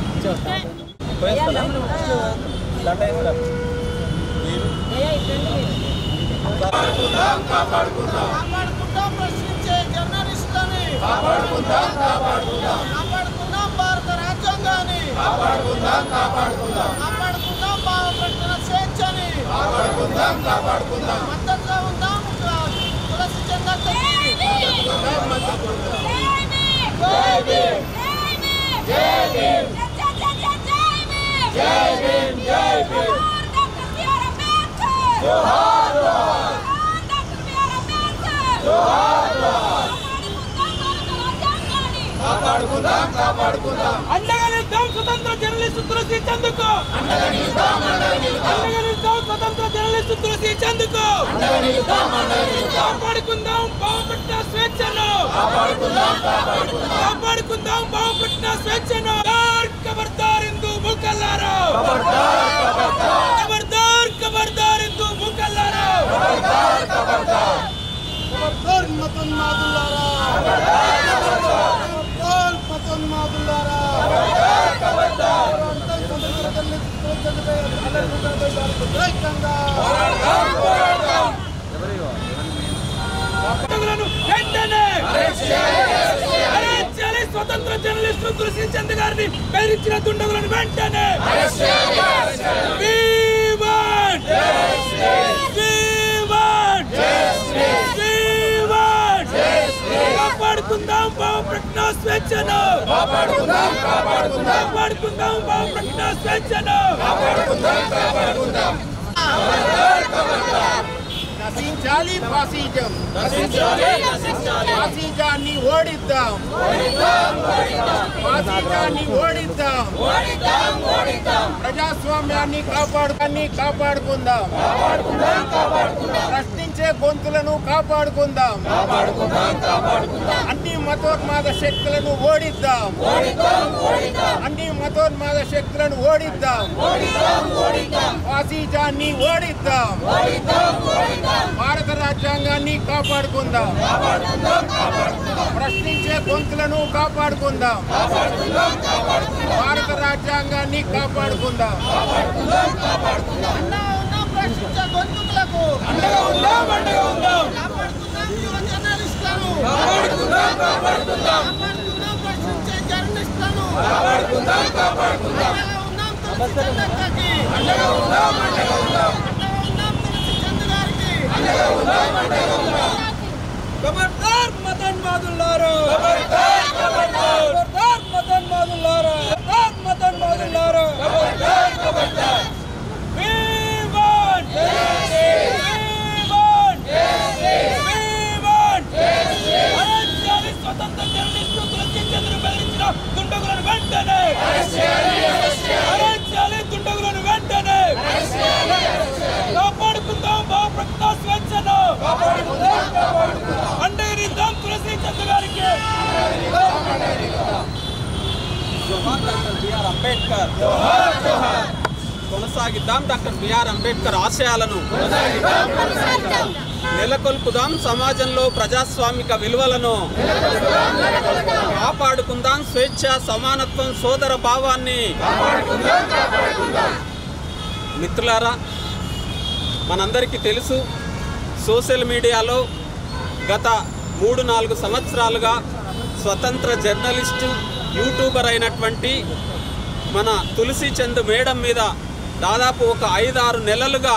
ప్రశ్నించే జర్నలిస్టులని కాపాడుకుందాం భారత రాజ్యాంగాన్ని కాపాడుకుందాం భావ ప్రకటన స్వేచ్ఛని కాపాడుకుందాం మద్దతుగా ఉందాం తులసి చంద్రకి అండగా నిలుద్దాం స్వతంత్ర జర్నలిస్టు తులసి చందుకు స్వతంత్ర జర్నలిస్టు తులసి చందుకు కాపాడుకుందాం భావపట్న స్వేచ్ఛను కాపాడుకుందాం భావపట్న స్వేచ్ఛను ఖబర్దార్ హిందూ మూకల్లారా ఖబర్దార్ హిందూ మూకల్లారా ఖబర్దార్ మతోన్మాదులారా మతోన్మాదులారా స్వతంత్ర జర్నలిస్టు తులసి చంద్ గారిని బెదిరించిన దుండగులను వెంటనే కాపాడుకుందాం భావ ప్రకటన స్వేచ్ఛను కాపాడుకుందాం భావ ప్రకటన స్వేచ్ఛను నశించాలి ఫాసిజం ఫాసిజాన్ని ఓడిద్దాం ప్రజాస్వామ్యాన్ని కాపాడుకుందాం ప్రశ్నించే గొంతులను కాపాడుకుందాం అన్ని మతోన్మాద శక్తులను ఓడిద్దాం ఫాసిజాన్ని ఓడిద్దాం భారత రాజ్యాంగాన్ని కాపాడుకుందాం ప్రశ్నించే గొంతులను కాపాడుకుందాం భారత రాజ్యాంగాన్ని కాపాడుకుందాం ప్రశ్నించే గొంతులకు అండగా ఉందాం ప్రశ్నించే జర్నలిస్టులను ఖబర్దార్ మతోన్మాదులారా ఖబర్దార్ మతోన్మాదులారా స్వతంత్ర జర్నలిస్టు తులసి చంద్ర బెదిరించిన దుండగులను వెంటనే కాపాడుకుందాం భావ ప్రకటన స్వేచ్ఛను అండగిరిద్దాం తులసి చంద్ర గారికి జోహార్ డాక్టర్ బిఆర్ అంబేద్కర్ కొనసాగిద్దాం డాక్టర్ బిఆర్ అంబేద్కర్ ఆశయాలను నెలకొల్పుదాం సమాజంలో ప్రజాస్వామిక విలువలను కాపాడుకుందాం స్వేచ్ఛ సమానత్వం సోదర భావాన్ని మిత్రులారా మనందరికీ తెలుసు సోషల్ మీడియాలో గత 3-4 సంవత్సరాలుగా స్వతంత్ర జర్నలిస్టు యూట్యూబర్ అయినటువంటి మన తులసి చంద్ మేడం మీద దాదాపు ఒక 5-6 నెలలుగా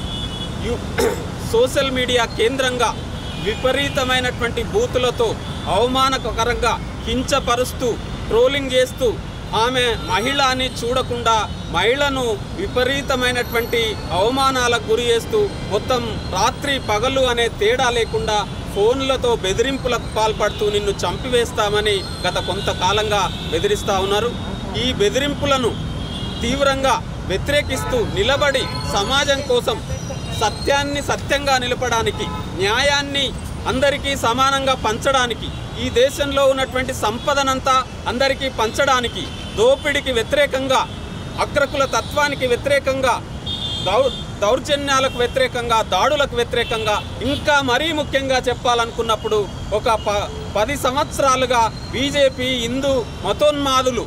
సోషల్ మీడియా కేంద్రంగా విపరీతమైనటువంటి బూతులతో అవమానకరంగా కించపరుస్తూ ట్రోలింగ్ చేస్తూ ఆమె మహిళ అని చూడకుండా మహిళను విపరీతమైనటువంటి అవమానాలకు గురి చేస్తూ మొత్తం రాత్రి పగలు అనే తేడా లేకుండా ఫోన్లతో బెదిరింపులకు పాల్పడుతూ నిన్ను చంపివేస్తామని గత కొంతకాలంగా బెదిరిస్తూ ఉన్నారు. ఈ బెదిరింపులను తీవ్రంగా వ్యతిరేకిస్తూ నిలబడి సమాజం కోసం సత్యాన్ని సత్యంగా నిలపడానికి న్యాయాన్ని అందరికీ సమానంగా పంచడానికి ఈ దేశంలో ఉన్నటువంటి సంపదనంతా అందరికీ పంచడానికి దోపిడీకి వ్యతిరేకంగా అగ్రకుల తత్వానికి వ్యతిరేకంగా దౌర్జన్యాలకు వ్యతిరేకంగా దాడులకు వ్యతిరేకంగా ఇంకా మరీ ముఖ్యంగా చెప్పాలనుకున్నప్పుడు ఒక 10 సంవత్సరాలుగా బీజేపీ హిందూ మతోన్మాదులు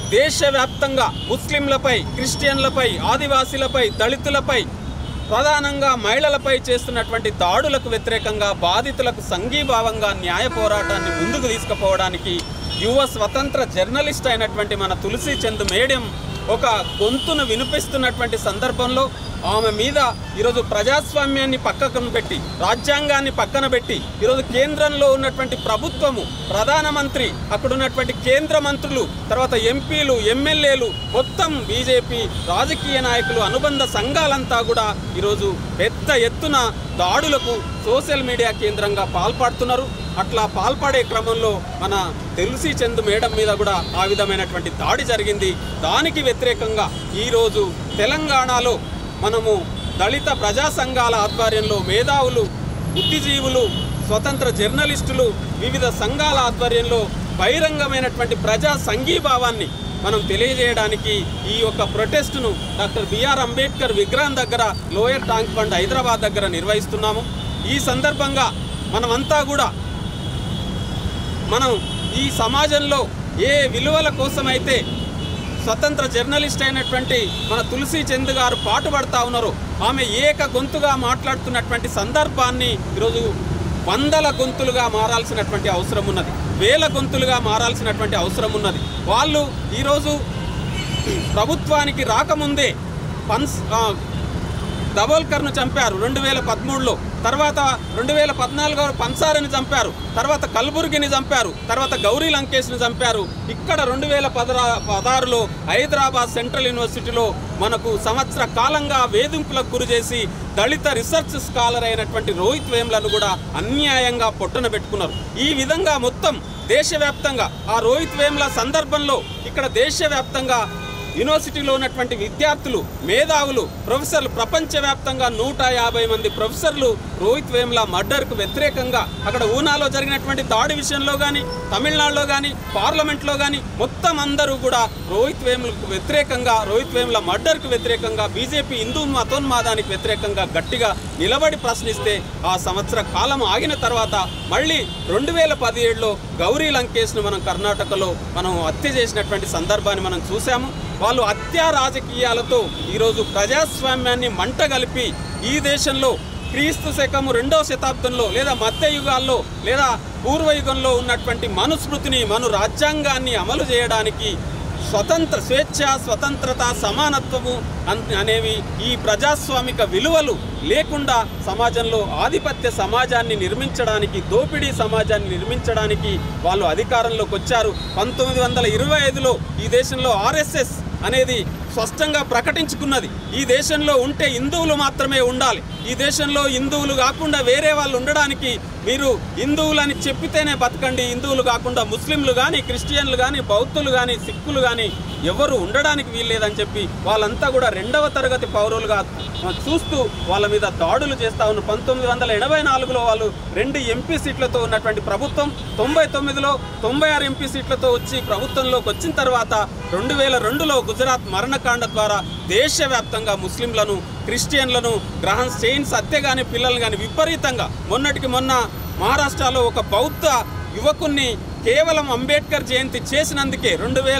దేశవ్యాప్తంగా ముస్లింలపై, క్రిస్టియన్లపై, ఆదివాసీలపై, దళితులపై, ప్రధానంగా మహిళలపై చేస్తున్నటువంటి దాడులకు వ్యతిరేకంగా బాధితులకు సంఘీభావంగా న్యాయ పోరాటాన్ని ముందుకు తీసుకుపోవడానికి యువ స్వతంత్ర జర్నలిస్ట్ అయినటువంటి మన తులసి చంద్ మేడం ఒక గొంతును వినిపిస్తున్నటువంటి సందర్భంలో ఆమె మీద ఈరోజు ప్రజాస్వామ్యాన్ని పక్కన పెట్టి, రాజ్యాంగాన్ని పక్కన పెట్టి, ఈరోజు కేంద్రంలో ఉన్నటువంటి ప్రభుత్వము, ప్రధానమంత్రి, అక్కడ ఉన్నటువంటి కేంద్ర మంత్రులు, తర్వాత ఎంపీలు, ఎమ్మెల్యేలు, మొత్తం బీజేపీ రాజకీయ నాయకులు, అనుబంధ సంఘాలంతా కూడా ఈరోజు పెద్ద ఎత్తున దాడులకు సోషల్ మీడియా కేంద్రంగా పాల్పడుతున్నారు. అట్లా పాల్పడే క్రమంలో మన తులసి చంద్ మేడం మీద కూడా ఆ విధమైనటువంటి దాడి జరిగింది. దానికి వ్యతిరేకంగా ఈరోజు తెలంగాణలో మనము దళిత ప్రజా సంఘాల ఆధ్వర్యంలో మేధావులు, బుద్ధిజీవులు, స్వతంత్ర జర్నలిస్టులు, వివిధ సంఘాల ఆధ్వర్యంలో బహిరంగమైనటువంటి ప్రజా సంఘీభావాన్ని మనం తెలియజేయడానికి ఈ యొక్క ప్రొటెస్ట్ను డాక్టర్ బిఆర్ అంబేద్కర్ విగ్రహం దగ్గర, లోయర్ ట్యాంక్ బండ్ హైదరాబాద్ దగ్గర నిర్వహిస్తున్నాము. ఈ సందర్భంగా మనమంతా కూడా మనం ఈ సమాజంలో ఏ విలువల కోసమైతే స్వతంత్ర జర్నలిస్ట్ అయినటువంటి మన తులసి చంద్ గారు పాటుపడతా ఉన్నారో, ఆమె ఏక గొంతుగా మాట్లాడుతున్నటువంటి సందర్భాన్ని ఈరోజు వందల గొంతులుగా మారాల్సినటువంటి అవసరం ఉన్నది, వేల గొంతులుగా మారాల్సినటువంటి అవసరం ఉన్నది. వాళ్ళు ఈరోజు ప్రభుత్వానికి రాకముందే దబోల్కర్ను చంపారు 2013లో, తర్వాత 2014 పన్సారిని చంపారు, తర్వాత కల్బుర్గిని చంపారు, తర్వాత గౌరీ లంకేష్ని చంపారు. ఇక్కడ 2016లో హైదరాబాద్ సెంట్రల్ యూనివర్సిటీలో మనకు సంవత్సర కాలంగా వేధింపులకు గురి చేసి దళిత రీసెర్చ్ స్కాలర్ అయినటువంటి రోహిత్ వేమ్లను కూడా అన్యాయంగా పొట్టన పెట్టుకున్నారు. ఈ విధంగా మొత్తం దేశవ్యాప్తంగా ఆ రోహిత్ వేమ్ల సందర్భంలో ఇక్కడ దేశవ్యాప్తంగా యూనివర్సిటీలో ఉన్నటువంటి విద్యార్థులు, మేధావులు, ప్రొఫెసర్లు, ప్రపంచవ్యాప్తంగా 150 మంది ప్రొఫెసర్లు రోహిత్ వేమ్ల మర్డర్కు వ్యతిరేకంగా అక్కడ ఊనాలో జరిగినటువంటి దాడి విషయంలో కానీ, తమిళనాడులో కానీ, పార్లమెంట్లో కానీ మొత్తం అందరూ కూడా రోహిత్ వేమ్లకు వ్యతిరేకంగా, రోహిత్ వేమ్ల మర్డర్కు వ్యతిరేకంగా, బీజేపీ హిందూ మతోన్మాదానికి వ్యతిరేకంగా గట్టిగా నిలబడి ప్రశ్నిస్తే ఆ సంవత్సర కాలం ఆగిన తర్వాత మళ్ళీ 2017లో గౌరీ లంకేష్ను మనం కర్ణాటకలో మనం హత్య చేసినటువంటి సందర్భాన్ని మనం చూసాము. వాళ్ళు హత్యా రాజకీయాలతో ఈరోజు ప్రజాస్వామ్యాన్ని మంటగలిపి ఈ దేశంలో క్రీస్తు శకము 2వ శతాబ్దంలో లేదా మధ్యయుగాల్లో లేదా పూర్వయుగంలో ఉన్నటువంటి మనుస్మృతిని, రాజ్యాంగాన్ని అమలు చేయడానికి స్వేచ్ఛ, స్వతంత్రత, సమానత్వము అనేవి ఈ ప్రజాస్వామిక విలువలు లేకుండా సమాజంలో ఆధిపత్య సమాజాన్ని నిర్మించడానికి, దోపిడీ సమాజాన్ని నిర్మించడానికి వాళ్ళు అధికారంలోకి వచ్చారు. 1925లో ఈ దేశంలో ఆర్ఎస్ఎస్ అనేది స్పష్టంగా ప్రకటించుకున్నది, ఈ దేశంలో ఉంటే హిందువులు మాత్రమే ఉండాలి, ఈ దేశంలో హిందువులు కాకుండా వేరే వాళ్ళు ఉండడానికి మీరు హిందువులని చెప్పితేనే బతకండి, హిందువులు కాకుండా ముస్లింలు కానీ, క్రిస్టియన్లు కానీ, బౌద్ధులు కానీ, సిక్కులు కానీ ఎవరు ఉండడానికి వీల్లేదని చెప్పి వాళ్ళంతా కూడా 2వ తరగతి పౌరులుగా చూస్తూ వాళ్ళ మీద దాడులు చేస్తూ ఉన్నారు. 1984లో వాళ్ళు 2 ఎంపీ సీట్లతో ఉన్నటువంటి ప్రభుత్వం 99లో 96 ఎంపీ సీట్లతో వచ్చి ప్రభుత్వంలోకి వచ్చిన తర్వాత 2002లో గుజరాత్ మరణకాండ ద్వారా దేశవ్యాప్తంగా ముస్లింలను, క్రిస్టియన్లను గ్రహం స్టెయిన్స్ హత్య కానీ, పిల్లలు కానీ విపరీతంగా మొన్నటికి మొన్న మహారాష్ట్రలో ఒక బౌద్ధ యువకుణ్ణి కేవలం అంబేద్కర్ జయంతి చేసినందుకే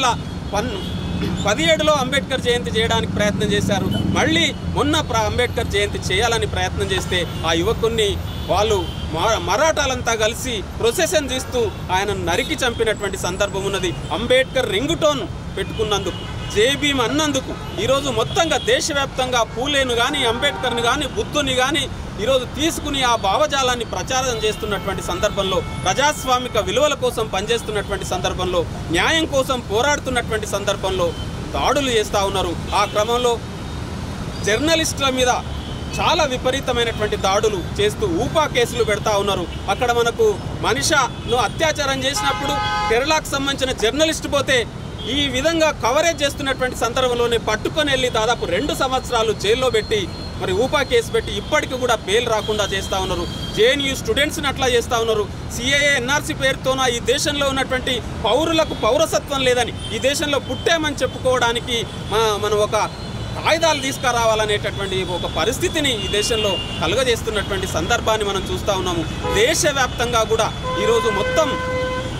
2017లో అంబేద్కర్ జయంతి చేయడానికి ప్రయత్నం చేశారు. మళ్ళీ మొన్న అంబేద్కర్ జయంతి చేయాలని ప్రయత్నం చేస్తే ఆ యువకుణ్ణి వాళ్ళు మరాఠాలంతా కలిసి ప్రొసెషన్ చేస్తూ ఆయనను నరికి చంపినటువంటి సందర్భం ఉన్నది. అంబేద్కర్ రింగ్ టోన్ పెట్టుకున్నందుకు, జేబీఎం అన్నందుకు ఈరోజు మొత్తంగా దేశవ్యాప్తంగా పూలేను కానీ, అంబేద్కర్ని కానీ, బుద్ధుని కానీ ఈరోజు తీసుకుని ఆ భావజాలాన్ని ప్రచారం చేస్తున్నటువంటి సందర్భంలో, ప్రజాస్వామిక విలువల కోసం పనిచేస్తున్నటువంటి సందర్భంలో, న్యాయం కోసం పోరాడుతున్నటువంటి సందర్భంలో దాడులు చేస్తూ ఉన్నారు. ఆ క్రమంలో జర్నలిస్టుల మీద చాలా విపరీతమైనటువంటి దాడులు చేస్తూ ఊపా కేసులు పెడతా ఉన్నారు. అక్కడ మనకు మనిషను అత్యాచారం చేసినప్పుడు కేరళకు సంబంధించిన జర్నలిస్ట్ పోతే ఈ విధంగా కవరేజ్ చేస్తున్నటువంటి సందర్భంలోనే పట్టుకొని వెళ్ళి దాదాపు 2 సంవత్సరాలు జైల్లో పెట్టి మరి ఊపా కేసు పెట్టి ఇప్పటికి కూడా బెయిల్ రాకుండా చేస్తూ ఉన్నారు. జేఎన్యూ స్టూడెంట్స్ని అట్లా చేస్తూ ఉన్నారు. సిఏఏ ఎన్ఆర్సీ పేరుతోన ఈ దేశంలో ఉన్నటువంటి పౌరులకు పౌరసత్వం లేదని, ఈ దేశంలో పుట్టామని చెప్పుకోవడానికి మనం ఒక కాయిదాలు తీసుకురావాలనేటటువంటి ఒక పరిస్థితిని ఈ దేశంలో కలుగజేస్తున్నటువంటి సందర్భాన్ని మనం చూస్తూ ఉన్నాము. దేశవ్యాప్తంగా కూడా ఈరోజు మొత్తం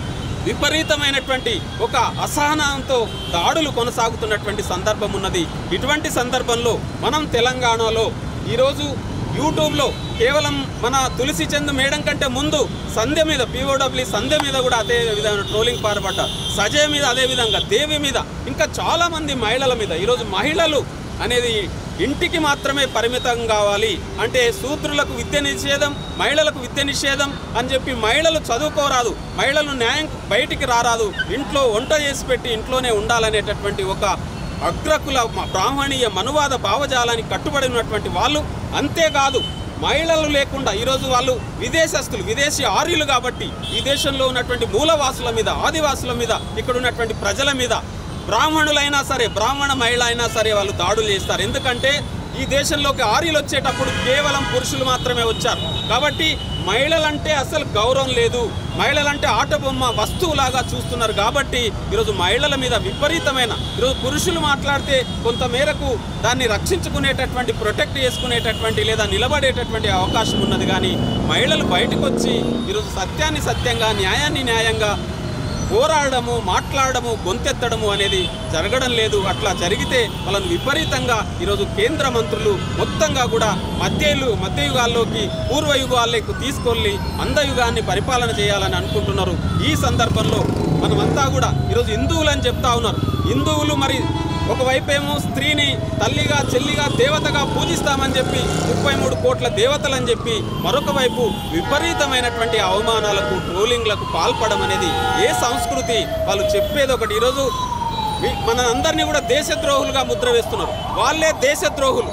విపరీతమైనటువంటి ఒక అసహనంతో దాడులు కొనసాగుతున్నటువంటి సందర్భం ఉన్నది. ఇటువంటి సందర్భంలో మనం తెలంగాణలో ఈరోజు యూట్యూబ్లో కేవలం మన తులసి చంద్ మేడం కంటే ముందు సంధ్య మీద POW సంధ్య మీద కూడా అదే విధంగా ట్రోలింగ్ పాల్పడ్డ, సజయ్ మీద అదే విధంగా, దేవి మీద, ఇంకా చాలామంది మహిళల మీద. ఈరోజు మహిళలు అనేది ఇంటికి మాత్రమే పరిమితం కావాలి అంటే శూద్రులకు విద్య నిషేధం, మహిళలకు విద్య నిషేధం అని చెప్పి మహిళలు చదువుకోరాదు, మహిళలు న్యాయం బయటికి రారాదు, ఇంట్లో వంట చేసి పెట్టి ఇంట్లోనే ఉండాలనేటటువంటి ఒక అగ్రకుల బ్రాహ్మణీయ మనువాద భావజాలానికి కట్టుబడి ఉన్నటువంటి వాళ్ళు. అంతేకాదు మహిళలు లేకుండా ఈరోజు వాళ్ళు విదేశస్తులు, విదేశీ ఆర్యులు కాబట్టి ఈ దేశంలో ఉన్నటువంటి మూలవాసుల మీద, ఆదివాసుల మీద, ఇక్కడ ఉన్నటువంటి ప్రజల మీద, బ్రాహ్మణులైనా సరే, బ్రాహ్మణ మహిళ అయినా సరే వాళ్ళు దాడులు చేస్తారు. ఎందుకంటే ఈ దేశంలోకి ఆర్యులు వచ్చేటప్పుడు కేవలం పురుషులు మాత్రమే వచ్చారు కాబట్టి మహిళలంటే అసలు గౌరవం లేదు, మహిళలంటే ఆట బొమ్మ వస్తువులాగా చూస్తున్నారు. కాబట్టి ఈరోజు మహిళల మీద విపరీతమైన, ఈరోజు పురుషులు మాట్లాడితే కొంత మేరకు దాన్ని రక్షించుకునేటటువంటి, ప్రొటెక్ట్ చేసుకునేటటువంటి లేదా నిలబడేటటువంటి అవకాశం ఉన్నది. కానీ మహిళలు బయటకు వచ్చి ఈరోజు సత్యాన్ని సత్యంగా, న్యాయాన్ని న్యాయంగా పోరాడము, మాట్లాడము, గొంతెత్తడము అనేది జరగడం లేదు. అట్లా జరిగితే వాళ్ళను విపరీతంగా ఈరోజు కేంద్ర మంత్రులు మొత్తంగా కూడా మధ్యయుగాల్లోకి, పూర్వయుగాల్లోకి తీసుకెళ్ళి అందయుగాన్ని పరిపాలన చేయాలని అనుకుంటున్నారు. ఈ సందర్భంలో మనమంతా కూడా ఈరోజు హిందువులని చెప్తా ఉన్నారు. హిందువులు మరి ఒకవైపేమో స్త్రీని తల్లిగా, చెల్లిగా, దేవతగా పూజిస్తామని చెప్పి 33 కోట్ల దేవతలని చెప్పి, మరొక వైపు విపరీతమైనటువంటి అవమానాలకు, ట్రోలింగ్లకు పాల్పడడం అనేది ఏ సంస్కృతి? వాళ్ళు చెప్పేది ఒకటి. ఈరోజు మనందరినీ కూడా దేశద్రోహులుగా ముద్ర వేస్తున్నారు. వాళ్ళే దేశద్రోహులు.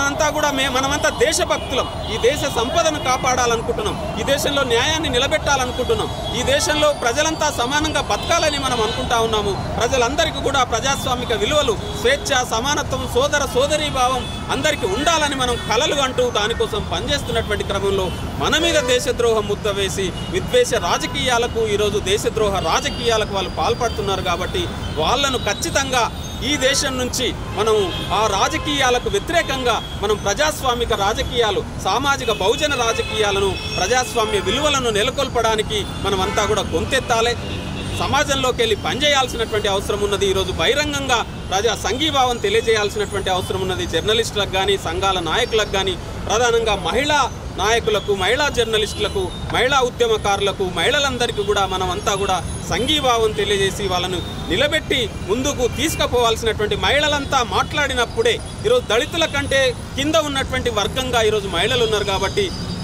మనమంతా దేశభక్తులం. ఈ దేశ సంపదను కాపాడాలనుకుంటున్నాం, ఈ దేశంలో న్యాయాన్ని నిలబెట్టాలనుకుంటున్నాం, ఈ దేశంలో ప్రజలంతా సమానంగా బతకాలని మనం అనుకుంటా ఉన్నాము. ప్రజలందరికీ కూడా ప్రజాస్వామిక విలువలు, స్వేచ్ఛ, సమానత్వం, సోదర సోదరీభావం అందరికీ ఉండాలని మనం కలలు అంటూ దానికోసం పనిచేస్తున్నటువంటి క్రమంలో మన మీద దేశద్రోహం ముద్ద వేసి విద్వేష రాజకీయాలకు, ఈరోజు దేశద్రోహ రాజకీయాలకు వాళ్ళు పాల్పడుతున్నారు. కాబట్టి వాళ్ళను ఖచ్చితంగా ఈ దేశం నుంచి మనం ఆ రాజకీయాలకు వ్యతిరేకంగా మనం ప్రజాస్వామిక రాజకీయాలు, సామాజిక బహుజన రాజకీయాలను, ప్రజాస్వామ్య విలువలను నెలకొల్పడానికి మనమంతా కూడా గొంతెత్తాలి. సమాజంలోకి వెళ్ళి పనిచేయాల్సినటువంటి అవసరం ఉన్నది. ఈరోజు బహిరంగంగా ప్రజా సంఘీభావం తెలియజేయాల్సినటువంటి అవసరం ఉన్నది. జర్నలిస్టులకు కానీ, సంఘాల నాయకులకు కానీ, ప్రధానంగా మహిళా నాయకులకు, మహిళా జర్నలిస్టులకు, మహిళా ఉద్యమకారులకు, మహిళలందరికీ కూడా మనమంతా కూడా సంఘీభావం తెలియజేసి వాళ్ళను నిలబెట్టి ముందుకు తీసుకుపోవాల్సినటువంటి, మహిళలంతా మాట్లాడినప్పుడే ఈరోజు దళితుల కంటే కింద ఉన్నటువంటి వర్గంగా ఈరోజు మహిళలు ఉన్నారు. కాబట్టి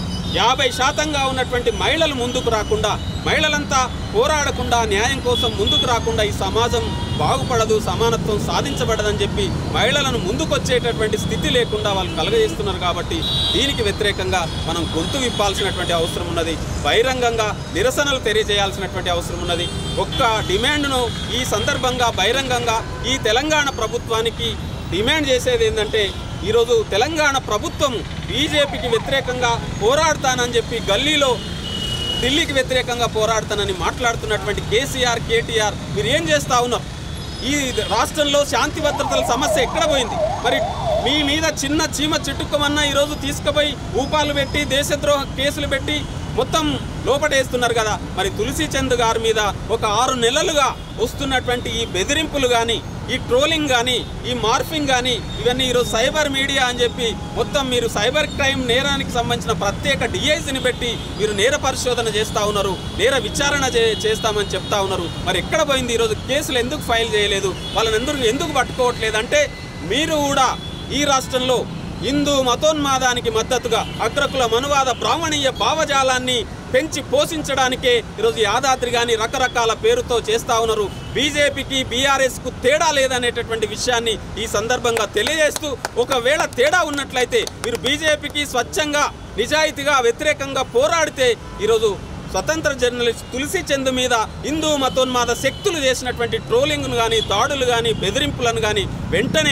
50% ఉన్నటువంటి మహిళలు ముందుకు రాకుండా, మహిళలంతా పోరాడకుండా, న్యాయం కోసం ముందుకు రాకుండా ఈ సమాజం బాగుపడదు, సమానత్వం సాధించబడదని చెప్పి మహిళలను ముందుకొచ్చేటటువంటి స్థితి లేకుండా వాళ్ళు కలగజేస్తున్నారు. కాబట్టి దీనికి వ్యతిరేకంగా మనం గొంతు విప్పాల్సినటువంటి అవసరం ఉన్నది. బహిరంగంగా నిరసనలు తెలియజేయాల్సినటువంటి అవసరం ఉన్నది. ఒక్క డిమాండ్ను ఈ సందర్భంగా బహిరంగంగా ఈ తెలంగాణ ప్రభుత్వానికి డిమాండ్ చేసేది ఏంటంటే, ఈరోజు తెలంగాణ ప్రభుత్వం బీజేపీకి వ్యతిరేకంగా పోరాడతానని చెప్పి గల్లీలో ఢిల్లీకి వ్యతిరేకంగా పోరాడతానని మాట్లాడుతున్నటువంటి కేసీఆర్, కేటీఆర్ మీరు ఏం చేస్తూ ఉన్నారు? ఈ రాష్ట్రంలో శాంతి భద్రతల సమస్య ఎక్కడ పోయింది? మరి మీ మీద చిన్న చీమ చిట్టుకోమన్నా ఈరోజు తీసుకుపోయి ఊపాలు పెట్టి, దేశద్రోహ కేసులు పెట్టి మొత్తం లోపటేస్తున్నారు కదా. మరి తులసి చంద్ గారి మీద ఒక 6 నెలలుగా వస్తున్నటువంటి ఈ బెదిరింపులు కానీ, ఈ ట్రోలింగ్ కానీ, ఈ మార్ఫింగ్ కానీ, ఇవన్నీ ఈరోజు సైబర్ మీడియా అని చెప్పి మొత్తం మీరు సైబర్ క్రైమ్ నేరానికి సంబంధించిన ప్రత్యేక డిఐజీని పెట్టి మీరు నేర పరిశోధన చేస్తూ ఉన్నారు, నేర విచారణ చేస్తామని చెప్తా ఉన్నారు. మరి ఎక్కడ పోయింది? ఈరోజు కేసులు ఎందుకు ఫైల్ చేయలేదు? వాళ్ళని ఎందుకు పట్టుకోవట్లేదు? అంటే మీరు కూడా ఈ రాష్ట్రంలో హిందూ మతోన్మాదానికి మద్దతుగా అగ్రకుల మనువాద బ్రాహ్మణీయ భావజాలాన్ని పెంచి పోషించడానికే ఈరోజు యాదాద్రి కానీ రకరకాల పేరుతో చేస్తూ ఉన్నారు. బీజేపీకి, బీఆర్ఎస్కు తేడా లేదనేటటువంటి విషయాన్ని ఈ సందర్భంగా తెలియజేస్తూ, ఒకవేళ తేడా ఉన్నట్లయితే మీరు బీజేపీకి స్వచ్ఛంగా, నిజాయితీగా వ్యతిరేకంగా పోరాడితే ఈరోజు స్వతంత్ర జర్నలిస్ట్ తులసి చంద్ మీద హిందూ మతోన్మాద శక్తులు చేసినటువంటి ట్రోలింగ్ను కానీ, దాడులు కానీ, బెదిరింపులను కానీ వెంటనే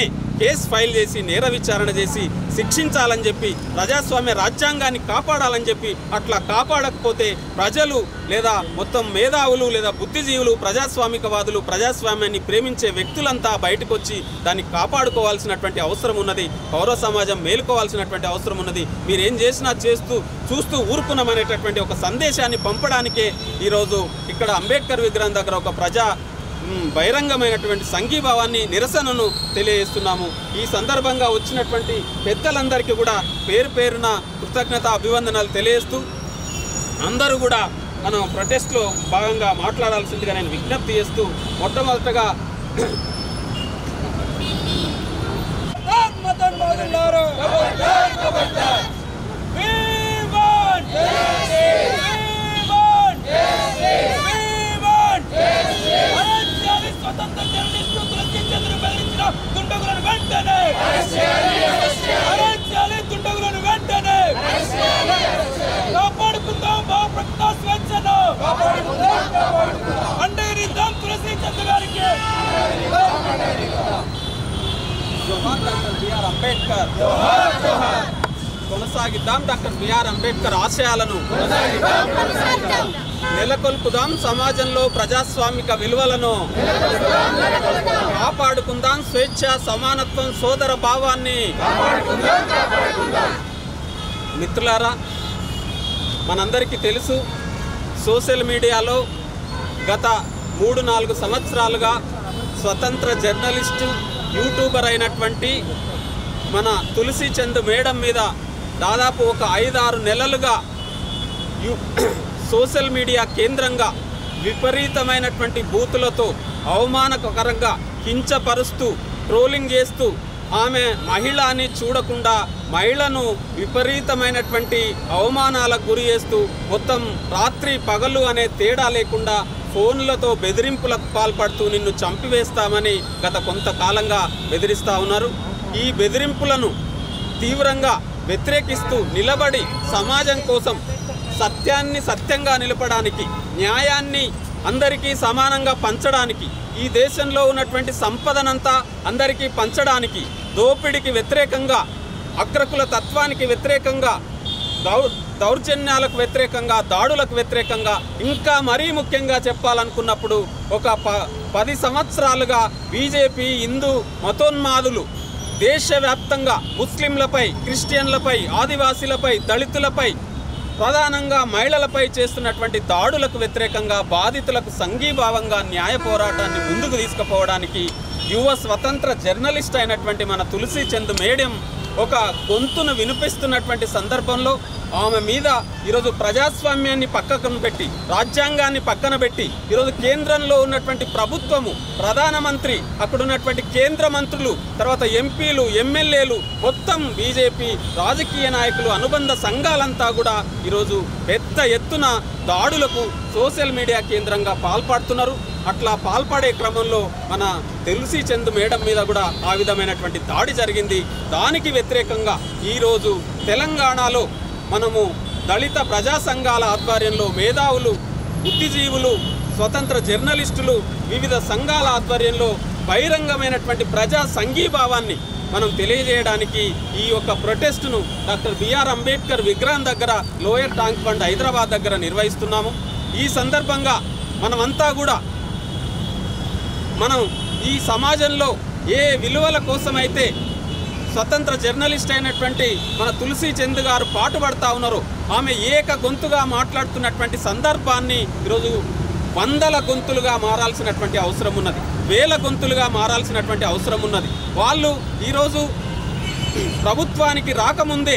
కేసు ఫైల్ చేసి నేర విచారణ చేసి శిక్షించాలని చెప్పి ప్రజాస్వామ్య రాజ్యాంగాన్ని కాపాడాలని చెప్పి అట్లా కాపాడకపోతే ప్రజలు లేదా మొత్తం మేధావులు లేదా బుద్ధిజీవులు ప్రజాస్వామికవాదులు ప్రజాస్వామ్యాన్ని ప్రేమించే వ్యక్తులంతా బయటకు వచ్చి దాన్ని కాపాడుకోవాల్సినటువంటి అవసరం ఉన్నది. పౌర సమాజం మేలుకోవాల్సినటువంటి అవసరం ఉన్నది. మీరేం చేసినా చూస్తూ ఊరుకున్నామనేటటువంటి ఒక సందేశాన్ని పంపడానికే ఈరోజు ఇక్కడ అంబేద్కర్ విగ్రహం దగ్గర ఒక బహిరంగమైనటువంటి సంఘీభావాన్ని నిరసనను తెలియజేస్తున్నాము. ఈ సందర్భంగా వచ్చినటువంటి పెద్దలందరికీ కూడా పేరున కృతజ్ఞత అభివందనాలు తెలియజేస్తూ అందరూ కూడా మనం ప్రొటెస్ట్లో భాగంగా మాట్లాడాల్సిందిగా నేను విజ్ఞప్తి చేస్తూ మొట్టమొదటగా స్వతంత్ర జర్నలిస్టులు తులసి చంద్ర బెదిరించిన దుండగులను వెంటనే దుండగులను వెంటనే కాపాడుకుందాం భావప్రకటన స్వేచ్ఛను అండగిరిద్దాం తులసి చంద్ర గారికి. జోహార్ డాక్టర్ బిఆర్ అంబేద్కర్, కొనసాగిద్దాం డాక్టర్ బిఆర్ అంబేద్కర్ ఆశయాలను, నెలకొల్పుదాం సమాజంలో ప్రజాస్వామిక విలువలను, కాపాడుకుందాం స్వేచ్ఛ సమానత్వం సోదర భావాన్ని. మిత్రులారా, మనందరికీ తెలుసు సోషల్ మీడియాలో గత 3-4 సంవత్సరాలుగా స్వతంత్ర జర్నలిస్టు యూట్యూబర్ అయినటువంటి మన తులసి చంద్ మేడం మీద దాదాపు ఒక 5-6 నెలలుగా సోషల్ మీడియా కేంద్రంగా విపరీతమైనటువంటి బూతులతో అవమానకరంగా కించపరుస్తూ ట్రోలింగ్ చేస్తూ ఆమె మహిళ అని చూడకుండా మహిళను విపరీతమైనటువంటి అవమానాలకు గురి చేస్తూ మొత్తం రాత్రి పగలు అనే తేడా లేకుండా ఫోన్లతో బెదిరింపులకు పాల్పడుతూ నిన్ను చంపివేస్తామని గత కొంతకాలంగా బెదిరిస్తూ ఉన్నారు. ఈ బెదిరింపులను తీవ్రంగా వ్యతిరేకిస్తూ నిలబడి సమాజం కోసం సత్యాన్ని సత్యంగా నిలపడానికి, న్యాయాన్ని అందరికీ సమానంగా పంచడానికి, ఈ దేశంలో ఉన్నటువంటి సంపదనంతా అందరికీ పంచడానికి, దోపిడీకి వ్యతిరేకంగా, అగ్రకుల తత్వానికి వ్యతిరేకంగా, దౌర్జన్యాలకు వ్యతిరేకంగా, దాడులకు వ్యతిరేకంగా, ఇంకా మరీ ముఖ్యంగా చెప్పాలనుకున్నప్పుడు ఒక 10 సంవత్సరాలుగా బీజేపీ హిందూ మతోన్మాదులు దేశవ్యాప్తంగా ముస్లింలపై, క్రిస్టియన్లపై, ఆదివాసీలపై, దళితులపై, ప్రధానంగా మహిళలపై చేస్తున్నటువంటి దాడులకు వ్యతిరేకంగా బాధితులకు సంఘీభావంగా న్యాయ పోరాటాన్ని ముందుకు తీసుకుపోవడానికి యువ స్వతంత్ర జర్నలిస్ట్ అయినటువంటి మన తులసి చంద్ మేడం ఒక గొంతును వినిపిస్తున్నటువంటి సందర్భంలో ఆమె మీద ఈరోజు ప్రజాస్వామ్యాన్ని పక్కన పెట్టి, రాజ్యాంగాన్ని పక్కన పెట్టి ఈరోజు కేంద్రంలో ఉన్నటువంటి ప్రభుత్వము, ప్రధానమంత్రి, అక్కడ ఉన్నటువంటి కేంద్ర మంత్రులు, తర్వాత ఎంపీలు, ఎమ్మెల్యేలు, మొత్తం బీజేపీ రాజకీయ నాయకులు, అనుబంధ సంఘాలంతా కూడా ఈరోజు పెద్ద ఎత్తున దాడులకు సోషల్ మీడియా కేంద్రంగా పాల్పడుతున్నారు. అట్లా పాల్పడే క్రమంలో మన తులసి చంద్ మేడం మీద కూడా ఆ విధమైనటువంటి దాడి జరిగింది. దానికి వ్యతిరేకంగా ఈరోజు తెలంగాణలో మనము దళిత ప్రజా సంఘాల ఆధ్వర్యంలో మేధావులు, బుద్ధిజీవులు, స్వతంత్ర జర్నలిస్టులు, వివిధ సంఘాల ఆధ్వర్యంలో బహిరంగమైనటువంటి ప్రజా సంఘీభావాన్ని మనం తెలియజేయడానికి ఈ యొక్క ప్రొటెస్ట్ను డాక్టర్ బిఆర్ అంబేద్కర్ విగ్రహం దగ్గర లోయర్ ట్యాంక్ బండ్ హైదరాబాద్ దగ్గర నిర్వహిస్తున్నాము. ఈ సందర్భంగా మనమంతా కూడా మనం ఈ సమాజంలో ఏ విలువల కోసమైతే స్వతంత్ర జర్నలిస్ట్ అయినటువంటి మన తులసి చంద్ గారు పాటుపడతా ఉన్నారు, ఆమె ఏక గొంతుగా మాట్లాడుతున్నటువంటి సందర్భాన్ని ఈరోజు 100ల గొంతులుగా మారాల్సినటువంటి అవసరం ఉన్నది, 1000 గొంతులుగా మారాల్సినటువంటి అవసరం ఉన్నది. వాళ్ళు ఈరోజు ప్రభుత్వానికి రాకముందే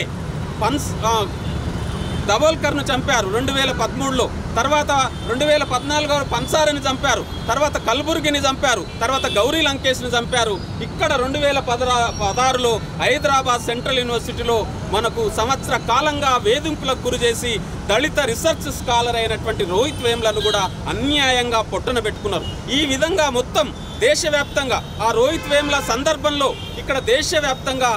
దబోల్కర్ను చంపారు 2013లో, తర్వాత 2014 పన్సారిని చంపారు, తర్వాత కల్బుర్గిని చంపారు, తర్వాత గౌరీ లంకేష్ని చంపారు. ఇక్కడ 2016లో హైదరాబాద్ సెంట్రల్ యూనివర్సిటీలో మనకు సంవత్సర కాలంగా వేధింపులకు గురి చేసి దళిత రీసెర్చ్ స్కాలర్ అయినటువంటి రోహిత్ వేమ్లను కూడా అన్యాయంగా పొట్టన పెట్టుకున్నారు. ఈ విధంగా మొత్తం దేశవ్యాప్తంగా ఆ రోహిత్ వేమ్ల సందర్భంలో ఇక్కడ దేశవ్యాప్తంగా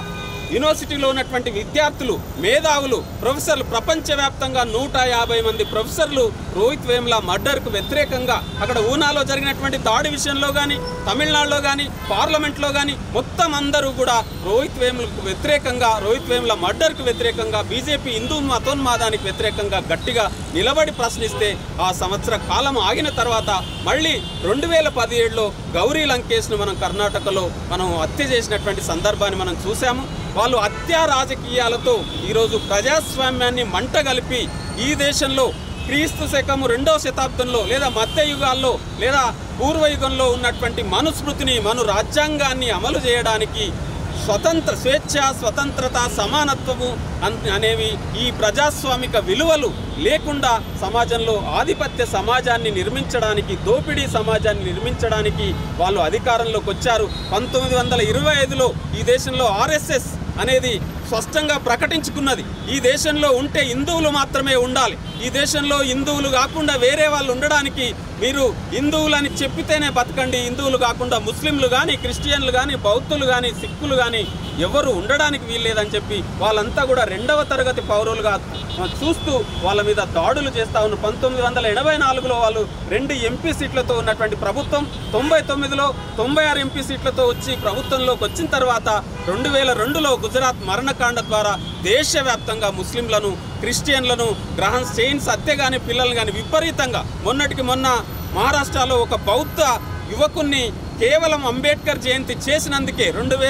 యూనివర్సిటీలో ఉన్నటువంటి విద్యార్థులు, మేధావులు, ప్రొఫెసర్లు, ప్రపంచవ్యాప్తంగా 150 మంది ప్రొఫెసర్లు రోహిత్ వేముల మర్డర్కు వ్యతిరేకంగా అక్కడ ఊనాలో జరిగినటువంటి దాడి విషయంలో కానీ, తమిళనాడులో కానీ, పార్లమెంట్లో కానీ మొత్తం అందరూ కూడా రోహిత్ వేములకు వ్యతిరేకంగా, రోహిత్ వేముల మర్డర్కు వ్యతిరేకంగా, బీజేపీ హిందూ మతోన్మాదానికి వ్యతిరేకంగా గట్టిగా నిలబడి ప్రశ్నిస్తే ఆ సంవత్సర కాలం ఆగిన తర్వాత మళ్ళీ 2017లో గౌరీ లంకేష్ను మనం కర్ణాటకలో మనం హత్య చేసినటువంటి సందర్భాన్ని మనం చూసాము. వాళ్ళు హత్యా రాజకీయాలతో ఈరోజు ప్రజాస్వామ్యాన్ని మంటగలిపి ఈ దేశంలో క్రీస్తు శకము 2వ శతాబ్దంలో లేదా మధ్య యుగాల్లో లేదా పూర్వయుగంలో ఉన్నటువంటి మనుస్మృతిని, రాజ్యాంగాన్ని అమలు చేయడానికి స్వేచ్ఛ, స్వతంత్రత, సమానత్వము అనేవి ఈ ప్రజాస్వామిక విలువలు లేకుండా సమాజంలో ఆధిపత్య సమాజాన్ని నిర్మించడానికి, దోపిడీ సమాజాన్ని నిర్మించడానికి వాళ్ళు అధికారంలోకి వచ్చారు. 1925లో ఈ దేశంలో ఆర్ఎస్ఎస్ అనేది స్పష్టంగా ప్రకటించుకున్నది, ఈ దేశంలో ఉంటే హిందువులు మాత్రమే ఉండాలి, ఈ దేశంలో హిందువులు కాకుండా వేరే వాళ్ళు ఉండడానికి మీరు హిందువులని చెప్పితేనే బతకండి, హిందువులు కాకుండా ముస్లింలు కానీ, క్రిస్టియన్లు కానీ, బౌద్ధులు కానీ, సిక్కులు కానీ ఎవరు ఉండడానికి వీల్లేదని చెప్పి వాళ్ళంతా కూడా 2వ తరగతి పౌరులుగా చూస్తూ వాళ్ళ మీద దాడులు చేస్తూ ఉన్నారు. 1984లో వాళ్ళు 2 ఎంపీ సీట్లతో ఉన్నటువంటి ప్రభుత్వం 99లో 96 ఎంపీ సీట్లతో వచ్చి ప్రభుత్వంలోకి వచ్చిన తర్వాత 2002లో గుజరాత్ మరణకాండ ద్వారా దేశవ్యాప్తంగా ముస్లింలను, క్రిస్టియన్లను గ్రహం చైన్స్ హత్య కానీ, పిల్లలు కానీ విపరీతంగా మొన్నటికి మొన్న మహారాష్ట్రలో ఒక బౌద్ధ యువకుణ్ణి కేవలం అంబేద్కర్ జయంతి చేసినందుకే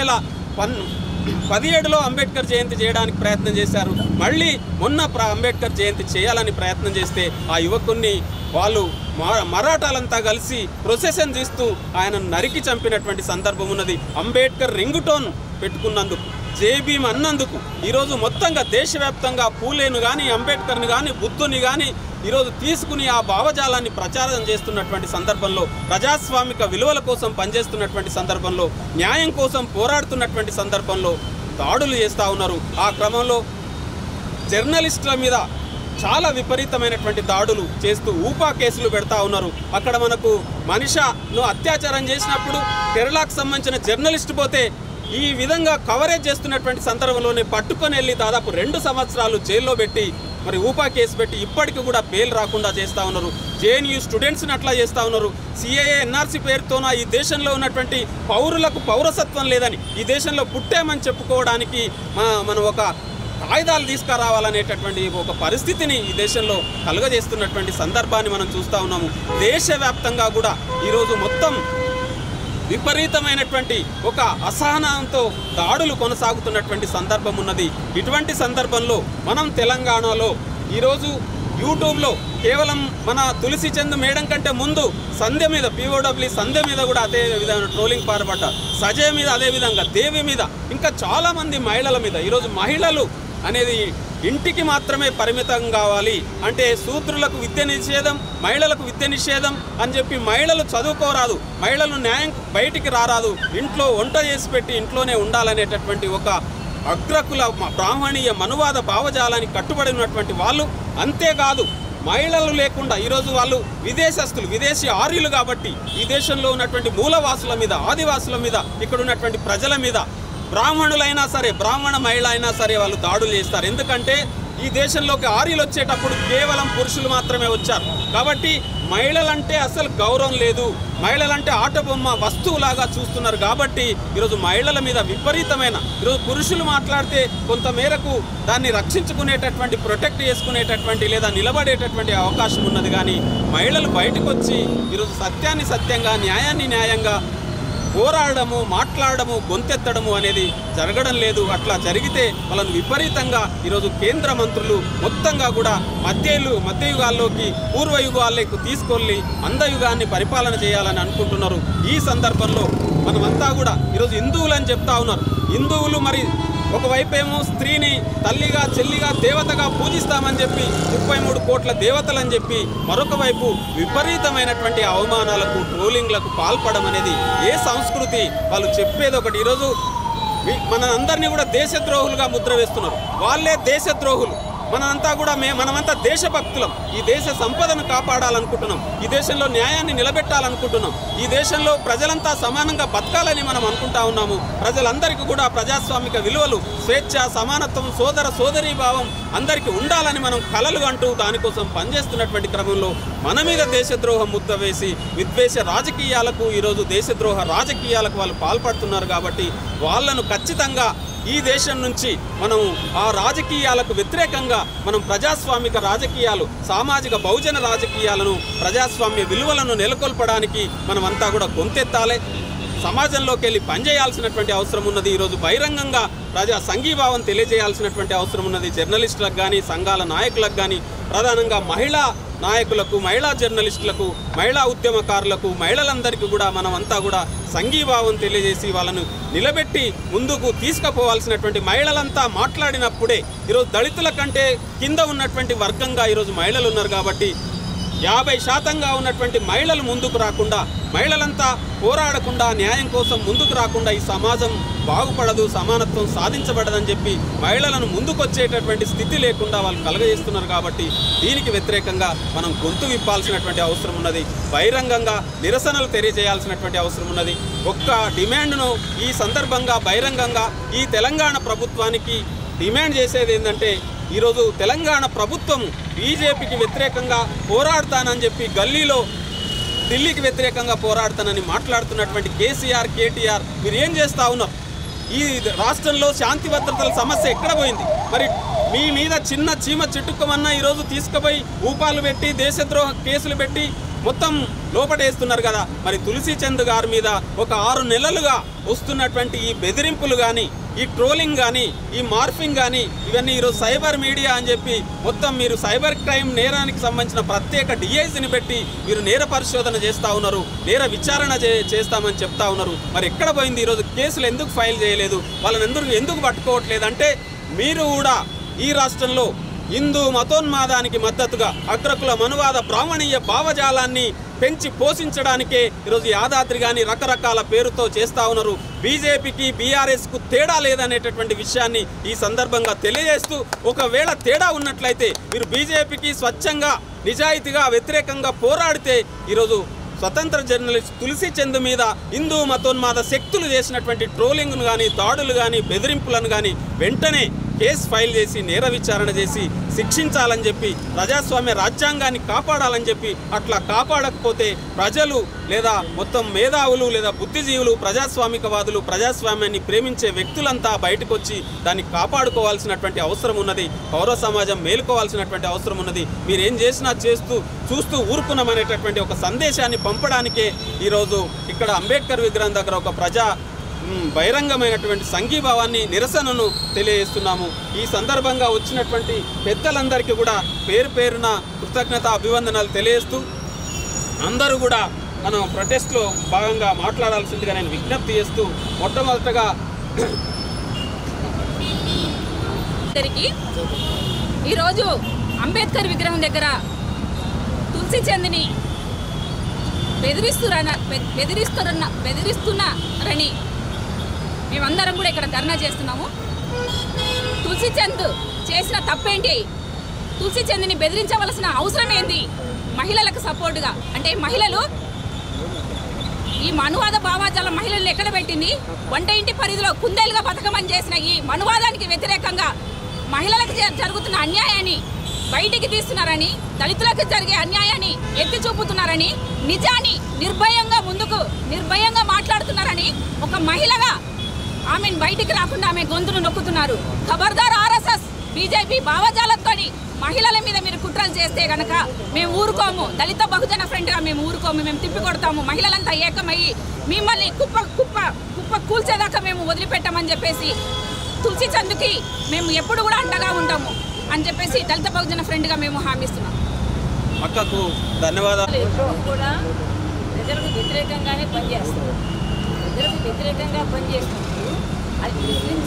2017లో అంబేద్కర్ జయంతి చేయడానికి ప్రయత్నం చేశారు. మళ్ళీ మొన్న అంబేద్కర్ జయంతి చేయాలని ప్రయత్నం చేస్తే ఆ యువకుణ్ణి వాళ్ళు మరాఠాలంతా కలిసి ప్రొసెషన్ తీస్తూ ఆయనను నరికి చంపినటువంటి సందర్భం ఉన్నది. అంబేద్కర్ రింగ్ టోన్ పెట్టుకున్నందుకు, జేబీఎం అన్నందుకు ఈరోజు మొత్తంగా దేశవ్యాప్తంగా పూలేను కానీ, అంబేద్కర్ని కానీ, బుద్ధుని కానీ ఈరోజు తీసుకుని ఆ భావజాలాన్ని ప్రచారం చేస్తున్నటువంటి సందర్భంలో, ప్రజాస్వామిక విలువల కోసం పనిచేస్తున్నటువంటి సందర్భంలో, న్యాయం కోసం పోరాడుతున్నటువంటి సందర్భంలో దాడులు చేస్తూ ఉన్నారు. ఆ క్రమంలో జర్నలిస్టుల మీద చాలా విపరీతమైనటువంటి దాడులు చేస్తూ ఊపా కేసులు పెడతా ఉన్నారు. అక్కడ మనకు మనిషను అత్యాచారం చేసినప్పుడు కేరళకు సంబంధించిన జర్నలిస్ట్ పోతే ఈ విధంగా కవరేజ్ చేస్తున్నటువంటి సందర్భంలోనే పట్టుకొని వెళ్ళి దాదాపు 2 సంవత్సరాలు జైల్లో పెట్టి మరి ఊపా కేసు పెట్టి ఇప్పటికి కూడా బెయిల్ రాకుండా చేస్తూ ఉన్నారు. జేఎన్యూ స్టూడెంట్స్ని అట్లా చేస్తూ ఉన్నారు. సిఏఏ ఎన్ఆర్సీ పేరుతోన ఈ దేశంలో ఉన్నటువంటి పౌరులకు పౌరసత్వం లేదని, ఈ దేశంలో పుట్టామని చెప్పుకోవడానికి మనం ఒక ఆయుధాలు తీసుకురావాలనేటటువంటి ఒక పరిస్థితిని ఈ దేశంలో కలుగజేస్తున్నటువంటి సందర్భాన్ని మనం చూస్తూ ఉన్నాము. దేశవ్యాప్తంగా కూడా ఈరోజు మొత్తం విపరీతమైనటువంటి ఒక అసహనంతో దాడులు కొనసాగుతున్నటువంటి సందర్భం ఉన్నది. ఇటువంటి సందర్భంలో మనం తెలంగాణలో ఈరోజు యూట్యూబ్లో కేవలం మన తులసి చంద్ మేడం కంటే ముందు సంధ్య మీద, POW సంధ్య మీద కూడా అదే విధంగా ట్రోలింగ్ పాల్పడ్డ, సజయ్ మీద అదేవిధంగా, దేవి మీద, ఇంకా చాలామంది మహిళల మీద. ఈరోజు మహిళలు అనేది ఇంటికి మాత్రమే పరిమితం కావాలి అంటే శూద్రులకు విద్య నిషేధం, మహిళలకు విద్య నిషేధం అని చెప్పి మహిళలు చదువుకోరాదు, మహిళలు న్యాయం బయటికి రారాదు, ఇంట్లో వంట చేసి పెట్టి ఇంట్లోనే ఉండాలనేటటువంటి ఒక అగ్రకుల బ్రాహ్మణీయ మనువాద భావజాలానికి కట్టుబడి ఉన్నటువంటి వాళ్ళు. అంతేకాదు మహిళలు లేకుండా ఈరోజు వాళ్ళు విదేశస్తులు, విదేశీ ఆర్యులు కాబట్టి ఈ దేశంలో ఉన్నటువంటి మూలవాసుల మీద, ఆదివాసుల మీద, ఇక్కడ ఉన్నటువంటి ప్రజల మీద, బ్రాహ్మణులైనా సరే, బ్రాహ్మణ మహిళ అయినా సరే వాళ్ళు దాడులు చేస్తారు. ఎందుకంటే ఈ దేశంలోకి ఆర్యులు వచ్చేటప్పుడు కేవలం పురుషులు మాత్రమే వచ్చారు కాబట్టి మహిళలంటే అసలు గౌరవం లేదు, మహిళలంటే ఆట బొమ్మ వస్తువులాగా చూస్తున్నారు. కాబట్టి ఈరోజు మహిళల మీద విపరీతమైన, ఈరోజు పురుషులు మాట్లాడితే కొంత మేరకు దాన్ని రక్షించుకునేటటువంటి, ప్రొటెక్ట్ చేసుకునేటటువంటి లేదా నిలబడేటటువంటి అవకాశం ఉన్నది. కానీ మహిళలు బయటకు వచ్చి ఈరోజు సత్యాన్ని సత్యంగా, న్యాయాన్ని న్యాయంగా పోరాడము, మాట్లాడము, గొంతెత్తడము అనేది జరగడం లేదు. అట్లా జరిగితే వాళ్ళను విపరీతంగా ఈరోజు కేంద్ర మంత్రులు మొత్తంగా కూడా మధ్యయుగాల్లోకి, పూర్వయుగాల్లోకి తీసుకెళ్ళి అందయుగాన్ని పరిపాలన చేయాలని అనుకుంటున్నారు. ఈ సందర్భంలో మనమంతా కూడా ఈరోజు హిందువులని చెప్తా ఉన్నారు. హిందువులు మరి ఒకవైపేమో స్త్రీని తల్లిగా, చెల్లిగా, దేవతగా పూజిస్తామని చెప్పి 33 కోట్ల దేవతలని చెప్పి, మరొక వైపు విపరీతమైనటువంటి అవమానాలకు, ట్రోలింగ్లకు పాల్పడడం అనేది ఏ సంస్కృతి? వాళ్ళు చెప్పేది ఒకటి. ఈరోజు మన అందరినీ కూడా దేశద్రోహులుగా ముద్ర వేస్తున్నారు. వాళ్ళే దేశద్రోహులు. మనమంతా కూడా మనమంతా దేశభక్తులం. ఈ దేశ సంపదను కాపాడాలనుకుంటున్నాం. ఈ దేశంలో న్యాయాన్ని నిలబెట్టాలనుకుంటున్నాం. ఈ దేశంలో ప్రజలంతా సమానంగా బతకాలని మనం అనుకుంటా ఉన్నాము. ప్రజలందరికీ కూడా ప్రజాస్వామిక విలువలు, స్వేచ్ఛ, సమానత్వం, సోదరీభావం అందరికీ ఉండాలని మనం కలలు అంటూ దానికోసం పనిచేస్తున్నటువంటి క్రమంలో మన మీద దేశద్రోహం ముద్ద వేసి విద్వేష రాజకీయాలకు, ఈరోజు దేశద్రోహ రాజకీయాలకు వాళ్ళు పాల్పడుతున్నారు. కాబట్టి వాళ్ళను ఖచ్చితంగా ఈ దేశం నుంచి మనం ఆ రాజకీయాలకు వ్యతిరేకంగా మనం ప్రజాస్వామిక రాజకీయాలు, సామాజిక బహుజన రాజకీయాలను, ప్రజాస్వామ్య విలువలను నెలకొల్పడానికి మనమంతా కూడా గొంతెత్తాలి. సమాజంలోకి వెళ్ళి పనిచేయాల్సినటువంటి అవసరం ఉన్నది. ఈరోజు బహిరంగంగా ప్రజా సంఘీభావం తెలియజేయాల్సినటువంటి అవసరం ఉన్నది. జర్నలిస్టులకు కానీ, సంఘాల నాయకులకు కానీ, ప్రధానంగా మహిళా నాయకులకు, మహిళా జర్నలిస్టులకు, మహిళా ఉద్యమకారులకు, మహిళలందరికీ కూడా మనమంతా కూడా సంఘీభావం తెలియజేసి వాళ్ళను నిలబెట్టి ముందుకు తీసుకుపోవాల్సినటువంటి, మహిళలంతా మాట్లాడినప్పుడే ఈరోజు దళితుల కంటే కింద ఉన్నటువంటి వర్గంగా ఈరోజు మహిళలు ఉన్నారు. కాబట్టి 50% ఉన్నటువంటి మహిళలు ముందుకు రాకుండా, మహిళలంతా పోరాడకుండా, న్యాయం కోసం ముందుకు రాకుండా ఈ సమాజం బాగుపడదు, సమానత్వం సాధించబడదని చెప్పి మహిళలను ముందుకొచ్చేటటువంటి స్థితి లేకుండా వాళ్ళు కలగజేస్తున్నారు. కాబట్టి దీనికి వ్యతిరేకంగా మనం గొంతు విప్పాల్సినటువంటి అవసరం ఉన్నది. బహిరంగంగా నిరసనలు తెలియజేయాల్సినటువంటి అవసరం ఉన్నది. ఒక్క డిమాండ్ను ఈ సందర్భంగా బహిరంగంగా ఈ తెలంగాణ ప్రభుత్వానికి డిమాండ్ చేసేది ఏంటంటే, ఈరోజు తెలంగాణ ప్రభుత్వం బీజేపీకి వ్యతిరేకంగా పోరాడతానని చెప్పి గల్లీలో ఢిల్లీకి వ్యతిరేకంగా పోరాడతానని మాట్లాడుతున్నటువంటి కేసీఆర్, కేటీఆర్ మీరు ఏం చేస్తూ ఉన్నారు? ఈ రాష్ట్రంలో శాంతి భద్రతల సమస్య ఎక్కడ పోయింది? మరి మీ మీద చిన్న చీమ చిట్టుకోమన్నా ఈరోజు తీసుకుపోయి ఊపాలు పెట్టి, దేశద్రోహ కేసులు పెట్టి మొత్తం లోపటేస్తున్నారు కదా. మరి తులసి చంద్ గారి మీద ఒక 6 నెలలుగా వస్తున్నటువంటి ఈ బెదిరింపులు కానీ, ఈ ట్రోలింగ్ కానీ, ఈ మార్ఫింగ్ కానీ, ఇవన్నీ ఈరోజు సైబర్ మీడియా అని చెప్పి మొత్తం మీరు సైబర్ క్రైమ్ నేరానికి సంబంధించిన ప్రత్యేక డిఐసిని పెట్టి మీరు నేర పరిశోధన చేస్తూ ఉన్నారు, నేర విచారణ చేస్తామని చెప్తా ఉన్నారు. మరి ఎక్కడ పోయింది? ఈరోజు కేసులు ఎందుకు ఫైల్ చేయలేదు? వాళ్ళని ఎందుకు పట్టుకోవట్లేదు? అంటే మీరు కూడా ఈ రాష్ట్రంలో హిందూ మతోన్మాదానికి మద్దతుగా అగ్రకుల మనువాద బ్రాహ్మణీయ భావజాలాన్ని పెంచి పోషించడానికే ఈరోజు యాదాద్రి కానీ రకరకాల పేరుతో చేస్తూ ఉన్నారు. బీజేపీకి, బీఆర్ఎస్కు తేడా లేదనేటటువంటి విషయాన్ని ఈ సందర్భంగా తెలియజేస్తూ, ఒకవేళ తేడా ఉన్నట్లయితే మీరు బీజేపీకి స్వచ్ఛంగా, నిజాయితీగా వ్యతిరేకంగా పోరాడితే ఈరోజు స్వతంత్ర జర్నలిస్ట్ తులసి చంద్ మీద హిందూ మతోన్మాద శక్తులు చేసినటువంటి ట్రోలింగ్ను కానీ, దాడులు కానీ, బెదిరింపులను కానీ వెంటనే కేసు ఫైల్ చేసి నేర విచారణ చేసి శిక్షించాలని చెప్పి, ప్రజాస్వామ్య రాజ్యాంగాన్ని కాపాడాలని చెప్పి, అట్లా కాపాడకపోతే ప్రజలు లేదా మొత్తం మేధావులు లేదా బుద్ధిజీవులు, ప్రజాస్వామికవాదులు, ప్రజాస్వామ్యాన్ని ప్రేమించే వ్యక్తులంతా బయటకు వచ్చి దాన్ని కాపాడుకోవాల్సినటువంటి అవసరం ఉన్నది. పౌర సమాజం మేలుకోవాల్సినటువంటి అవసరం ఉన్నది. మీరేం చేసినా చూస్తూ ఊరుకున్నామనేటటువంటి ఒక సందేశాన్ని పంపడానికే ఈరోజు ఇక్కడ అంబేద్కర్ విగ్రహం దగ్గర ఒక బహిరంగమైనటువంటి సంఘీభావాన్ని, నిరసనను తెలియజేస్తున్నాము. ఈ సందర్భంగా వచ్చినటువంటి పెద్దలందరికీ కూడా పేరు పేరున కృతజ్ఞత అభివందనాలు తెలియజేస్తూ, అందరూ కూడా మనం ప్రొటెస్ట్లో భాగంగా మాట్లాడాల్సిందిగా నేను విజ్ఞప్తి చేస్తూ, మొట్టమొదటగా ఈరోజు అంబేద్కర్ విగ్రహం దగ్గర తులసి చంద్ని బెదిరిస్తున్నారని మేమందరం కూడా ఇక్కడ ధర్నా చేస్తున్నాము. తులసి చంద్ చేసిన తప్పేంటి? తులసి చంద్ని బెదిరించవలసిన అవసరం ఏంది? మహిళలకు సపోర్టుగా అంటే మహిళలు ఈ మనువాద భావాజాల మహిళలను ఎక్కడ పెట్టింది? వంట ఇంటి పరిధిలో కుందేలుగా బతకమని చేసిన ఈ మనువాదానికి వ్యతిరేకంగా మహిళలకు జరుగుతున్న అన్యాయాన్ని బయటికి తీస్తున్నారని, దళితులకు జరిగే అన్యాయాన్ని ఎత్తి చూపుతున్నారని, నిజాన్ని నిర్భయంగా మాట్లాడుతున్నారని ఒక మహిళగా ఆమెను బయటికి రాకుండా ఆమె గొంతును నొక్కుతున్నారు. ఖబర్దార్ ఆర్ఎస్ఎస్, బీజేపీ భావజాలంతో మహిళల మీద మీరు కుట్రలు చేస్తే గనక మేము ఊరుకోము. దళిత బహుజన ఫ్రెండ్గా మేము ఊరుకోము, మేము తిప్పి కొడతాము. మహిళలంతా ఏకమయ్యి మిమ్మల్ని కుప్ప కూల్చేదాకా మేము వదిలిపెట్టామని చెప్పేసి తులసి చంద్కి మేము ఎప్పుడు కూడా అండగా ఉంటాము అని చెప్పేసి దళిత బహుజన ఫ్రెండ్గా మేము హామీస్తున్నాం. అక్కకు ధన్యవాదాలు. కూడా ప్రజలకు వ్యతిరేకంగానే పనిచేస్తారు. ప్రజలకు వ్యతిరేకంగా పనిచేస్తున్నప్పుడు అది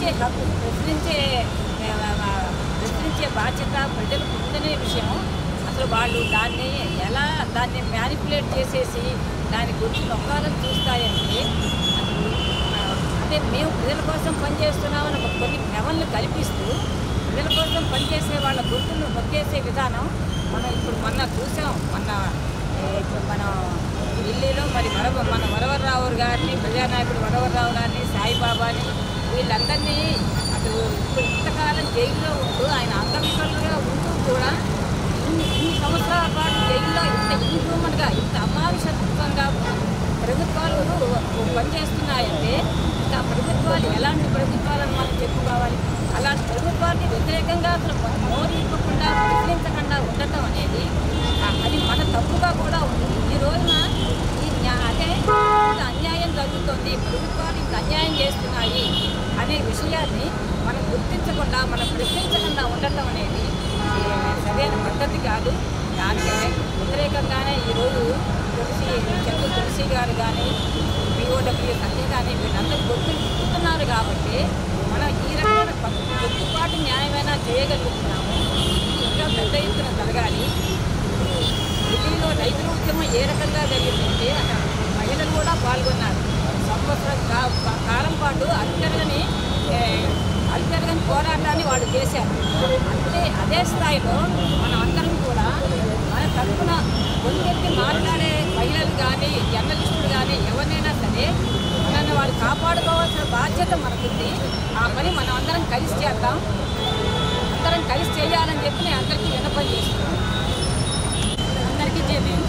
ప్రశ్నించే బాధ్యత ప్రజలకు ఉందనే విషయం అసలు వాళ్ళు దాన్ని మ్యానిపులేట్ చేసేసి దాని గురించి నొక్కాలని చూస్తాయంటే అసలు అంటే మేము ప్రజల కోసం పనిచేస్తున్నామని కొన్ని భ్రమలను కల్పిస్తూ ప్రజల కోసం పనిచేసే వాళ్ళ గుర్తులు నొక్కేసే విధానం మనం ఇప్పుడు మొన్న చూసాం. మన ఢిల్లీలో మరి మన వరవరరావు గారిని, ప్రజానాయకుడు వరవరరావు గారిని, సాయిబాబాని, వీళ్ళందరినీ అసలు ఇప్పుడు ఇంతకాలం జైల్లో ఉంటూ ఆయన అంగవికలుగా ఉంటూ కూడా ఇన్ని సంవత్సరాల పాటు జైల్లో ఇంత ఇన్హ్యూమన్గా, ఇంత అమానుషత్వంగా ప్రభుత్వాలు పనిచేస్తున్నాయంటే ఇంకా ప్రభుత్వాలు ఎలాంటి ప్రభుత్వాలను మనం చెప్పుకోవాలి? అలాంటి ప్రభుత్వానికి వ్యతిరేకంగా అసలు నోరు ఇవ్వకుండా ప్రశ్నించకుండా ఉండటం అనేది అది మన తప్పుగా కూడా ఉంది. ఈ రోజున అదే అన్యాయం జరుగుతుంది, ప్రభుత్వాలు ఇంత అన్యాయం చేస్తున్నాయి అనే విషయాన్ని మనం గుర్తించకుండా, మనం ప్రశ్నించకుండా ఉండటం అనేది సరైన పద్ధతి కాదు. దానికి వ్యతిరేకంగానే ఈరోజు తులసి గారు కానీ, పిఓడబ్ల్యూ సత్య కానీ వీళ్ళందరూ గుర్తున్నారు కాబట్టి మనం ఈ రకమైన కొద్దిపాటు న్యాయమైనా చేయగలుగుతున్నాము. ఇంకా పెద్ద ఎత్తున జరగాలి. ఢిల్లీలో రైతుల ఉద్యమం ఏ రకంగా జరిగిందంటే అక్కడ మహిళలు కూడా పాల్గొన్నారు. సంవత్సరం కాలం పాటు అల్పెరగని పోరాటాన్ని వాళ్ళు చేశారు. అదే స్థాయిలో మనం అందరం కూడా మన తరఫున ముందెత్తి మాట్లాడే మహిళలు కానీ, జర్నలిస్టులు కానీ ఎవరినైనా సరే మనల్ని వాళ్ళు కాపాడుకోవాల్సిన బాధ్యత మనకుంది. ఆ పని మనం అందరం కలిసి చేద్దాం, అందరం కలిసి చేయాలని చెప్పి నేను అందరికీ విన్నపం చేస్తున్నాను. అందరికీ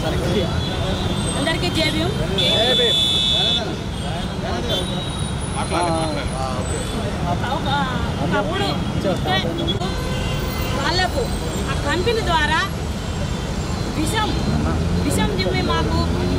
జేబీఎం. ఒకప్పుడు వాళ్ళకు ఆ కంపెనీ ద్వారా విషం జిమ్మి మాకు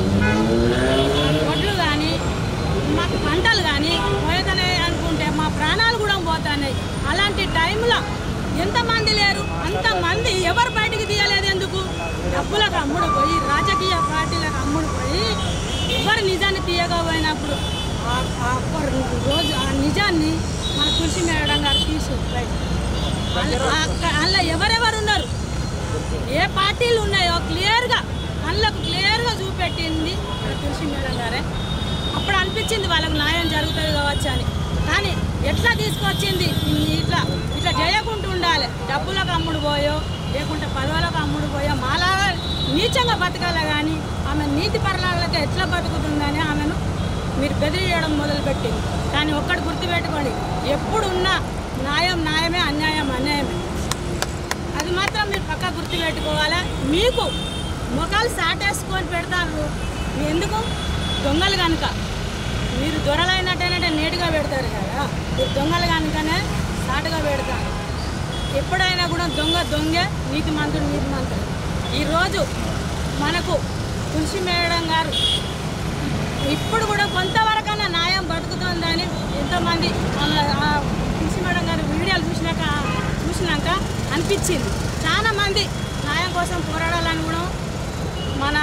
వడ్లు కానీ, మాకు పంటలు కానీ పోయేదనే అనుకుంటే మా ప్రాణాలు కూడా పోతున్నాయి. అలాంటి టైంలో ఎంతమంది లేరు, అంతమంది ఎవరు బయటికి తీయలేదు. ఎందుకు? డబ్బులకు అమ్ముడు పోయి, రాజకీయ పార్టీలకు అమ్ముడు పోయి ఎవరు నిజాన్ని తీయకపోయినప్పుడు రోజు ఆ నిజాన్ని మన తులసి మేడం గారు తీసు అందులో ఎవరెవరు ఉన్నారు, ఏ పార్టీలు ఉన్నాయో క్లియర్గా కళ్ళకు క్లియర్గా చూపెట్టింది మన తులసి మేడం గారే. అప్పుడు అనిపించింది వాళ్ళకు న్యాయం జరుగుతుంది కావచ్చు అని. కానీ ఎట్లా తీసుకొచ్చింది, ఇట్లా చేయకుండా ఉండాలి. డబ్బులకు అమ్ముడు పోయో లేకుంటే పదవులకు అమ్ముడు పోయో మాలాగా నీచంగా బతకాలి. కానీ ఆమె నీతి పరులకి ఎట్లా బతుకుతుందని ఆమెను మీరు బెదిరియడం మొదలుపెట్టింది. కానీ ఒక్కటి గుర్తుపెట్టుకోండి, ఎప్పుడున్నా న్యాయం న్యాయమే, అన్యాయం అన్యాయమే. అది మాత్రం మీరు పక్కా గుర్తుపెట్టుకోవాలి. మీకు ముఖాలు సాటేసుకొని పెడతారు. ఎందుకు? దొంగలు కనుక మీరు దొరలైనట్టేనంటే నీట్గా పెడతారు కదా, మీరు దొంగలు కనుకనే సాటుగా పెడతారు. ఎప్పుడైనా కూడా దొంగే, నీతిమంతుడు. ఈరోజు మనకు తులసి మేడం గారు ఇప్పుడు కూడా కొంతవరకైనా న్యాయం బతుకుతుందని ఎంతోమంది తులసి మేడం గారు వీడియోలు చూసినాక అనిపించింది. చాలామంది న్యాయం కోసం పోరాడాలని కూడా మన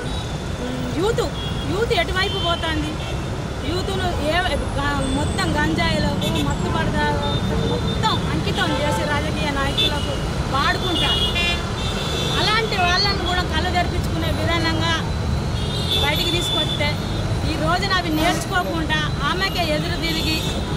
యూత్ ఎటువైపు పోతుంది? యూత్ను మొత్తం గంజాయిలకు, మత్తు పడతాలకు మొత్తం అంకితం చేసి రాజకీయ నాయకులకు వాడుకుంటారు. అలాంటి వాళ్ళని కూడా కళ్ళు తెరిపించుకునే విధానంగా బయటికి తీసుకొస్తే ఈ రోజున అవి నేర్చుకోకుండా ఆమెకే ఎదురు తిరిగి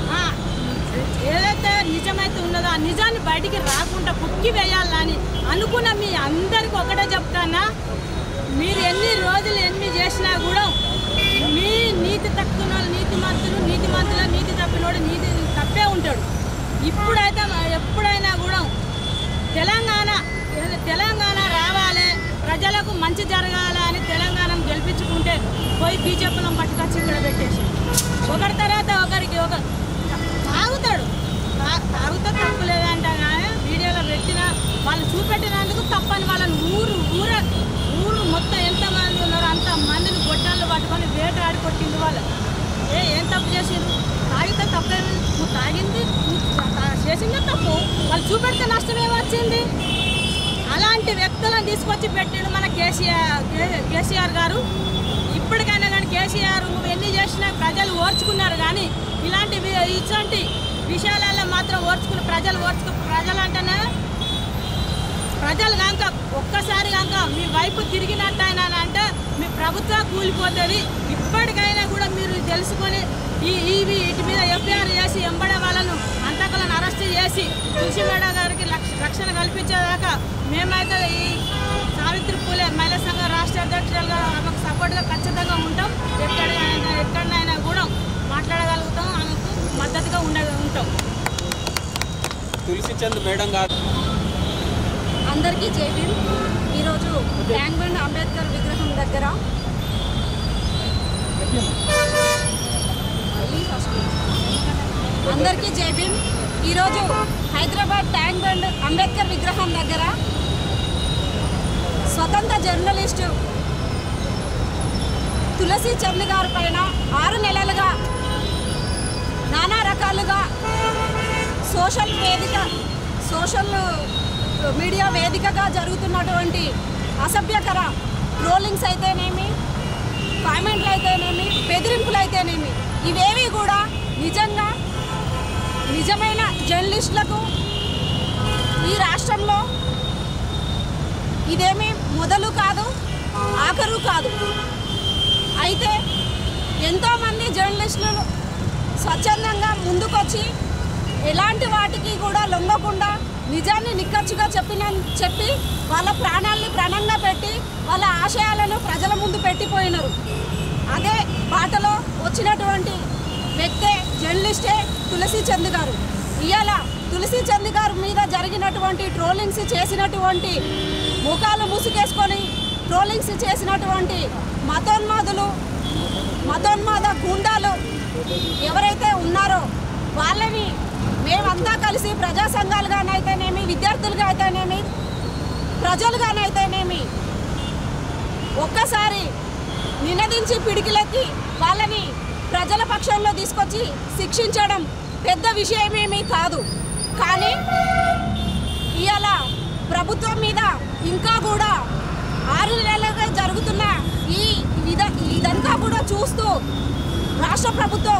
ఏదైతే నిజమైతే ఉన్నదో ఆ నిజాన్ని బయటికి రాకుండా పుక్కి వేయాలని అనుకున్న మీ అందరికీ ఒకటే చెప్తానా, మీరు ఎన్ని రోజులు ఎన్ని చేసినా కూడా మీ నీతి తక్కువ నీతిమంతుల నీతి తప్పినోడు నీతి తప్పే ఉంటాడు. ఎప్పుడైనా కూడా తెలంగాణ రావాలి, ప్రజలకు మంచి జరగాలని తెలంగాణను గెలిపించుకుంటే పోయి బీజేపీలో పట్టుకొచ్చి ఇక్కడ పెట్టేసి ఒకరి తర్వాత ఒకరికి తాగుతా తప్పు లేదంట. కానీ వీడియోలో పెట్టిన వాళ్ళు చూపెట్టినందుకు తప్పని వాళ్ళని ఊరు మొత్తం ఎంతమంది ఉన్నారో అంతమందిని గొడ్డళ్ళు పట్టుకొని వేటాడి కొట్టింది. వాళ్ళు ఏం తప్పు చేసిండ్రు? తాగితే తప్పేమి, నువ్వు తాగింది చేసిందే తప్పు, వాళ్ళు చూపెడితే నష్టం ఏమొచ్చింది? అలాంటి వ్యక్తులను తీసుకొచ్చి పెట్టిండు మన కేసీఆర్ గారు. ఇప్పటికైనా కానీ కేసీఆర్ నువ్వు ఎన్ని చేసినా ప్రజలు ఓర్చుకున్నారు. కానీ ఇలాంటి విషయాలలో మాత్రం ప్రజలు అంటేనే ప్రజలు కనుక ఒక్కసారి కనుక మీ వైపు తిరిగినట్టయినా అంటే మీ ప్రభుత్వం కూలిపోతుంది. ఇప్పటికైనా కూడా మీరు తెలుసుకొని వీటి మీద ఎఫ్ఐఆర్ చేసి ఎంబడే వాళ్ళను అంతకులను అరెస్ట్ చేసి తులసి మేడం గారికి రక్షణ కల్పించేదాకా మేమైతే ఈ సావిత్రి పూలే మహిళా సంఘం రాష్ట్ర అధ్యక్షులుగా ఆమెకు సపోర్ట్గా ఖచ్చితంగా ఉంటాం. ఎక్కడైనా కూడా మాట్లాడగలుగుతాం, ఆమెకు మద్దతుగా ఉంటాం. తులసి చంద్ మేడం గారు అందరికీ జై భీమ్. ఈరోజు ట్యాంక్ బండ్ అంబేద్కర్ విగ్రహం దగ్గర అందరికీ జై భీమ్. ఈరోజు హైదరాబాద్ ట్యాంక్ బండ్ అంబేద్కర్ విగ్రహం దగ్గర స్వతంత్ర జర్నలిస్టు తులసి చంద్ గారి పైన 6 నెలలుగా నానా రకాలుగా సోషల్ మీడియా వేదికగా జరుగుతున్నటువంటి అసభ్యకర ట్రోలింగ్స్ అయితేనేమి, కామెంట్లు అయితేనేమి, బెదిరింపులు అయితేనేమి, ఇవేవి కూడా నిజమైన జర్నలిస్టులకు ఈ రాష్ట్రంలో ఇదేమీ మొదలు కాదు, ఆఖరు కాదు. అయితే ఎంతోమంది జర్నలిస్టులు స్వచ్ఛందంగా ముందుకొచ్చి ఎలాంటి వాటికి కూడా లొంగకుండా నిజాన్ని నిక్కచ్చుగా చెప్పి వాళ్ళ ప్రాణాలని ప్రాణంగా పెట్టి వాళ్ళ ఆశయాలను ప్రజల ముందు పెట్టిపోయినారు. అదే బాటలో వచ్చినటువంటి వ్యక్తే జర్నలిస్టే తులసి చంద్ గారు. ఇవాళ తులసి చంద్ గారి మీద జరిగినటువంటి ట్రోలింగ్స్ చేసినటువంటి ముఖాలు ముసుగేసుకొని ట్రోలింగ్స్ చేసినటువంటి మతోన్మాద గుండాలు ఎవరైతే ఉన్నారో వాళ్ళని మేమంతా కలిసి ప్రజా సంఘాలుగానైతేనేమి, విద్యార్థులుగా అయితేనేమి, ప్రజలుగానైతేనేమి ఒక్కసారి నినదించి పిడికిలెత్తి వాళ్ళని ప్రజల పక్షంలో తీసుకొచ్చి శిక్షించడం పెద్ద విషయమేమీ కాదు. కానీ ఇవాళ ప్రభుత్వం మీద ఇంకా కూడా 6 నెలలుగా జరుగుతున్న ఇదంతా కూడా చూస్తూ రాష్ట్ర ప్రభుత్వం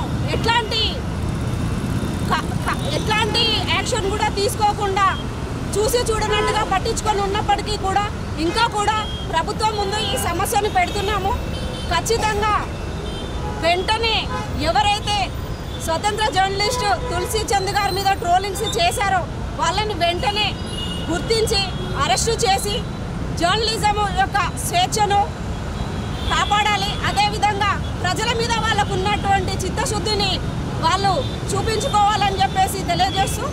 ఎట్లాంటి యాక్షన్ కూడా తీసుకోకుండా చూసి చూడనట్టుగా పట్టించుకొని ఉన్నప్పటికీ కూడా ఇంకా కూడా ప్రభుత్వం ముందు ఈ సమస్యను పెడుతున్నాము. ఖచ్చితంగా వెంటనే ఎవరైతే స్వతంత్ర జర్నలిస్టు తులసి చంద్ గారి మీద ట్రోలింగ్స్ చేశారో వాళ్ళని వెంటనే గుర్తించి అరెస్టు చేసి జర్నలిజం యొక్క స్వేచ్ఛను కాపాడాలి. అదేవిధంగా ప్రజల మీద వాళ్ళకు ఉన్నటువంటి చిత్తశుద్ధిని వాళ్ళు చూపించుకోవాలని చెప్పేసి తెలియజేస్తూ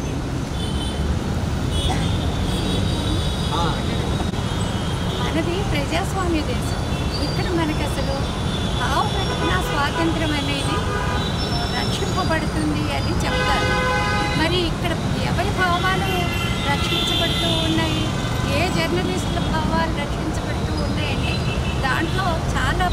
మనది ప్రజాస్వామ్య దేశం. ఇక్కడ మనకి అసలు భావప్రకటన స్వాతంత్రం అనేది రక్షింపబడుతుంది అని చెప్తారు. మరి ఇక్కడ ఎవరి భావాలు రక్షించబడుతూ ఉన్నాయి, ఏ జర్నలిస్టుల భావాలు రక్షించబడుతూ ఉన్నాయంటే దాంట్లో చాలా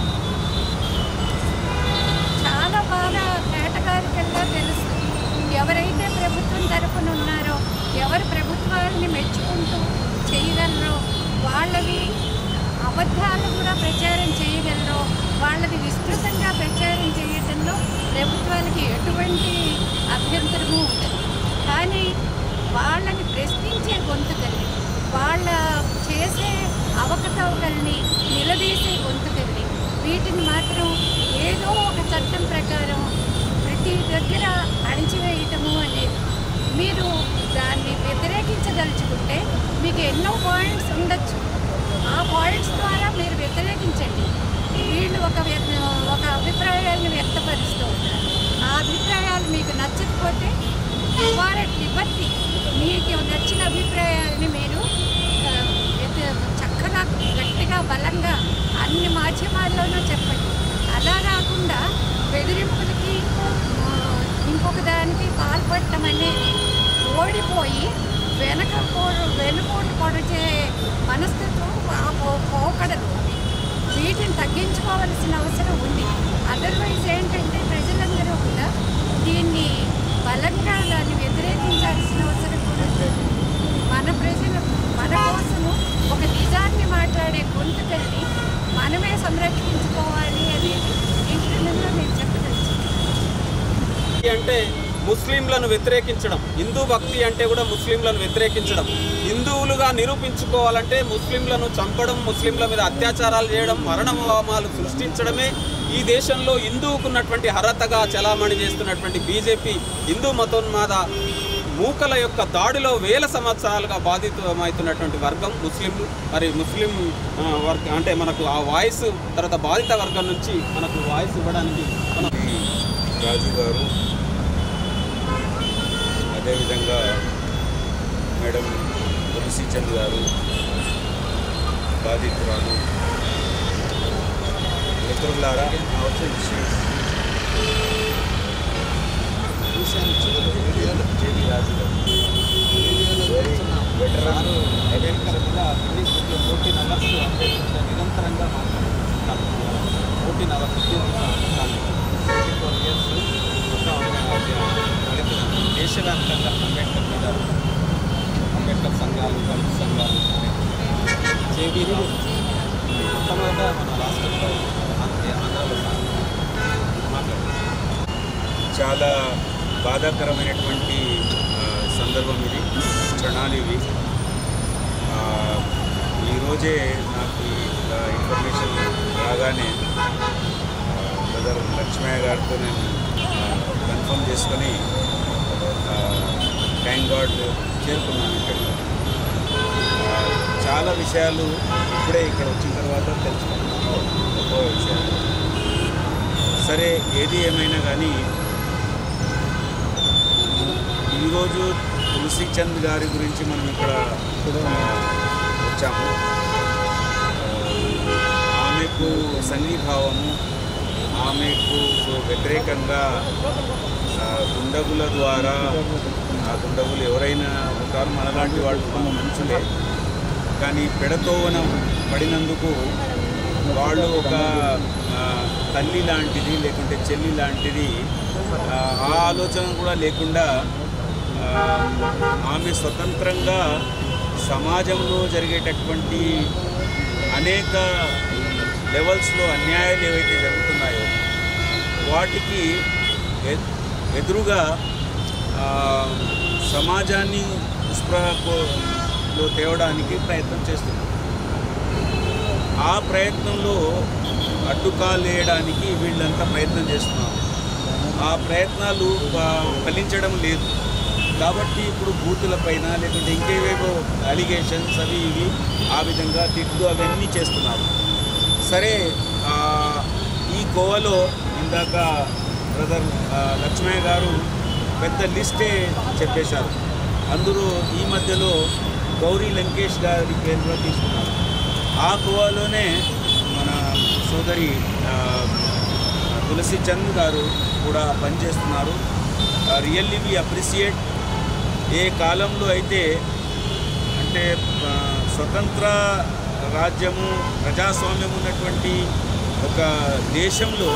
బాగా కేటగారికల్గా తెలుస్తుంది. ఎవరైతే ప్రభుత్వం తరఫున ఉన్నారో, ఎవరు ప్రభుత్వాన్ని మెచ్చుకుంటూ చేయగలరో, వాళ్ళవి అబద్ధాలు కూడా ప్రచారం చేయగలరో, వాళ్ళది విస్తృతంగా ప్రచారం చేయడంలో ప్రభుత్వాలకి ఎటువంటి అభ్యంతరము ఉండదు. కానీ వాళ్ళని ప్రశ్నించే గొంతుకల్ని, వాళ్ళ చేసే అవకతవకల్ని నిలదీసే గొంతుకల్ని, వీటిని మాత్రం ఏదో ఒక చట్టం ప్రకారం ప్రతి దగ్గర అణిచివేయటము అనేది, మీరు దాన్ని వ్యతిరేకించదలుచుకుంటే మీకు ఎన్నో పాయింట్స్ ఉండొచ్చు. ఆ పాయింట్స్ ద్వారా మీరు వ్యతిరేకించండి. వీళ్ళు ఒక అభిప్రాయాలను వ్యక్తపరుస్తూ ఉంటారు. ఆ అభిప్రాయాలు మీకు నచ్చకపోతే లిబర్టీ, మీకు నచ్చిన అభిప్రాయాలని మీరు చక్కగా గట్టిగా బలంగా అన్ని మాధ్యమాల్లోనూ చెప్పండి. అలా కాకుండా బెదిరింపులకి ఇంకొక దానికి పాల్పడటం అనేది ఓడిపోయి వెనుకోటి పొడిచే మనస్తత్వం పోకడలు. వీటిని తగ్గించుకోవాల్సిన అవసరం ఉంది. అదర్వైజ్ ఏంటంటే ప్రజలందరూ కూడా దీన్ని బలంగా దాన్ని వ్యతిరేకించాల్సిన అవసరం కూడా ఉంది. మన ప్రజలు మన కోసము ఒక నిజాన్ని మాట్లాడే గొంతుకల్ని మనమే సంరక్షించుకోవాలి అనేది ఇంటర్నెట్లో నేను చెప్పదలుచుకున్నాను. అంటే ముస్లింలను వ్యతిరేకించడం, హిందూ భక్తి అంటే కూడా ముస్లింలను వ్యతిరేకించడం, హిందువులుగా నిరూపించుకోవాలంటే ముస్లింలను చంపడం, ముస్లింల మీద అత్యాచారాలు చేయడం, మరణహోమాలు సృష్టించడమే ఈ దేశంలో హిందువుకున్నటువంటి అర్హతగా చలామణి చేస్తున్నటువంటి బీజేపీ హిందూ మతోన్మాద మూకల యొక్క దాడిలో వేల సంవత్సరాలుగా బాధితమవుతున్నటువంటి వర్గం ముస్లింలు. మరి ముస్లిం వర్గం అంటే మనకు ఆ వాయిస్ తర్వాత బాధిత వర్గం నుంచి మనకు వాయిస్ ఇవ్వడానికి రాజు గారు, అదేవిధంగా మేడం తులసి చంద్ గారు, బాధితురాలు, మిత్రులారా, వెటరన్ అమెరికన్ కూడా 14 అవర్స్ నిరంతరంగా మాట్లాడుతున్నారు. 14 అవర్స్ 24 ఇయర్స్ దేశవ్యాప్తంగా అంబేద్కర్ మీద అంబేద్కర్ సంఘాలు, దళిత సంఘాలు మొట్టమొదట మన రాష్ట్రంలో ఆంధ్రలో మాట్లాడుతున్నారు. చాలా బాధాకరమైనటువంటి సందర్భం ఇది, క్షణాలు ఇవి. ఈరోజే నాకు ఇన్ఫర్మేషన్ రాగానే బ్రదర్ లక్ష్మయ్య గారితో నేను కన్ఫర్మ్ చేసుకొని థ్యాంక్ గాడ్ చేరుకున్నాను ఇక్కడికి. చాలా విషయాలు ఇప్పుడే ఇక్కడ వచ్చిన తర్వాత తెలుసుకున్నాను, ఎక్కువ విషయాలు. సరే, ఏది ఏమైనా కానీ ఈరోజు తులసి చంద్ గారి గురించి మనం ఇక్కడ వచ్చాము. ఆమెకు సంఘీభావము, ఆమెకు వ్యతిరేకంగా దుండగుల ద్వారా, ఆ దుండగులు ఎవరైనా ఉంటారు, మనలాంటి వాళ్ళు మనుషులే, కానీ పెడతోవనం పడినందుకు వాళ్ళు ఒక తల్లి లాంటిది లేకుంటే చెల్లి లాంటిది ఆ ఆలోచన కూడా లేకుండా ఆమె స్వతంత్రంగా సమాజంలో జరిగేటటువంటి అనేక లెవెల్స్లో అన్యాయాలు ఏవైతే జరుగుతున్నాయో వాటికి ఎదురుగా సమాజాన్ని స్పృహలో తేవడానికి ప్రయత్నం చేస్తున్నారు. ఆ ప్రయత్నంలో అడ్డుకాలేయడానికి వీళ్ళంతా ప్రయత్నం చేస్తున్నారు. ఆ ప్రయత్నాలు ఫలించడం లేదు. కాబట్టి ఇప్పుడు బూతులపైన లేకుంటే ఇంకేవేవో అలిగేషన్స్ అవి ఇవి ఆ విధంగా తిట్లు అవన్నీ చేస్తున్నారు. సరే, ఈ కోవలో ఇందాక బ్రదర్ లక్ష్మయ్య గారు పెద్ద లిస్టే చెప్పేశారు. అందులో ఈ మధ్యలో గౌరీ లంకేష్ గారి పేరు కూడా తీసుకున్నారు. ఆ కోవలోనే మన సోదరి తులసి చంద్ గారు కూడా పనిచేస్తున్నారు. Really we appreciate. ఏ కాలంలో అయితే అంటే స్వతంత్ర రాజ్యము, ప్రజాస్వామ్యం ఉన్నటువంటి ఒక దేశంలో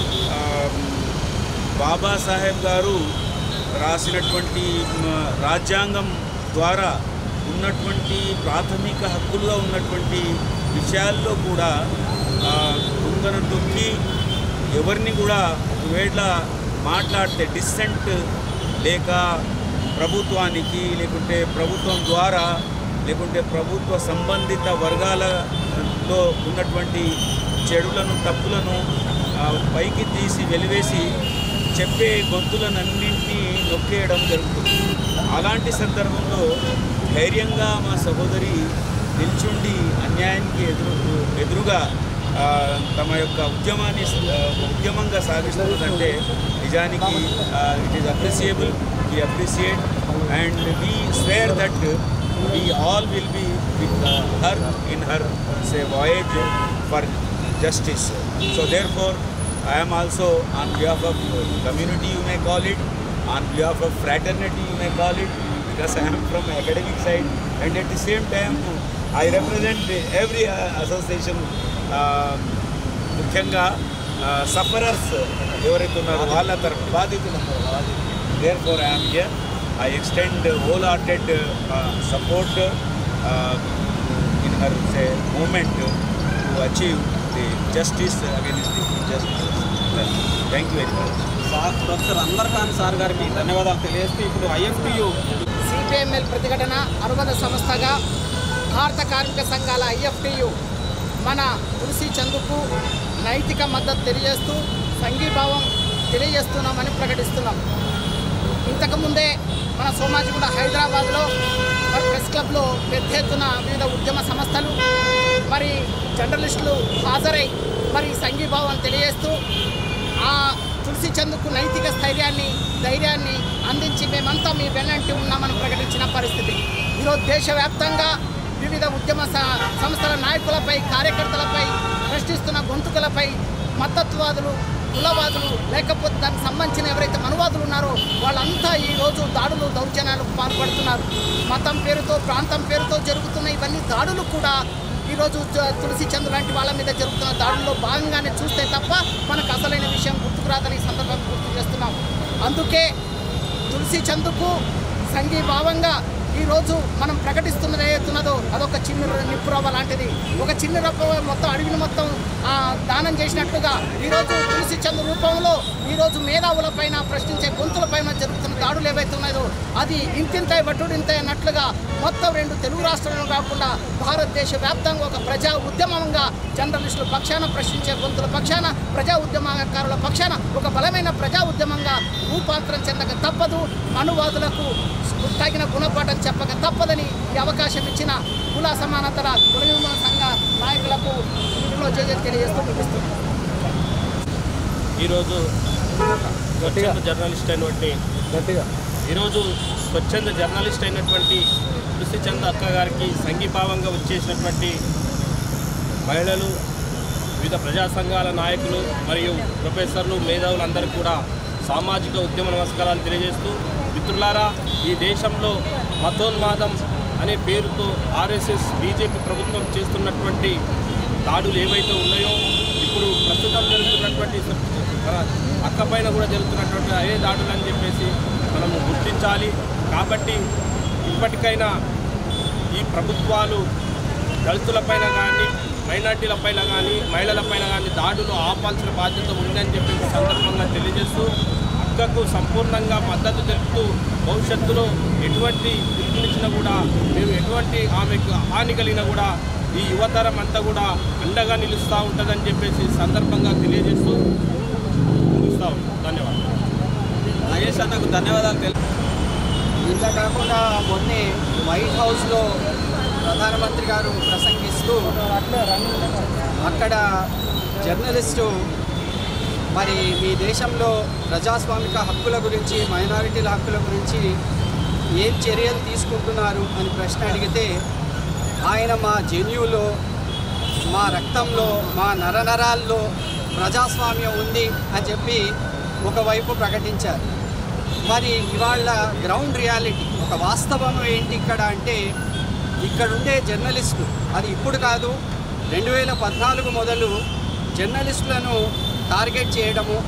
బాబాసాహెబ్ గారు రాసినటువంటి రాజ్యాంగం ద్వారా ఉన్నటువంటి ప్రాథమిక హక్కులుగా ఉన్నటువంటి విషయాల్లో కూడా కుంగను తొక్కి ఎవరిని కూడా ఒకవేళ మాట్లాడితే డిస్సెంట్ లేక ప్రభుత్వానికి లేకుంటే ప్రభుత్వం ద్వారా లేకుంటే ప్రభుత్వ సంబంధిత వర్గాలలో ఉన్నటువంటి చెడులను, తప్పులను పైకి తీసి వెలివేసి చెప్పే గొంతులనన్నింటినీ నొక్కేయడం జరుగుతుంది. అలాంటి సందర్భంలో ధైర్యంగా మా సహోదరి నిల్చుండి అన్యాయానికి ఎదురుగా తమ యొక్క ఉద్యమంగా సాగిస్తున్నదంటే నిజానికి it is appreciable. We appreciate and we swear that we all will be with her in her voyage for justice. So therefore I am also on behalf of community, you may call it, on behalf of fraternity, you may call it, because I am from academic side and at the same time I represent every association. ముఖ్యంగా sufferers ఎవరైతే ఉన్నారో వాళ్ళ తరఫు బాధితులు. Therefore, I am here. I extend wholehearted support in her movement to achieve the justice against the injustices. Thank you very much. Professor Anwar Khan sir గారికి ధన్యవాదాలు తెలియజేస్తూ ఇప్పుడు IFTU CPML ప్రతిఘటన అనుబంధ సంస్థగా భారత కార్మిక సంఘాల IFTU మన తులసి చందుకు నైతిక మద్దతు తెలియజేస్తూ సంఘీభావం తెలియజేస్తున్నామని ప్రకటిస్తున్నాం. ఇంతకుముందే మన సోమాజిగూడ హైదరాబాద్లో మరి ప్రెస్ క్లబ్లో పెద్ద ఎత్తున వివిధ ఉద్యమ సంస్థలు మరి జర్నలిస్టులు హాజరై మరి సంఘీభావం తెలియజేస్తూ ఆ తులసి చందుకు నైతిక ధైర్యాన్ని అందించి మేమంతా మీ వెన్నంటి ఉన్నామని ప్రకటించిన పరిస్థితి. ఈరోజు దేశవ్యాప్తంగా వివిధ ఉద్యమ సంస్థల నాయకులపై, కార్యకర్తలపై, ప్రశ్నిస్తున్న గొంతుకలపై మద్దతువాదులు, కులవాదులు, లేకపోతే దానికి సంబంధించిన ఎవరైతే మనువాదులు ఉన్నారో వాళ్ళంతా ఈరోజు దాడులు, దౌర్జన్యాలకు పాల్పడుతున్నారు. మతం పేరుతో, ప్రాంతం పేరుతో జరుగుతున్న ఇవన్నీ దాడులు కూడా ఈరోజు తులసి చంద్ లాంటి వాళ్ళ మీద జరుగుతున్న దాడుల్లో భాగంగానే చూస్తే తప్ప మనకు అసలైన విషయం గుర్తుకురాదని ఈ సందర్భంగా గుర్తు చేస్తున్నాం. అందుకే తులసి చంద్కు సంఘీభావంగా ఈరోజు మనం ప్రకటిస్తున్నది ఏదైతున్నదో అదొక చిన్న నిప్పురవ్వ లాంటిది. ఒక చిన్న రవ్వ మొత్తం అడవిని మొత్తం దానం చేసినట్టుగా ఈరోజు తులసి చంద్ రూపంలో ఈరోజు మేధావులపైన, ప్రశ్నించే గొంతులపైన జరుగుతున్న దాడులు ఏవైతే ఉన్నాయో అది ఇంతింతై వడ్డుడింతై అన్నట్లుగా మొత్తం 2 తెలుగు రాష్ట్రాలను కాకుండా భారతదేశ వ్యాప్తంగా ఒక ప్రజా ఉద్యమంగా జర్నలిస్టుల పక్షాన, ప్రశ్నించే గొంతుల పక్షాన, ప్రజా ఉద్యమకారుల పక్షాన ఒక బలమైన ప్రజా ఉద్యమంగా రూపాంతరం చెందక తప్పదు. మనువాదులకు తగిన గుణపాఠం చెప్పక తప్పదని ఈ అవకాశం ఇచ్చిన కుల సమానతల కుల సంఘ నాయకులకు తెలియజేస్తూ ముగిస్తుంది. ఈరోజు స్వచ్ఛంద జర్నలిస్ట్ అయినటువంటి తులసి చంద్ అక్క గారికి సంఘీభావంగా వచ్చేసినటువంటి మహిళలు, వివిధ ప్రజా సంఘాల నాయకులు మరియు ప్రొఫెసర్లు, మేధావులందరూ కూడా సామాజిక ఉద్యమ నమస్కారాలు తెలియజేస్తూ, మిత్రులారా, ఈ దేశంలో మతోన్మాదం అనే పేరుతో ఆర్ఎస్ఎస్, బీజేపీ ప్రభుత్వం చేస్తున్నటువంటి దాడులు ఏవైతే ఉన్నాయో, ఇప్పుడు ప్రస్తుతం జరుగుతున్నటువంటి అక్క పైన కూడా జరుగుతున్నటువంటి అదే దాడులు అని చెప్పేసి మనము గుర్తించాలి. కాబట్టి ఇప్పటికైనా ఈ ప్రభుత్వాలు దళితులపైన కానీ, మైనార్టీలపైన కానీ, మహిళలపైన కానీ దాడులు ఆపాల్సిన బాధ్యత ఉందని చెప్పేసి సందర్భంగా తెలియజేస్తూ, అక్కకు సంపూర్ణంగా మద్దతు తెలుపుతూ భవిష్యత్తులో ఎటువంటి పిలుపునిచ్చినా కూడా మేము ఎటువంటి ఆమెకు హాని కలిగినా కూడా ఈ యువతరం అంతా కూడా అండగా నిలుస్తూ ఉంటుందని చెప్పేసి సందర్భంగా తెలియజేస్తూ ముగిస్తూ ఉంటాం. ధన్యవాదాలు. నాగేష్ అన్నకు ధన్యవాదాలు. ఇంత కాకుండా మొన్నే వైట్ హౌస్లో ప్రధానమంత్రి గారు ప్రసంగిస్తూ అక్కడ జర్నలిస్టు మరి మీ దేశంలో ప్రజాస్వామిక హక్కుల గురించి, మైనారిటీల హక్కుల గురించి ఏం చర్యలు తీసుకుంటున్నారు అని ప్రశ్న అడిగితే ఆయన మా జన్యులో, మా రక్తంలో, మా నరనరాల్లో ప్రజాస్వామ్యం ఉంది అని చెప్పి ఒకవైపు ప్రకటించారు. మరి ఇవాళ గ్రౌండ్ రియాలిటీ, ఒక వాస్తవం ఏంటి ఇక్కడ అంటే, ఇక్కడుండే జర్నలిస్టులు, అది ఇప్పుడు కాదు 2014 మొదలు జర్నలిస్టులను టార్గెట్ చేయడము,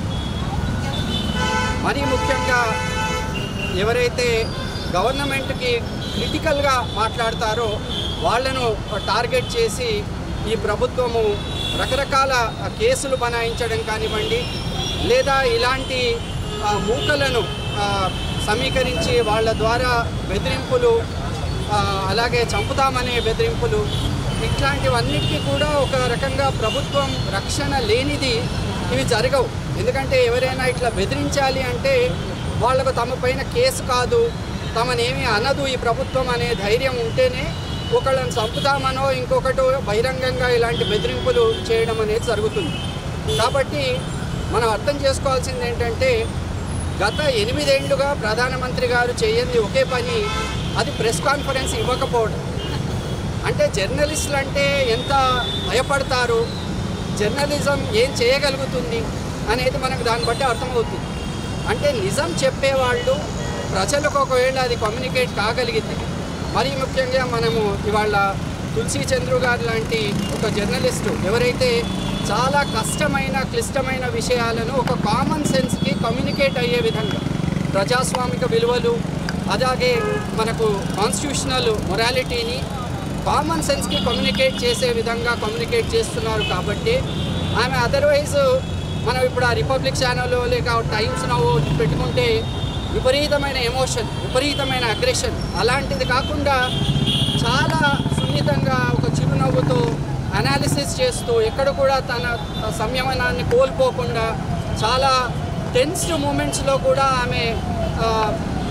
మరీ ముఖ్యంగా ఎవరైతే గవర్నమెంట్కి క్రిటికల్గా మాట్లాడతారో వాళ్ళను టార్గెట్ చేసి ఈ ప్రభుత్వము రకరకాల కేసులు బనాయించడం కానివ్వండి, లేదా ఇలాంటి మూకలను సమీకరించి వాళ్ళ ద్వారా బెదిరింపులు, అలాగే చంపుతామనే బెదిరింపులు, ఇట్లాంటివన్నిటికీ కూడా ఒక రకంగా ప్రభుత్వం రక్షణ లేనిది ఇవి జరగవు. ఎందుకంటే ఎవరైనా ఇట్లా బెదిరించాలి అంటే వాళ్లకు తమ పైన కేసు కాదు, తమనేమి అనదు ఈ ప్రభుత్వం అనే ధైర్యం ఉంటేనే ఒకళ్ళని చంపుతామనో ఇంకొకటో బహిరంగంగా ఇలాంటి బెదిరింపులు చేయడం అనేది జరుగుతుంది. కాబట్టి మనం అర్థం చేసుకోవాల్సింది ఏంటంటే, గత 8 ఏళ్లుగా ప్రధానమంత్రి గారు చేయంది ఒకే పని, అది ప్రెస్ కాన్ఫరెన్స్ ఇవ్వకపోవడం. అంటే జర్నలిస్టులు అంటే ఎంత భయపడతారు, జర్నలిజం ఏం చేయగలుగుతుంది అనేది మనకు దాన్ని బట్టి అర్థమవుతుంది. అంటే నిజం చెప్పేవాళ్ళు ప్రజలకు ఒకవేళ అది కమ్యూనికేట్ కాగలిగితే, మరీ ముఖ్యంగా మనము ఇవాళ తులసి చంద్రు గారు లాంటి ఒక జర్నలిస్టు ఎవరైతే చాలా కష్టమైన, క్లిష్టమైన విషయాలను ఒక కామన్ సెన్స్కి కమ్యూనికేట్ అయ్యే విధంగా ప్రజాస్వామిక విలువలు, అలాగే మనకు కాన్స్టిట్యూషనల్ మొరాలిటీని కామన్ సెన్స్కి కమ్యూనికేట్ చేసే విధంగా కమ్యూనికేట్ చేస్తున్నారు. కాబట్టి ఆమె అదర్వైజ్ మనం ఇప్పుడు ఆ రిపబ్లిక్ ఛానల్లో లేక టైమ్స్ నౌ పెట్టుకుంటే విపరీతమైన ఎమోషన్, విపరీతమైన అగ్రెషన్, అలాంటిది కాకుండా చాలా సున్నితంగా ఒక చిరునవ్వుతో అనాలిసిస్ చేస్తూ ఎక్కడ కూడా తన సంయమనాన్ని కోల్పోకుండా చాలా టెన్స్డ్ మూమెంట్స్లో కూడా ఆమె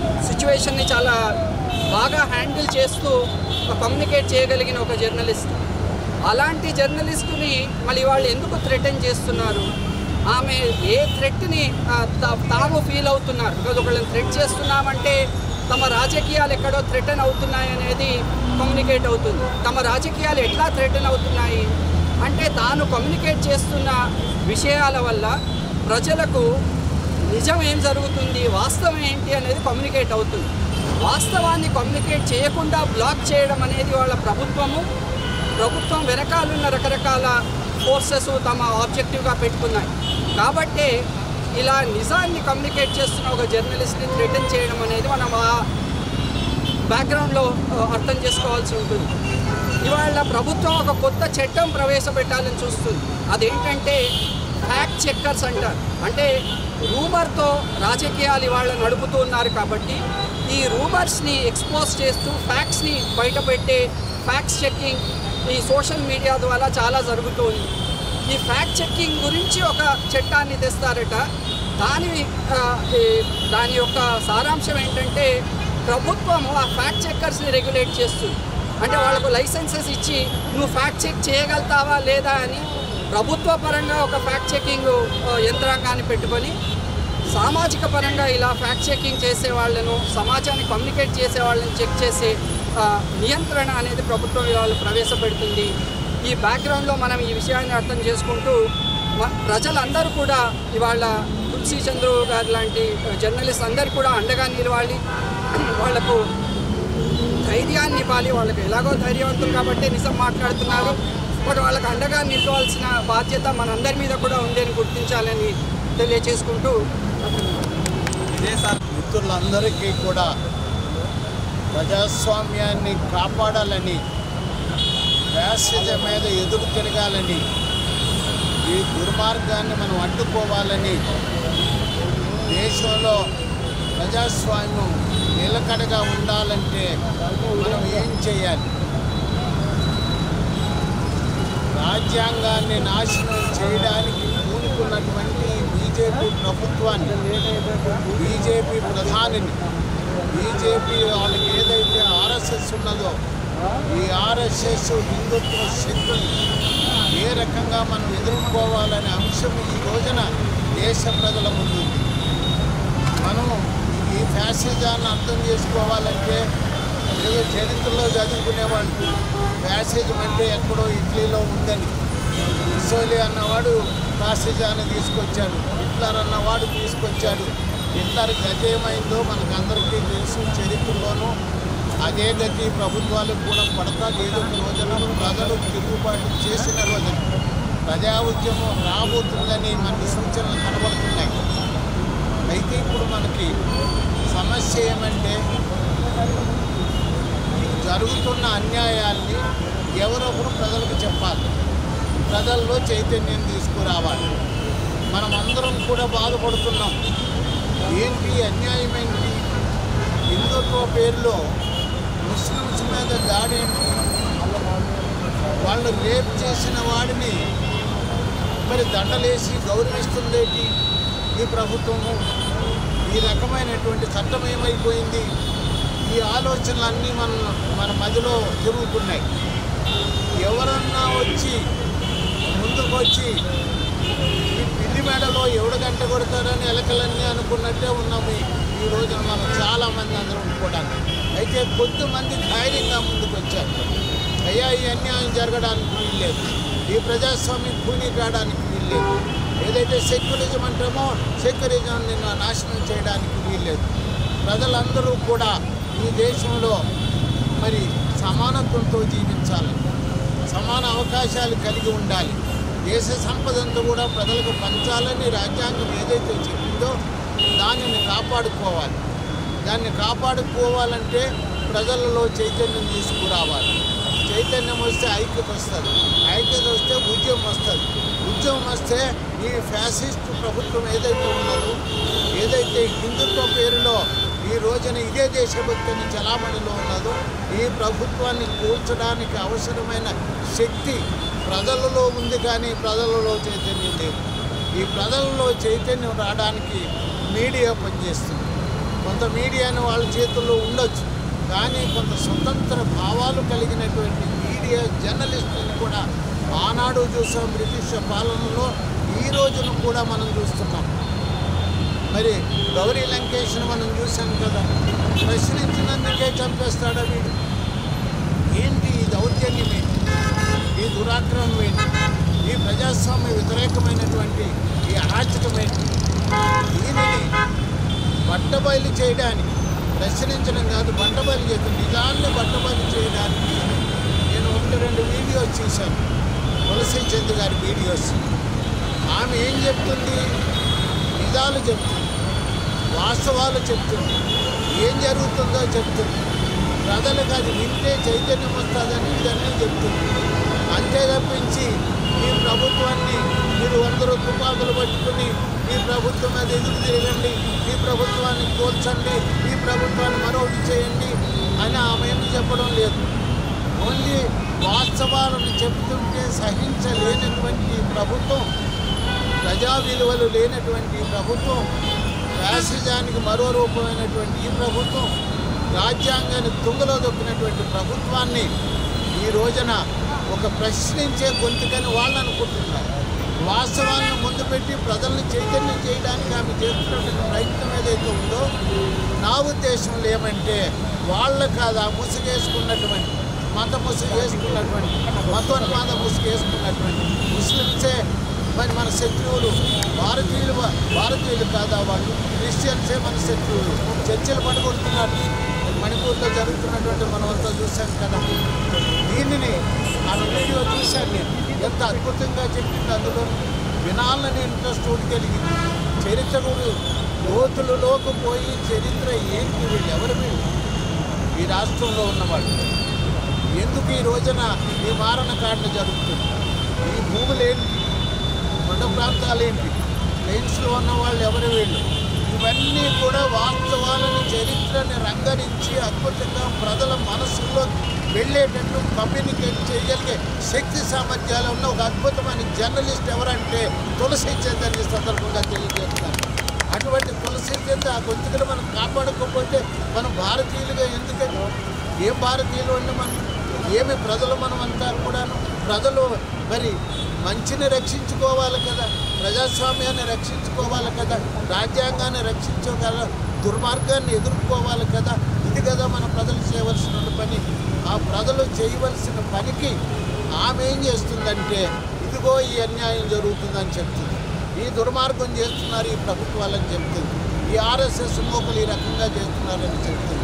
సిచ్యువేషన్ని చాలా బాగా హ్యాండిల్ చేస్తూ కమ్యూనికేట్ చేయగలిగిన ఒక జర్నలిస్ట్. అలాంటి జర్నలిస్టుని మళ్ళీ వాళ్ళు ఎందుకు థ్రెటన్ చేస్తున్నారు? ఆమె ఏ థ్రెట్ని తాము ఫీల్ అవుతున్నారు? బికాజ్ ఒకళ్ళని థ్రెట్ చేస్తున్నామంటే తమ రాజకీయాలు ఎక్కడో థ్రెటన్ అవుతున్నాయి అనేది కమ్యూనికేట్ అవుతుంది. తమ రాజకీయాలు ఎట్లా థ్రెటన్ అవుతున్నాయి అంటే తాను కమ్యూనికేట్ చేస్తున్న విషయాల వల్ల ప్రజలకు నిజం ఏం జరుగుతుంది, వాస్తవం ఏంటి అనేది కమ్యూనికేట్ అవుతుంది. వాస్తవాన్ని కమ్యూనికేట్ చేయకుండా బ్లాక్ చేయడం అనేది వాళ్ళ ప్రభుత్వం వెనకాలన్న రకరకాల ఫోర్సెస్ తమ ఆబ్జెక్టివ్గా పెట్టుకున్నాయి. కాబట్టే ఇలా నిజాన్ని కమ్యూనికేట్ చేస్తున్న ఒక జర్నలిస్ట్ని థ్రెటన్ చేయడం అనేది మనం ఆ బ్యాక్గ్రౌండ్లో అర్థం చేసుకోవాల్సి ఉంటుంది. ఇవాళ ప్రభుత్వం ఒక కొత్త చట్టం ప్రవేశపెట్టాలని చూస్తుంది. అదేంటంటే ఫ్యాక్ట్ చెక్కర్స్ అంటారు. అంటే రూమర్తో రాజకీయాలు ఇవాళ నడుపుతూ ఉన్నారు కాబట్టి ఈ రూమర్స్ని ఎక్స్పోజ్ చేస్తూ ఫ్యాక్ట్స్ని బయటపెట్టే ఫ్యాక్ట్స్ చెక్కింగ్ ఈ సోషల్ మీడియా ద్వారా చాలా జరుగుతుంది. ఈ ఫ్యాక్ట్ చెక్కింగ్ గురించి ఒక చట్టాన్ని తెస్తారట. దాని యొక్క సారాంశం ఏంటంటే ప్రభుత్వము ఆ ఫ్యాక్ట్ చెక్కర్స్ని రెగ్యులేట్ చేస్తుంది. అంటే వాళ్ళకు లైసెన్సెస్ ఇచ్చి నువ్వు ఫ్యాక్ట్ చెక్ చేయగలుగుతావా లేదా అని ప్రభుత్వ పరంగా ఒక ఫ్యాక్ట్ చెకింగ్ యంత్రాంగాన్ని పెట్టుకొని సామాజిక పరంగా ఇలా ఫ్యాక్ట్ చెకింగ్ చేసే వాళ్ళను, సమాజాన్ని కమ్యూనికేట్ చేసే వాళ్ళని చెక్ చేసే నియంత్రణ అనేది ప్రభుత్వం ఇవాళ ప్రవేశపెడుతుంది. ఈ బ్యాక్గ్రౌండ్లో మనం ఈ విషయాన్ని అర్థం చేసుకుంటూ ప్రజలందరూ కూడా ఇవాళ తులసి చంద్రు గారు లాంటి జర్నలిస్ట్ అందరికీ కూడా అండగా నిలవాలి, వాళ్లకు ధైర్యాన్ని ఇవ్వాలి. వాళ్ళకి ఎలాగో ధైర్యవంతులు కాబట్టి నిజం మాట్లాడుతున్నారు, బట్ వాళ్ళకి అండగా నిలవాల్సిన బాధ్యత మనందరి మీద కూడా ఉందని గుర్తించాలని తెలియచేసుకుంటూ ఇదే సార్ మిత్రులందరికీ కూడా ప్రజాస్వామ్యాన్ని కాపాడాలని, ఫ్యాసిజం మీద ఎదురు తిరగాలని, ఈ దుర్మార్గాన్ని మనం అడ్డుకోవాలని, దేశంలో ప్రజాస్వామ్యం నిలకడగా ఉండాలంటే మనం ఏం చేయాలి? రాజ్యాంగాన్ని నాశనం చేయడానికి పూనుకున్నటువంటి బీజేపీ ప్రభుత్వాన్ని, బీజేపీ ప్రధానిని, బీజేపీ వాళ్ళకి ఏదైతే ఆర్ఎస్ఎస్ ఉన్నదో ఈ ఆర్ఎస్ఎస్ హిందుత్వ శక్తుల్ని ఏ రకంగా మనం ఎదుర్కోవాలనే అంశం ఈ రోజున దేశ ప్రజల ముందు. మనం ఈ ఫ్యాసిజాన్ని అర్థం చేసుకోవాలంటే ఏదో చరిత్రలో చదువుకునేవాళ్ళు ఫ్యాసిజం అంటే ఎక్కడో ఇటలీలో ఉందని, ముసోలి అన్నవాడు ఫ్యాసిజాన్ని తీసుకొచ్చాడు, హిట్లర్ అన్నవాడు తీసుకొచ్చాడు. హిట్లర్ గతేమైందో మనకు అందరికీ తెలుసు, చరిత్రలోనూ అదే గతి ప్రభుత్వాలకు కూడా పడతాది. ఏదో రోజున ప్రజలు తిరుగుబాటు చేసిన రోజున ప్రజా ఉద్యమం రాబోతుందని మనకు సూచనలు కనబడుతున్నాయి. అయితే ఇప్పుడు మనకి సమస్య ఏమంటే జరుగుతున్న అన్యాయాన్ని ఎవరొకరు ప్రజలకు చెప్పాలి, ప్రజల్లో చైతన్యం తీసుకురావాలి. మనమందరం కూడా బాధపడుతున్నాం. ఏంటి అన్యాయం ఏంటి? హిందుత్వ పేరులో ముస్లిమ్స్ మీద దాడి ఏంటి? వాళ్ళు రేప్ చేసిన వాడిని మరి దండలేసి గౌరవిస్తుందేంటి ఈ ప్రభుత్వము? ఈ రకమైనటువంటి చట్టం ఏమైపోయింది? ఈ ఆలోచనలన్నీ మన మధ్యలో తిరుగుతున్నాయి. ఎవరన్నా వచ్చి ముందుకు వచ్చి ఈ పిల్లి మేడలో ఎవడు గంట కొడతారని ఎలకలన్నీ అనుకున్నట్టే ఉన్నాము ఈ రోజున మనం చాలామంది అందరం కూడా. అయితే కొద్దిమంది ధైర్యంగా ముందుకు వచ్చారు. అయ్యా ఈ అన్యాయం జరగడానికి వీల్లేదు, ఈ ప్రజాస్వామ్యం కూని కావడానికి వీల్లేదు, ఏదైతే సెక్యులరిజం అంటామో సెక్యులరిజాన్ని నాశనం చేయడానికి వీల్లేదు. ప్రజలందరూ కూడా ఈ దేశంలో మరి సమానత్వంతో జీవించాలి, సమాన అవకాశాలు కలిగి ఉండాలి, దేశ సంపదంతా కూడా ప్రజలకు పంచాలని రాజ్యాంగం ఏదైతే చెప్పిందో దానిని కాపాడుకోవాలి. దాన్ని కాపాడుకోవాలంటే ప్రజలలో చైతన్యం తీసుకురావాలి. చైతన్యం వస్తే ఐక్యత వస్తుంది, ఐక్యత వస్తే ఉద్యమం వస్తుంది, ఉద్యమం వస్తే ఈ ఫ్యాసిస్ట్ ప్రభుత్వం ఏదైతే ఉన్నదో, ఏదైతే హిందుత్వ పేరులో ఈ రోజున ఇదే దేశభక్తిని చలామణిలో ఉన్నదో ఈ ప్రభుత్వాన్ని కూల్చడానికి అవసరమైన శక్తి ప్రజలలో ఉంది, కానీ ప్రజలలో చైతన్యం లేదు. ఈ ప్రజలలో చైతన్యం రావడానికి మీడియా పనిచేస్తుంది. కొంత మీడియాని వాళ్ళ చేతుల్లో ఉండొచ్చు, కానీ కొంత స్వతంత్ర భావాలు కలిగినటువంటి మీడియా జర్నలిస్టులను కూడా ఆనాడు చూసాం బ్రిటిష్ పాలనలో, ఈ రోజును కూడా మనం చూస్తున్నాం. మరి గౌరీ లంకేష్ను మనం చూసాం కదా, ప్రశ్నించినందుకే చంపేస్తాడా వీడు? ఏంటి ఈ దౌర్జన్యం ఏంటి, ఈ దురాక్రమం ఏంటి, ఈ ప్రజాస్వామ్య వ్యతిరేకమైనటువంటి ఈ అరాచకమేంటి? దీనిని బట్టబయలు చేయడానికి, ప్రశ్నించడం కాదు, బట్టబయలు చేయడం, నిజాన్ని బట్టబయలు చేయడానికి నేను 1-2 వీడియోస్ చూశాను, తులసి చంద్ గారి వీడియోస్. ఆమె ఏం చెప్తుంది? నిజాలు చెప్తుంది, వాస్తవాలు చెప్తుంది, ఏం జరుగుతుందో చెప్తుంది. ప్రజలకు అది వింటే చైతన్యం వస్తుందని ఇదన్నీ చెప్తుంది. అంతే తప్పించి ఈ ప్రభుత్వాన్ని మీరు అందరూ తుపాకులు పట్టుకుని ఈ ప్రభుత్వం మీద ఎదురు తిరగండి, ఈ ప్రభుత్వాన్ని కోల్చండి, ఈ ప్రభుత్వాన్ని మరొకటి చేయండి అని ఆమె ఏమి చెప్పడం లేదు. ఓన్లీ వాస్తవాలను చెప్తుంటే సహించలేనటువంటి ప్రభుత్వం, ప్రజా విలువలు లేనటువంటి ప్రభుత్వం, ఫ్యాసిజానికి మరో రూపమైనటువంటి ఈ ప్రభుత్వం, రాజ్యాంగాన్ని తుంగలో దొక్కినటువంటి ప్రభుత్వాన్ని ఈ రోజున ఒక ప్రశ్నించే గొంతుకని వాళ్ళు అనుకుంటున్నారు. వాస్తవాలను ముందు పెట్టి ప్రజల్ని చైతన్యం చేయడానికి ఆమె చేస్తున్నటువంటి ప్రయత్నం ఏదైతే ఉందో, నా ఉద్దేశంలో ఏమంటే వాళ్ళ కాదు, ఆ ముసుగేసుకున్నటువంటి మత ముసుగేసుకున్నటువంటి మతోన్మాద ముసుగేసుకున్నటువంటి ముస్లిమ్సే మరి మన శత్రువులు. భారతీయులు కాదా వాళ్ళు? క్రిస్టియన్సే మన శత్రువులు. చర్చలు పడగొడుతున్నారు. మణిపూర్లో జరుగుతున్నటువంటి మనం అంతా చూశాం కదా. దీనిని ఆమె వీడియో చూశాను నేను, ఎంత అద్భుతంగా చెప్పింది. అందులో వినాలని ఇంట్రెస్ట్ కలిగింది. చరిత్రలు లోతులలోకి పోయి చరిత్ర ఏంటి, వీళ్ళు ఎవరు, వీళ్ళు ఈ రాష్ట్రంలో ఉన్నవాళ్ళు, ఎందుకు ఈ రోజున ఈ మారణకాండ జరుగుతుంది, ఈ భూములేంటి, కొండ ప్రాంతాలేంటి, ప్లెయిన్స్లో ఉన్న వాళ్ళు ఎవరు వీళ్ళు, ఇవన్నీ కూడా వాస్తవాలను చరిత్రని రంగరించి అద్భుతంగా ప్రజల మనసుల్లో వెళ్ళేటట్టు కమ్యూనికేట్ చేయగలిగే శక్తి సామర్థ్యాలు ఉన్న ఒక అద్భుతమైన జర్నలిస్ట్ ఎవరంటే తులసి చంద్ అనే సందర్భంగా తెలియజేస్తున్నారు. అటువంటి తులసి చంద్ ఆ గొంతుకలు మనం కాపాడకపోతే మనం భారతీయులుగా ఎందుకని, ఏం భారతీయులు అంటే మనం ఏమి ప్రజలు, మనం అంతా కూడాను ప్రజలు మరి మంచిని రక్షించుకోవాలి కదా, ప్రజాస్వామ్యాన్ని రక్షించుకోవాలి కదా, రాజ్యాంగాన్ని రక్షించుకోగల, దుర్మార్గాన్ని ఎదుర్కోవాలి కదా. ఇది కదా మన ప్రజలు చేయవలసిన పని. ఆ ప్రజలు చేయవలసిన పనికి ఆమె ఏం చేస్తుందంటే, ఇదిగో ఈ అన్యాయం జరుగుతుందని చెప్తుంది, ఈ దుర్మార్గం చేస్తున్నారు ఈ ప్రభుత్వాలని చెప్తుంది, ఈ ఆర్ఎస్ఎస్ మోకలు ఈ రకంగా చేస్తున్నారని చెప్తుంది.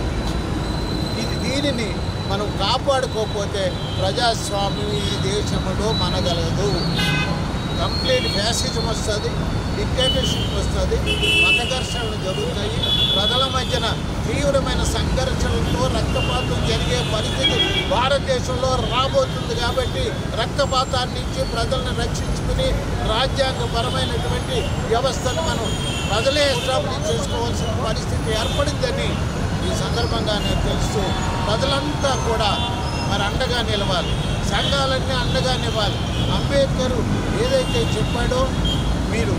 దీనిని మనం కాపాడుకోకపోతే ప్రజాస్వామ్యం ఈ దేశంలో మనగలదు. కంప్లీట్ ఫ్యాసిజం వస్తుంది, డిక్టేటర్షిప్ వస్తుంది, మత ఘర్షణలు జరుగుతాయి, ప్రజల మధ్యన తీవ్రమైన సంఘర్షణలతో రక్తపాతం జరిగే పరిస్థితి భారతదేశంలో రాబోతుంది. కాబట్టి రక్తపాతాన్ని నుంచి ప్రజలను రక్షించుకుని రాజ్యాంగపరమైనటువంటి వ్యవస్థను మనం ప్రజలే ఎస్టాబ్లిష్ చేసుకోవాల్సిన పరిస్థితి ఏర్పడిందని ఈ సందర్భంగా నేను తెలుస్తూ ప్రజలంతా కూడా మరి అండగా నిలవాలి, సంఘాలన్నీ అండగా నిలవాలి. అంబేద్కర్ ఏదైతే చెప్పాడో, మీరు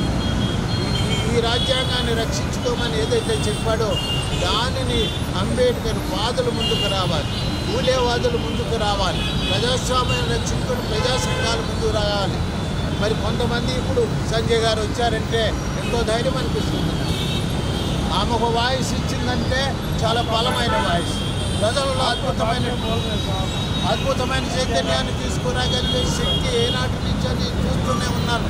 ఈ రాజ్యాంగాన్ని రక్షించుకోమని ఏదైతే చెప్పాడో దానిని అంబేద్కర్ వాదులు ముందుకు రావాలి, మూలేవాదులు ముందుకు రావాలి, ప్రజాస్వామ్యం రక్షించుకొని ప్రజా సంఘాలు ముందుకు రావాలి. మరి కొంతమంది ఇప్పుడు సంజయ్ గారు వచ్చారంటే ఎంతో ధైర్యం అనిపిస్తుంది. ఆమె ఒక వాయిస్ ఇచ్చిందంటే చాలా బలమైన వాయిస్, ప్రజలలో అద్భుతమైన చైతన్యాన్ని తీసుకురాగలిగే శక్తి ఏనాటి నుంచి అని చూస్తూనే ఉన్నాను.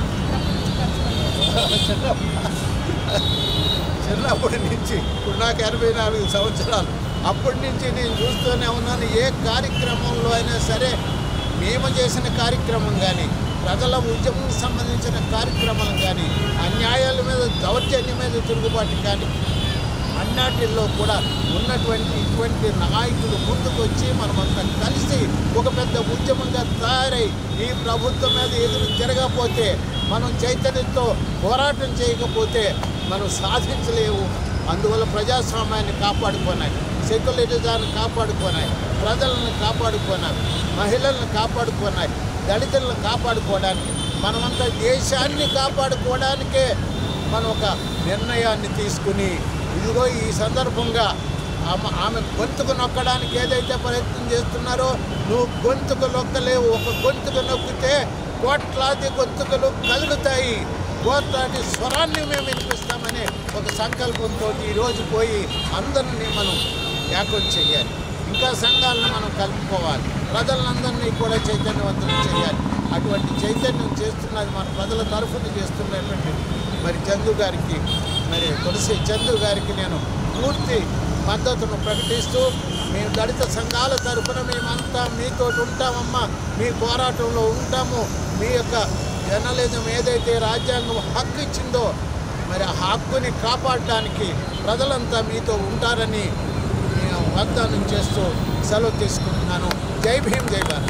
చిన్నప్పటి నుంచి ఇప్పుడు నాకు 84 సంవత్సరాలు, అప్పటి నుంచి నేను చూస్తూనే ఉన్నాను. ఏ కార్యక్రమంలో అయినా సరే, మేము చేసిన కార్యక్రమం కానీ, ప్రజల ఉద్యమం సంబంధించిన కార్యక్రమాలు కానీ, అన్యాయాల మీద దౌర్జన్యం మీద తిరుగుబాటు కానీ, అన్నిటిల్లో కూడా ఉన్నటువంటి ఇటువంటి నాయకులు ముందుకు వచ్చి మనమంతా కలిసి ఒక పెద్ద ఉద్యమంగా తయారై ఈ ప్రభుత్వం మీద ఎదురు తిరగకపోతే, మనం చైతన్యంతో పోరాటం చేయకపోతే మనం సాధించలేవు. అందువల్ల ప్రజాస్వామ్యాన్ని కాపాడుకున్నాయి, సెక్యులరిజాన్ని కాపాడుకున్నాయి, ప్రజలను కాపాడుకున్నాయి, మహిళలను కాపాడుకున్నాయి, దళితులను కాపాడుకోవడానికి, మనమంతా దేశాన్ని కాపాడుకోవడానికే మనం ఒక నిర్ణయాన్ని తీసుకుని ఇదిగో ఈ సందర్భంగా ఆమె గొంతుకు నొక్కడానికి ఏదైతే ప్రయత్నం చేస్తున్నారో నువ్వు గొంతుకు నొక్కలేవు. ఒక గొంతుకు నొక్కితే కోట్లాది గొంతుకలు కదులుతాయి. కోట్లాది స్వరాన్ని మేము వినిపిస్తామనే ఒక సంకల్పంతో ఈరోజు పోయి అందరినీ మనం ఏకం చేయాలి. ఇంకా సంఘాలను మనం కలుపుకోవాలి. ప్రజలందరినీ కూడా చైతన్యవంతం చేయాలి. అటువంటి చైతన్యం చేస్తున్నది మన ప్రజల తరఫున చేస్తున్నటువంటి మరి చందు గారికి, మరి తులసి చందు గారికి నేను పూర్తి మద్దతును ప్రకటిస్తూ మేము దళిత సంఘాల తరఫున మేమంతా మీతో ఉంటామమ్మా, మీ పోరాటంలో ఉంటాము. మీ యొక్క జర్నలిజం ఏదైతే రాజ్యాంగం హక్కు ఇచ్చిందో మరి ఆ హక్కుని కాపాడడానికి ప్రజలంతా మీతో ఉంటారని నేను వాగ్దానం చేస్తూ సెలవు తీసుకుంటున్నాను. జై భీమ్, జై భారత్.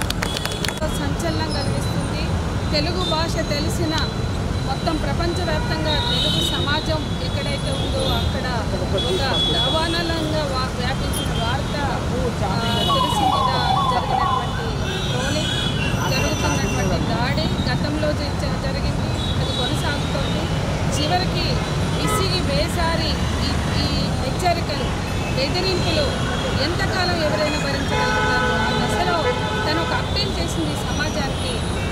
సంచలనం కలిగిస్తుంది. తెలుగు భాష తెలిసిన మొత్తం ప్రపంచవ్యాప్తంగా తెలుగు సమాజం ఎక్కడైతే ఉందో అక్కడ ఒక రవాణాలంగా వ్యాపించిన వార్త తులసి మీద జరిగినటువంటి ట్రోలింగ్, జరుగుతున్నటువంటి దాడి గతంలో జరిగింది, అది కొనసాగుతోంది. చివరికి విసిగి వేసారి ఈ హెచ్చరికలు, బెదిరింపులు ఎంతకాలం ఎవరైనా భరించగలుగుతారు? ఆ దశలో తను ఒక అప్పీల్ చేసింది సమాజానికి.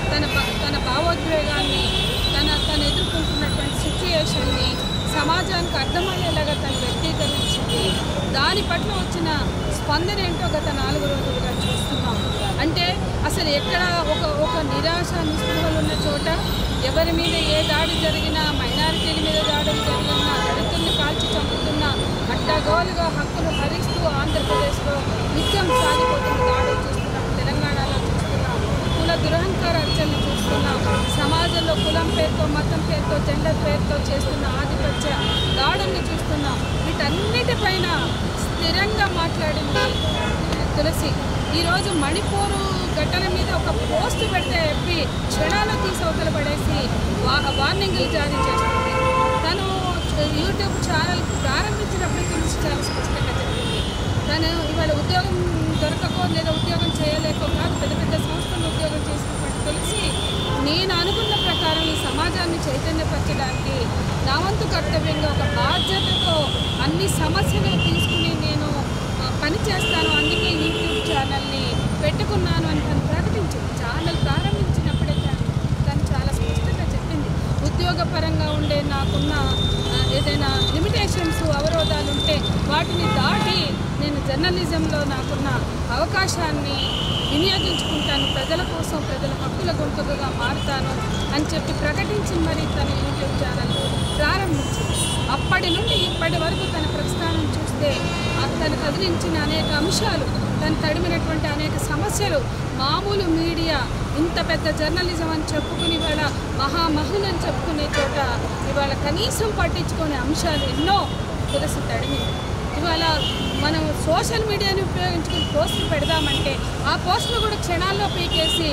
తన భావోద్వేగాన్ని, తను ఎదుర్కొంటున్నటువంటి సిచ్యుయేషన్ని సమాజానికి అర్థమయ్యేలాగా తను వ్యక్తీకరించింది. దాని పట్ల వచ్చిన స్పందన ఏంటో గత 4 రోజులుగా చూస్తున్నాం. అంటే అసలు ఎక్కడ ఒక నిరాశ నిస్పృహలు ఉన్న చోట ఎవరి మీద ఏ దాడి జరిగినా, మైనారిటీల మీద దాడులు జరిగినా, దళితుల్ని కాల్చి చంపుతున్నా, అడ్డగోలుగా హక్కులు హరిస్తూ ఆంధ్రప్రదేశ్లో నిత్యం సాగిపోతున్న దాడులు చూస్తున్నాం. తెలంగాణలో చూస్తున్నాం. కుల దురహంకార అర్చనలు చూస్తున్నాం. సమాజంలో కులం పేరుతో, మతం పేరుతో, జెండర్ పేరుతో చేస్తున్న ఆధిపత్య దాడుల్ని చూస్తున్నాం. వీటన్నిటిపైన స్థిరంగా మాట్లాడింది తులసి. ఈరోజు మణిపూరు ఘటన మీద ఒక పోస్ట్ పెడితే ఎప్పి క్షణాలు తీసవతల పడేసి వార్నింగ్లు జారీ చేస్తుంది. తను యూట్యూబ్ ఛానల్ ప్రారంభించినప్పుడు తులసి చాలా స్పష్టంగా చెప్పింది. తను ఇవాళ ఉద్యోగం దొరకకో లేదా ఉద్యోగం చేయలేకో కాదు, పెద్ద పెద్ద సంస్థలు ఉద్యోగం చేసినటువంటి తులసి నేను అనుకున్న ప్రకారం ఈ సమాజాన్ని చైతన్యపరచడానికి నా వంతు కర్తవ్యంగా ఒక బాధ్యతతో అన్ని సమస్యలు తీసుకుని నేను పని చేస్తాను, అందుకే యూట్యూబ్ ఛానల్ని పెట్టుకున్నాను అని తను ప్రకటించింది. ఛానల్ ప్రారంభించినప్పుడే తను చాలా స్పష్టంగా చెప్పింది. ఉద్యోగపరంగా ఉండే నాకున్న ఏదైనా లిమిటేషన్స్, అవరోధాలు ఉంటే వాటిని దాటి నేను జర్నలిజంలో నాకున్న అవకాశాన్ని వినియోగించుకుంటాను, ప్రజల కోసం, ప్రజల హక్కుల గొంతుకగా మారుతాను అని చెప్పి ప్రకటించి మరి తన యూట్యూబ్ ఛానల్ ప్రారంభించింది. అప్పటి నుండి ఇప్పటి వరకు తన ప్రస్థానం చూస్తే తను కదిలించిన అనేక అంశాలు, తను తడిమినటువంటి అనేక సమస్యలు, మామూలు మీడియా ఇంత పెద్ద జర్నలిజం అని చెప్పుకుని ఇవాళ మహామహులని చెప్పుకునే చోట ఇవాళ కనీసం పట్టించుకునే అంశాలు ఎన్నో తులసి తడిమింది. ఇవాళ మనం సోషల్ మీడియాని ఉపయోగించుకుని పోస్టులు పెడదామంటే ఆ పోస్టులు కూడా క్షణాల్లో పీకేసి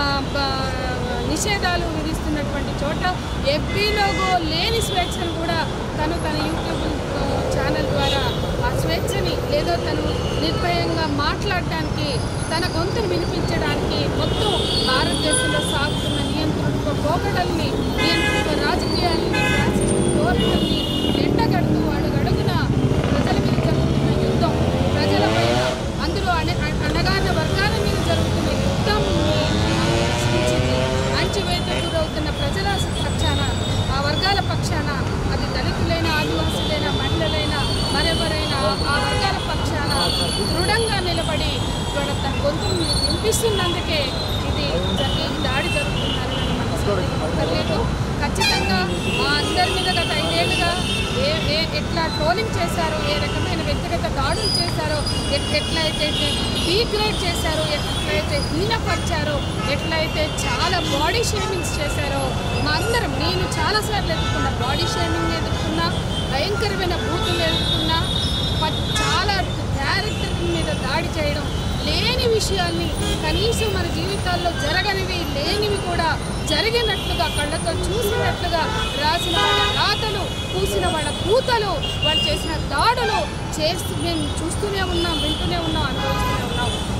నిషేధాలు విధిస్తున్నటువంటి చోట ఎఫ్బీలోగో లేని స్వేచ్ఛను కూడా తన యూట్యూబ్ ఛానల్ ద్వారా ఆ స్వేచ్ఛని లేదో తను నిర్భయంగా మాట్లాడడానికి, తన గొంతును వినిపించడానికి మొత్తం భారతదేశంలో సాగుతున్న నియంత్రణ పోకడల్ని, నియంత్రణ రాజకీయాలని, ఫ్యాసిస్ట్ ధోరణుల్ని ఎండగడుతూ అడుగడుగున ప్రజల మీద జరుగుతున్న యుద్ధం, ప్రజల పైన అందులో అణగారిన వర్గాల మీద జరుగుతున్న యుద్ధం సృష్టించింది. అణచివేతకు గురవుతున్న ప్రజల పక్షాన, ఆ వర్గాల పక్షాన, అది దళితులైన, ఆదివాసులైన, మహిళలైన, మరెవరైనా ఆ వర్గాల పక్షాన దృఢంగా నిలబడి ఇవాళ తన గొంతును వినిపిస్తున్నందుకే ఇది దాడి జరుగుతున్నారని మనసు ఖచ్చితంగా మా అందరి మీద గత 5 ఏళ్ళుగా ఎట్లా ట్రోలింగ్ చేశారో, ఏ రకమైన వ్యక్తిగత దాడులు చేశారో, ఎట్లయితే డీగ్రేడ్ చేశారో, ఎట్లయితే హీనపరిచారో, ఎట్లయితే చాలా బాడీ షేమింగ్స్ చేశారో మా అందరం, నేను చాలాసార్లు ఎదుర్కొన్నా, బాడీ షేమింగ్ ఎదుర్కొన్నా, భయంకరమైన బూతులు ఎదుర్కొన్నా, చాలా క్యారెక్టర్ మీద దాడి చేయడం, లేని విషయాల్ని కనీసం మన జీవితాల్లో జరగనివి, లేనివి కూడా జరిగినట్లుగా కళ్ళతో చూసినట్లుగా రాసిన వాళ్ళ రాతలు, పూసిన వాళ్ళ కూతలు, వాళ్ళు చేసిన దాడులు మేము చూస్తూనే ఉన్నాం, వింటూనే ఉన్నాం, అనుభవిస్తూనే ఉన్నాం. అనేక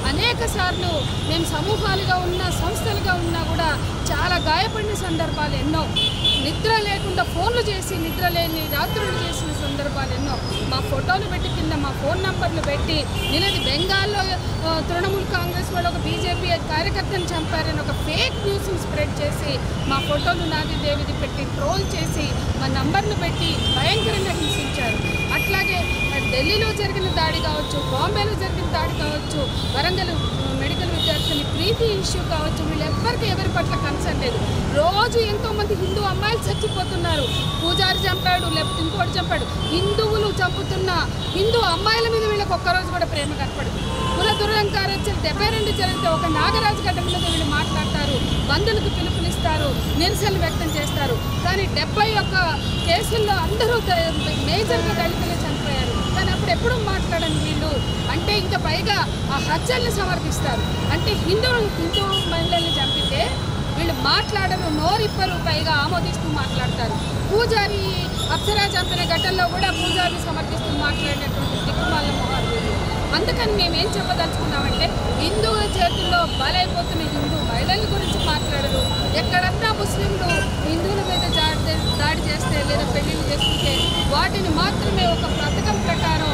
సార్లు మేము సమూహాలుగా ఉన్నా సంస్థలుగా ఉన్నా కూడా చాలా గాయపడిన సందర్భాలు ఎన్నో. నిద్ర లేకుండా ఫోన్లు చేసి నిద్ర లేని రాత్రులు చేసిన సందర్భాలు ఎన్నో. మా ఫోటోలు పెట్టి కింద మా ఫోన్ నంబర్లు పెట్టి నిన్నది బెంగాల్లో తృణమూల్ కాంగ్రెస్ వాళ్ళు ఒక బీజేపీ కార్యకర్తను చంపారని ఒక ఫేక్ న్యూస్ని స్ప్రెడ్ చేసి మా ఫోటోలు నాది దేవిది పెట్టి ట్రోల్ చేసి మా నంబర్లు పెట్టి భయంకరంగా హింసించారు. అట్లాగే ఢిల్లీలో జరిగిన దాడి కావచ్చు, బాంబేలో జరిగిన దాడి కావచ్చు, వరంగల్ మెడికల్ విద్యార్థిని ప్రీతి ఇష్యూ కావచ్చు, వీళ్ళెవ్వరికి ఎవరి పట్ల కన్సర్న్ లేదు. రోజు ఎంతోమంది హిందూ అమ్మాయిలు చచ్చిపోతున్నారు. పూజారి చంపాడు, లేకపోతే ఇంకోటి చంపాడు. హిందువులు చంపుతున్న హిందూ అమ్మాయిల మీద వీళ్ళకి ఒక్కరోజు కూడా ప్రేమ కనపడదు. కుల దురహంకారం 72 జరిగితే ఒక నాగరాజు గడ్డ మీద వీళ్ళు మాట్లాడతారు, బంధువులకు పిలుపునిస్తారు, నిరసనలు వ్యక్తం చేస్తారు. కానీ 71 కేసుల్లో అందరూ మేజర్గా దళితులు చనిపోయారు. కానీ అప్పుడు ఎప్పుడు మాట్లాడని వీళ్ళు అంటే ఇంకా పైగా ఆ హత్యల్ని సమర్థిస్తారు. అంటే హిందూ మహిళల్ని చంపితే వీళ్ళు మాట్లాడరు, నోరిప్పరు, పైగా ఆమోదిస్తూ మాట్లాడతారు. పూజారి అప్సరా చంపిన ఘటనలో కూడా పూజారిని సమర్థిస్తూ మాట్లాడేటువంటి దిక్కుమాల మొహాలు వీళ్ళు. అందుకని మేమేం చెప్పదలుచుకున్నామంటే హిందువుల చేతుల్లో బలైపోతున్న హిందూ మహిళల గురించి మాట్లాడరు. ఎక్కడన్నా ముస్లింలు హిందువుల మీద దాడి చేస్తే లేదా పెళ్లిళ్ళు చేసుకుంటే వాటిని మాత్రమే ఒక పథకం ప్రకారం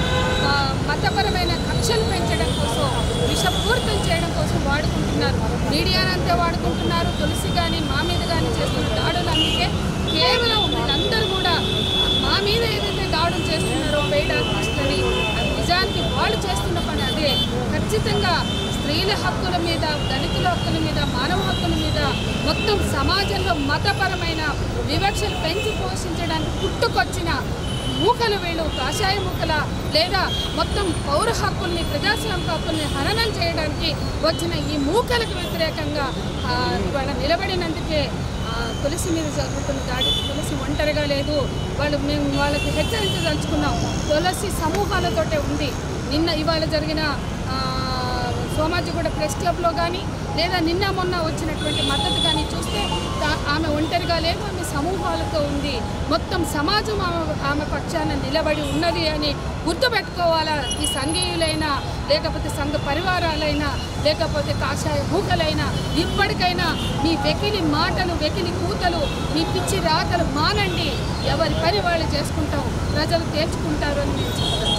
మతపరమైన కక్షలు పెంచడం కోసం, విషపూరితం చేయడం కోసం వాడుకుంటున్నారు. మీడియానంతా వాడుకుంటున్నారు. తులసి కానీ మా మీద కానీ చేస్తున్న దాడులు అందుకే కేవలం వీళ్ళందరూ కూడా మా మీద ఏదైతే దాడులు చేస్తున్నారో పెయిడ్ ఆర్టిస్ట్ అని, అది నిజానికి వాళ్ళు చేస్తున్న పని అదే. ఖచ్చితంగా స్త్రీల హక్కుల మీద, దళితుల హక్కుల మీద, మానవ హక్కుల మీద మొత్తం సమాజంలో మతపరమైన వివక్షలు పెంచి పోషించడానికి పుట్టుకొచ్చిన మూకలు వీళ్ళు, కాషాయ మూకల లేదా మొత్తం పౌర హక్కుల్ని, ప్రజాస్వామిక హక్కుల్ని హననం చేయడానికి వచ్చిన ఈ మూకలకు వ్యతిరేకంగా ఇవాళ నిలబడినందుకే తులసి మీద జరుగుతున్న దాడి. తులసి ఒంటరిగా లేదు. మేము వాళ్ళకి హెచ్చరించదలుచుకున్నాం. తులసి సమూహాలతోటే ఉంది. ఇవాళ జరిగిన సోమాజిగూడ ప్రెస్ క్లబ్లో కానీ లేదా నిన్న మొన్న వచ్చినటువంటి మద్దతు కానీ చూస్తే ఆమె ఒంటరిగా లేదు, ఆమె సమూహాలతో ఉంది. మొత్తం సమాజం ఆమె పక్షాన నిలబడి ఉన్నది అని గుర్తుపెట్టుకోవాలా. ఈ సంఘీయులైనా లేకపోతే సంఘ పరివారాలైనా లేకపోతే కాషాయ మూకలైనా ఇప్పటికైనా మీ వెకిలి మాటలు, వెకిలి కూతలు, మీ పిచ్చి రాతలు మానండి. ఎవరి పని వాళ్ళు చేసుకుంటాం, ప్రజలు తేల్చుకుంటారు అని నేను చెప్తాను.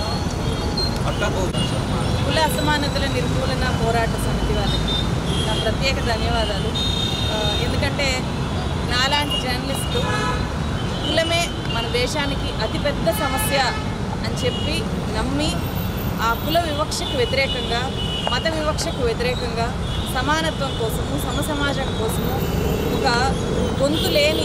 కుల అసమానతల నిర్మూలన పోరాట సమితి వాళ్ళకి నా ప్రత్యేక ధన్యవాదాలు. ఎందుకంటే నాలాంటి జర్నలిస్టు కులమే మన దేశానికి అతిపెద్ద సమస్య అని చెప్పి నమ్మి ఆ కుల వివక్షకు వ్యతిరేకంగా, మత వివక్షకు వ్యతిరేకంగా, సమానత్వం కోసము, సమసమాజం కోసము ఒక గొంతు లేని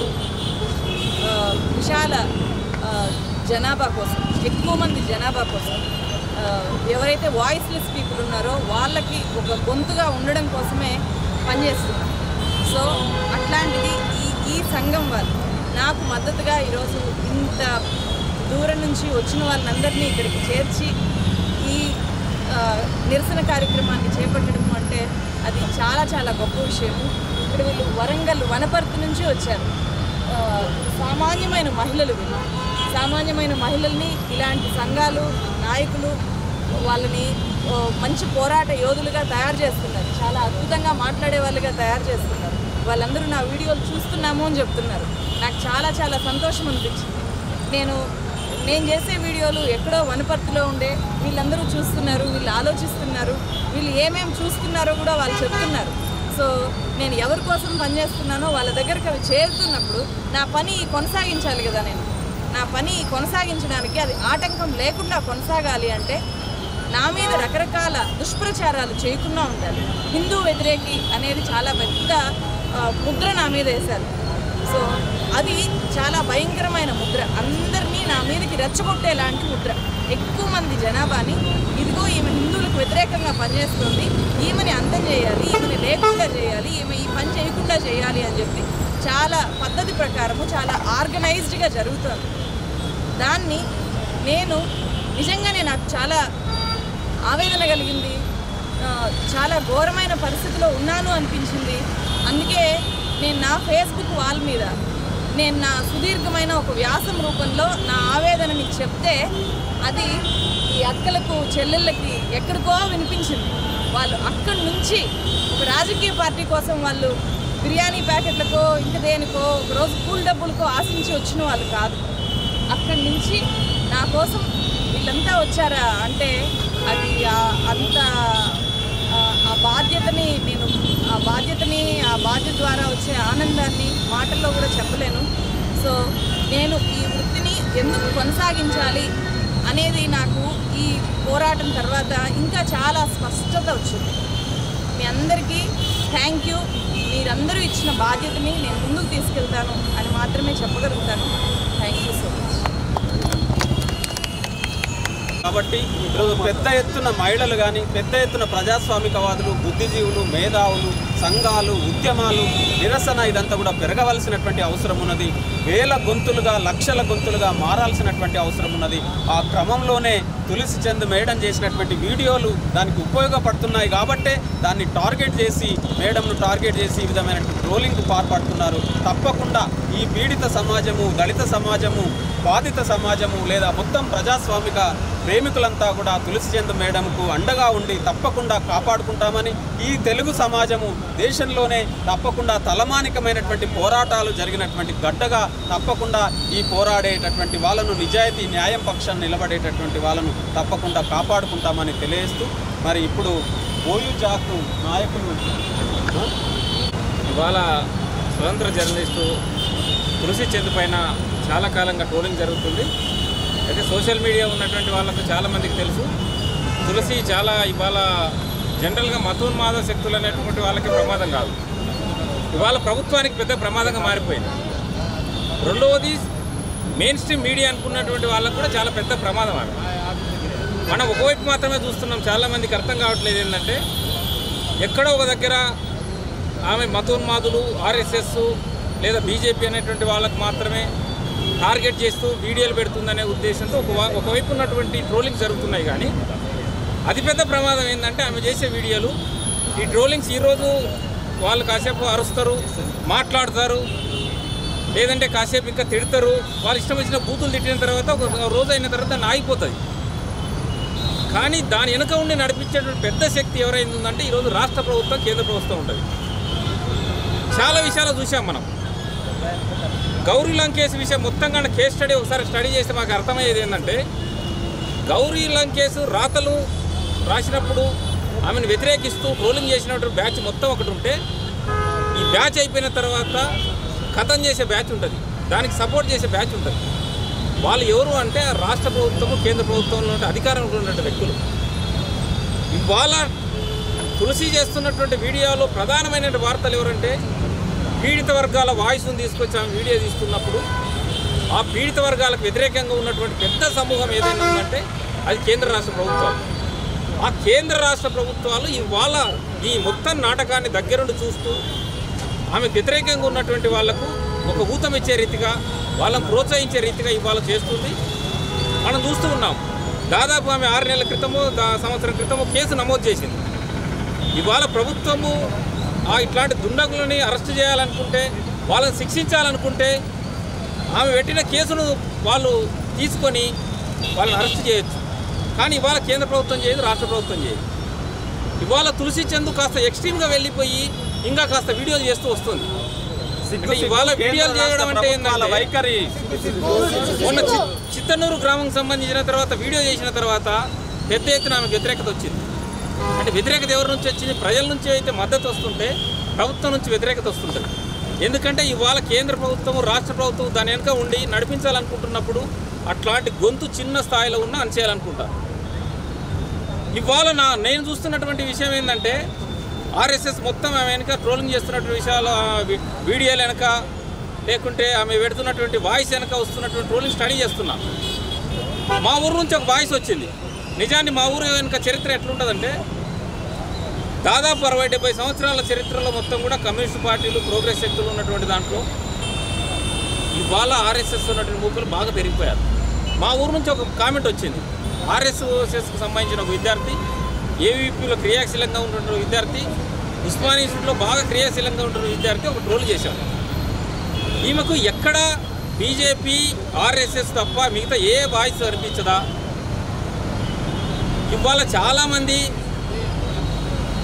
విశాల జనాభా కోసం, ఎక్కువ మంది జనాభా కోసం, ఎవరైతే వాయిస్లెస్ పీపుల్ ఉన్నారో వాళ్ళకి ఒక గొంతుగా ఉండడం కోసమే పనిచేస్తున్నారు. సో అట్లాంటిది ఈ సంఘం వాళ్ళు నాకు మద్దతుగా ఈరోజు ఇంత దూరం నుంచి వచ్చిన వాళ్ళందరినీ ఇక్కడికి చేర్చి ఈ నిరసన కార్యక్రమాన్ని చేపట్టడం అంటే అది చాలా చాలా గొప్ప విషయము. ఇక్కడ వీళ్ళు వరంగల్ వనపర్తి నుంచి వచ్చారు. సామాన్యమైన మహిళలు వీళ్ళు. సామాన్యమైన మహిళల్ని ఇలాంటి సంఘాలు, నాయకులు వాళ్ళని మంచి పోరాట యోధులుగా తయారు చేస్తున్నారు. చాలా అద్భుతంగా మాట్లాడే వాళ్ళుగా తయారు చేస్తున్నారు. వాళ్ళందరూ నా వీడియోలు చూస్తున్నాము అని చెప్తున్నారు. నాకు చాలా చాలా సంతోషం అనిపించింది. నేను చేసే వీడియోలు ఎక్కడో వనపర్తిలో ఉండే వీళ్ళందరూ చూస్తున్నారు, వీళ్ళు ఆలోచిస్తున్నారు, వీళ్ళు ఏమేమి చూస్తున్నారో కూడా వాళ్ళు చెప్తున్నారు. సో నేను ఎవరి కోసం పనిచేస్తున్నానో వాళ్ళ దగ్గరికి అవి చేరుతున్నప్పుడు నా పని కొనసాగించాలి కదా. నా పని కొనసాగించడానికి అది ఆటంకం లేకుండా కొనసాగాలి అంటే నా మీద రకరకాల దుష్ప్రచారాలు చేయకుండా ఉండాలి. హిందూ వ్యతిరేకి అనేది చాలా పెద్ద ముద్ర నా మీద వేశారు. సో అది చాలా భయంకరమైన ముద్ర. అందరినీ నా మీదకి రెచ్చగొట్టేలాంటి ముద్ర. ఎక్కువ మంది జనాభాని ఇదిగో ఈమె హిందువులకు వ్యతిరేకంగా పనిచేస్తుంది, ఈమెని అంతం చేయాలి, ఈమెని లేకుండా చేయాలి, ఈమె ఈ పని చేయకుండా చేయాలి అని చెప్పి చాలా పద్ధతి ప్రకారము చాలా ఆర్గనైజ్డ్గా జరుగుతుంది. దాన్ని నిజంగానే నాకు చాలా ఆవేదన కలిగింది. చాలా ఘోరమైన పరిస్థితిలో ఉన్నాను అనిపించింది. అందుకే నేను నా ఫేస్బుక్ వాల్ మీద నేను నా సుదీర్ఘమైన ఒక వ్యాసం రూపంలో నా ఆవేదనని చెప్తే అది ఈ అక్కలకు, చెల్లెళ్ళకి ఎక్కడికో వినిపించింది. వాళ్ళు అక్కడి నుంచి ఒక రాజకీయ పార్టీ కోసం వాళ్ళు బిర్యానీ ప్యాకెట్లకో ఇంక దేనికో ఒకరోజు కూల్ డబ్బులకో ఆశించి వచ్చిన వాళ్ళు కాదు. అక్కడి నుంచి నా కోసం వీళ్ళంతా వచ్చారా అంటే అది అంత ఆ బాధ్యతని ఆ బాధ్యత ద్వారా వచ్చే ఆనందాన్ని మాటల్లో కూడా చెప్పలేను. సో నేను ఈ వృత్తిని ఎందుకు కొనసాగించాలి అనేది నాకు ఈ పోరాటం తర్వాత ఇంకా చాలా స్పష్టత వచ్చింది. మీ అందరికీ థ్యాంక్ యూ. మీరందరూ ఇచ్చిన బాధ్యతని నేను ముందుకు తీసుకెళ్తాను అని మాత్రమే చెప్పగలుగుతాను. Thank you so much. కాబట్టి ఈరోజు పెద్ద ఎత్తున మహిళలు కానీ పెద్ద ఎత్తున ప్రజాస్వామికవాదులు, బుద్ధిజీవులు, మేధావులు, సంఘాలు, ఉద్యమాలు, నిరసన ఇదంతా కూడా పెరగవలసినటువంటి అవసరం ఉన్నది. వేల గొంతులుగా, లక్షల గొంతులుగా మారాల్సినటువంటి అవసరం ఉన్నది. ఆ క్రమంలోనే తులసి చంద్ మేడం చేసినటువంటి వీడియోలు దానికి ఉపయోగపడుతున్నాయి కాబట్టే దాన్ని టార్గెట్ చేసి, మేడంను టార్గెట్ చేసి ఈ విధమైన ట్రోలింగ్కు పాల్పడుతున్నారు. తప్పకుండా ఈ పీడిత సమాజము, దళిత సమాజము, బాధిత సమాజము లేదా మొత్తం ప్రజాస్వామిక ప్రేమికులంతా కూడా తులసి చంద్ మేడంకు అండగా ఉండి తప్పకుండా కాపాడుకుంటామని, ఈ తెలుగు సమాజము దేశంలోనే తప్పకుండా తలమానికమైనటువంటి పోరాటాలు జరిగినటువంటి గడ్డగా తప్పకుండా ఈ పోరాడేటటువంటి వాళ్ళను, నిజాయితీ న్యాయం పక్షాన్ని నిలబడేటటువంటి వాళ్ళను తప్పకుండా కాపాడుకుంటామని తెలియజేస్తూ, మరి ఇప్పుడు ఓయూ జాకు నాయకులు ఇవాళ స్వతంత్ర జర్నలిస్టు తులసి చంద్ పైన చాలా కాలంగా ట్రోలింగ్ జరుగుతుంది. అయితే సోషల్ మీడియా ఉన్నటువంటి వాళ్ళకు చాలామందికి తెలుసు, తులసి చాలా ఇవాళ జనరల్గా మతోన్మాద శక్తులు అనేటువంటి వాళ్ళకి ప్రమాదం కాదు, ఇవాళ ప్రభుత్వానికి పెద్ద ప్రమాదంగా మారిపోయింది. రెండవది మెయిన్ స్ట్రీమ్ మీడియా అనుకున్నటువంటి వాళ్ళకు కూడా చాలా పెద్ద ప్రమాదం ఆమె. మనం ఒకవైపు మాత్రమే చూస్తున్నాం. చాలామందికి అర్థం కావట్లేదు ఏంటంటే ఎక్కడో ఒక దగ్గర ఆమె మతోన్మాదులు, ఆర్ఎస్ఎస్ లేదా బీజేపీ అనేటువంటి వాళ్ళకు మాత్రమే టార్గెట్ చేస్తూ వీడియోలు పెడుతుందనే ఉద్దేశంతో ఒకవైపు ఉన్నటువంటి ట్రోలింగ్స్ జరుగుతున్నాయి. కానీ అతిపెద్ద ప్రమాదం ఏంటంటే ఆమె చేసే వీడియోలు, ఈ ట్రోలింగ్స్ ఈరోజు వాళ్ళు కాసేపు అరుస్తారు, మాట్లాడతారు, లేదంటే కాసేపు ఇంకా తిడతారు. వాళ్ళు ఇష్టం వచ్చిన బూతులు తిట్టిన తర్వాత ఒక రోజు అయిన తర్వాత దాన్ని ఆగిపోతుంది. కానీ దాని వెనుక ఉండి నడిపించేటువంటి పెద్ద శక్తి ఎవరైంది ఉందంటే ఈరోజు రాష్ట్ర ప్రభుత్వం, కేంద్ర ప్రభుత్వం ఉంటుంది. చాలా విషయాలు చూసాం మనం. గౌరీ లంకేష్ విషయం మొత్తంగా కేసు స్టడీ ఒకసారి స్టడీ చేస్తే మాకు అర్థమయ్యేది ఏంటంటే, గౌరీ లంకేష్ రాతలు రాసినప్పుడు ఆమెను వ్యతిరేకిస్తూ ట్రోలింగ్ చేసినటువంటి బ్యాచ్ మొత్తం ఒకటి ఉంటే, ఈ బ్యాచ్ అయిపోయిన తర్వాత ఖతం చేసే బ్యాచ్ ఉంటుంది, దానికి సపోర్ట్ చేసే బ్యాచ్ ఉంటుంది. వాళ్ళు ఎవరు అంటే రాష్ట్ర ప్రభుత్వము, కేంద్ర ప్రభుత్వంలో అధికారంలో ఉన్నటువంటి వ్యక్తులు. ఇవాళ తులసి చేస్తున్నటువంటి వీడియోలో ప్రధానమైన వార్తలు ఎవరంటే, పీడిత వర్గాల వాయిస్ను తీసుకొచ్చి ఆమె వీడియో తీస్తున్నప్పుడు ఆ పీడిత వర్గాలకు వ్యతిరేకంగా ఉన్నటువంటి పెద్ద సమూహం ఏదైనా ఉందంటే అది కేంద్ర రాష్ట్ర ప్రభుత్వాలు. ఆ కేంద్ర రాష్ట్ర ప్రభుత్వాలు ఇవాళ ఈ మొత్తం నాటకాన్ని దగ్గరుండి చూస్తూ ఆమె వ్యతిరేకంగా ఉన్నటువంటి వాళ్లకు ఒక ఊతం ఇచ్చే రీతిగా, వాళ్ళని ప్రోత్సహించే రీతిగా ఇవాళ చేస్తుంది. మనం చూస్తూ ఉన్నాం. దాదాపు ఆమె 6 నెలల క్రితమో సంవత్సరం క్రితమో కేసు నమోదు చేసింది. ఇవాళ ప్రభుత్వము ఇట్లాంటి దుండగులని అరెస్ట్ చేయాలనుకుంటే, వాళ్ళని శిక్షించాలనుకుంటే ఆమె పెట్టిన కేసును వాళ్ళు తీసుకొని వాళ్ళని అరెస్ట్ చేయొచ్చు. కానీ ఇవాళ కేంద్ర ప్రభుత్వం చేయదు, రాష్ట్ర ప్రభుత్వం చేయదు. ఇవాళ తులసి చంద్ కాస్త ఎక్స్ట్రీమ్గా వెళ్ళిపోయి ఇంకా కాస్త వీడియోలు చేస్తూ వస్తుంది. అంటే ఇవాళ వీడియోలు చేయడం అంటే ఏంటంటే, వైఖరి మొన్న చిత్తనూరు గ్రామం సంబంధించిన తర్వాత వీడియో చేసిన తర్వాత పెద్ద ఎత్తున ఆమె వ్యతిరేకత వచ్చింది. అంటే వ్యతిరేకత ఎవరి నుంచి వచ్చింది? ప్రజల నుంచి అయితే మద్దతు వస్తుంటే ప్రభుత్వం నుంచి వ్యతిరేకత వస్తుంటుంది. ఎందుకంటే ఇవాళ కేంద్ర ప్రభుత్వం, రాష్ట్ర ప్రభుత్వం దాని వెనుక ఉండి నడిపించాలనుకుంటున్నప్పుడు అట్లాంటి గొంతు చిన్న స్థాయిలో ఉన్న అనిచేయాలనుకుంటారు. ఇవాళ నేను చూస్తున్నటువంటి విషయం ఏంటంటే, ఆర్ఎస్ఎస్ మొత్తం ఆమె వెనుక ట్రోలింగ్ చేస్తున్నటువంటి విషయాలు, వీడియోలు వెనక లేకుంటే ఆమె పెడుతున్నటువంటి వాయిస్ వెనక వస్తున్నటువంటి ట్రోలింగ్ స్టడీ చేస్తున్నా. మా ఊరు నుంచి ఒక వాయిస్ వచ్చింది. నిజాన్ని మా ఊరు వెనుక చరిత్ర ఎట్లుంటుందంటే, దాదాపు 60-70 సంవత్సరాల చరిత్రలో మొత్తం కూడా కమ్యూనిస్ట్ పార్టీలు, ప్రోగ్రెస్ శక్తులు ఉన్నటువంటి దాంట్లో ఇవాళ ఆర్ఎస్ఎస్ ఉన్నటువంటి మూకులు బాగా పెరిగిపోయారు. మా ఊరు నుంచి ఒక కామెంట్ వచ్చింది. ఆర్ఎస్ఎస్కి సంబంధించిన ఒక విద్యార్థి, ఏవీపీలో క్రియాశీలంగా ఉంటున్న విద్యార్థి, ఉస్మానియా ఇన్స్టిట్యూట్లో బాగా క్రియాశీలంగా ఉంటున్న విద్యార్థి ఒక ట్రోల్ చేశారు. ఈమెకు ఎక్కడ బీజేపీ, ఆర్ఎస్ఎస్ తప్ప మిగతా ఏ వాయిస్ అనిపించదా? ఇవాళ చాలామంది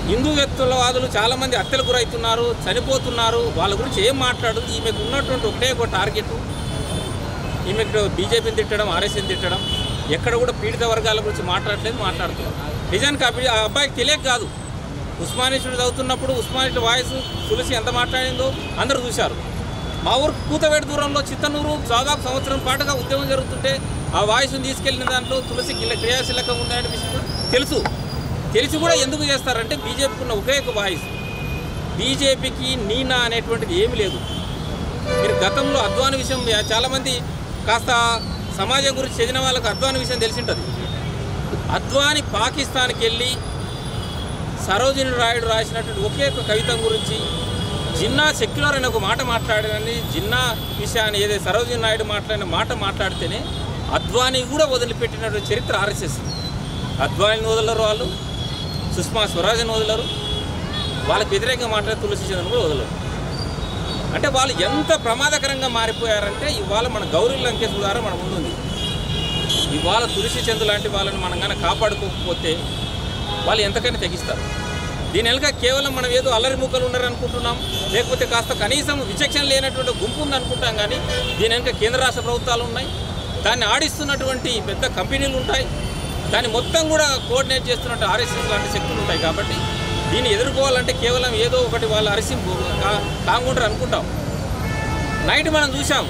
హిందూత్వవాదులు చాలామంది హత్యలకు గురవుతున్నారు, చనిపోతున్నారు. వాళ్ళ గురించి ఏం మాట్లాడదు. ఈమెకు ఉన్నటువంటి ఒకటే ఒక టార్గెట్, ఈమెకు బీజేపీని తిట్టడం, ఆర్ఎస్ఎస్ని తిట్టడం. ఎక్కడ కూడా పీడిత వర్గాల గురించి మాట్లాడుతున్నారు. నిజానికి ఆ అబ్బాయికి తెలియక కాదు. ఉస్మానియా చదువుతున్నప్పుడు ఉస్మానియా వాయిస్ తులసి ఎంత మాట్లాడిందో అందరూ చూశారు. మా ఊరు కూతవేడు దూరంలో చిత్తనూరు దాదాపు సంవత్సరం పాటుగా ఉద్యమం జరుగుతుంటే ఆ వాయిస్ని తీసుకెళ్లిన దాంట్లో తులసి క్రియాశీలకంగా ఉందనే విషయం తెలిసి కూడా ఎందుకు చేస్తారంటే బీజేపీకి ఉన్న ఒకే ఒక వాయిస్. బీజేపీకి నీనా అనేటువంటిది ఏమీ లేదు. మీరు గతంలో అద్వానీ విషయం చాలామంది కాస్త సమాజం గురించి చదివిన వాళ్ళకు అద్వానీ విషయం తెలిసి ఉంటుంది. అద్వానీ పాకిస్తాన్కి వెళ్ళి సరోజిని నాయుడు రాసినటువంటి ఒకే ఒక కవిత గురించి జిన్నా సెక్యులర్ అనే ఒక మాట మాట్లాడారని, జిన్నా విషయాన్ని ఏదైతే సరోజిని నాయుడు మాట్లాడిన మాట మాట్లాడితేనే అద్వానీ కూడా వదిలిపెట్టినటువంటి చరిత్ర ఆర్ఎస్ఎస్. అద్వానీని వదలరు వాళ్ళు, సుష్మా స్వరాజ్ని వదలరు, వాళ్ళకి వ్యతిరేకంగా మాట్లాడే తులసి చంద్రను కూడా వదలరు. అంటే వాళ్ళు ఎంత ప్రమాదకరంగా మారిపోయారంటే ఇవాళ మన గౌరీ లంకేష్ ఉదాహరణ మన ముందుంది. ఇవాళ తులసి చంద్ర లాంటి వాళ్ళని మనం కానీ కాపాడుకోకపోతే వాళ్ళు ఎంతకైనా తెగిస్తారు. దీని వెనుక కేవలం మనం ఏదో అల్లరి ముక్కలు ఉన్నారనుకుంటున్నాం, లేకపోతే కాస్త కనీసం విచక్షణ లేనటువంటి గుంపు ఉందనుకుంటాం. కానీ దీని వెనుక కేంద్ర రాష్ట్ర ప్రభుత్వాలు ఉన్నాయి, దాన్ని ఆడిస్తున్నటువంటి పెద్ద కంపెనీలు ఉంటాయి, దాన్ని మొత్తం కూడా కోఆర్డినేట్ చేస్తున్నట్టు ఆర్ఎస్ఎస్ లాంటి శక్తులు ఉంటాయి. కాబట్టి దీన్ని ఎదుర్కోవాలంటే కేవలం ఏదో ఒకటి వాళ్ళు అరిసి కాంగుంటారు అనుకుంటాం. నైట్ మనం చూసాం,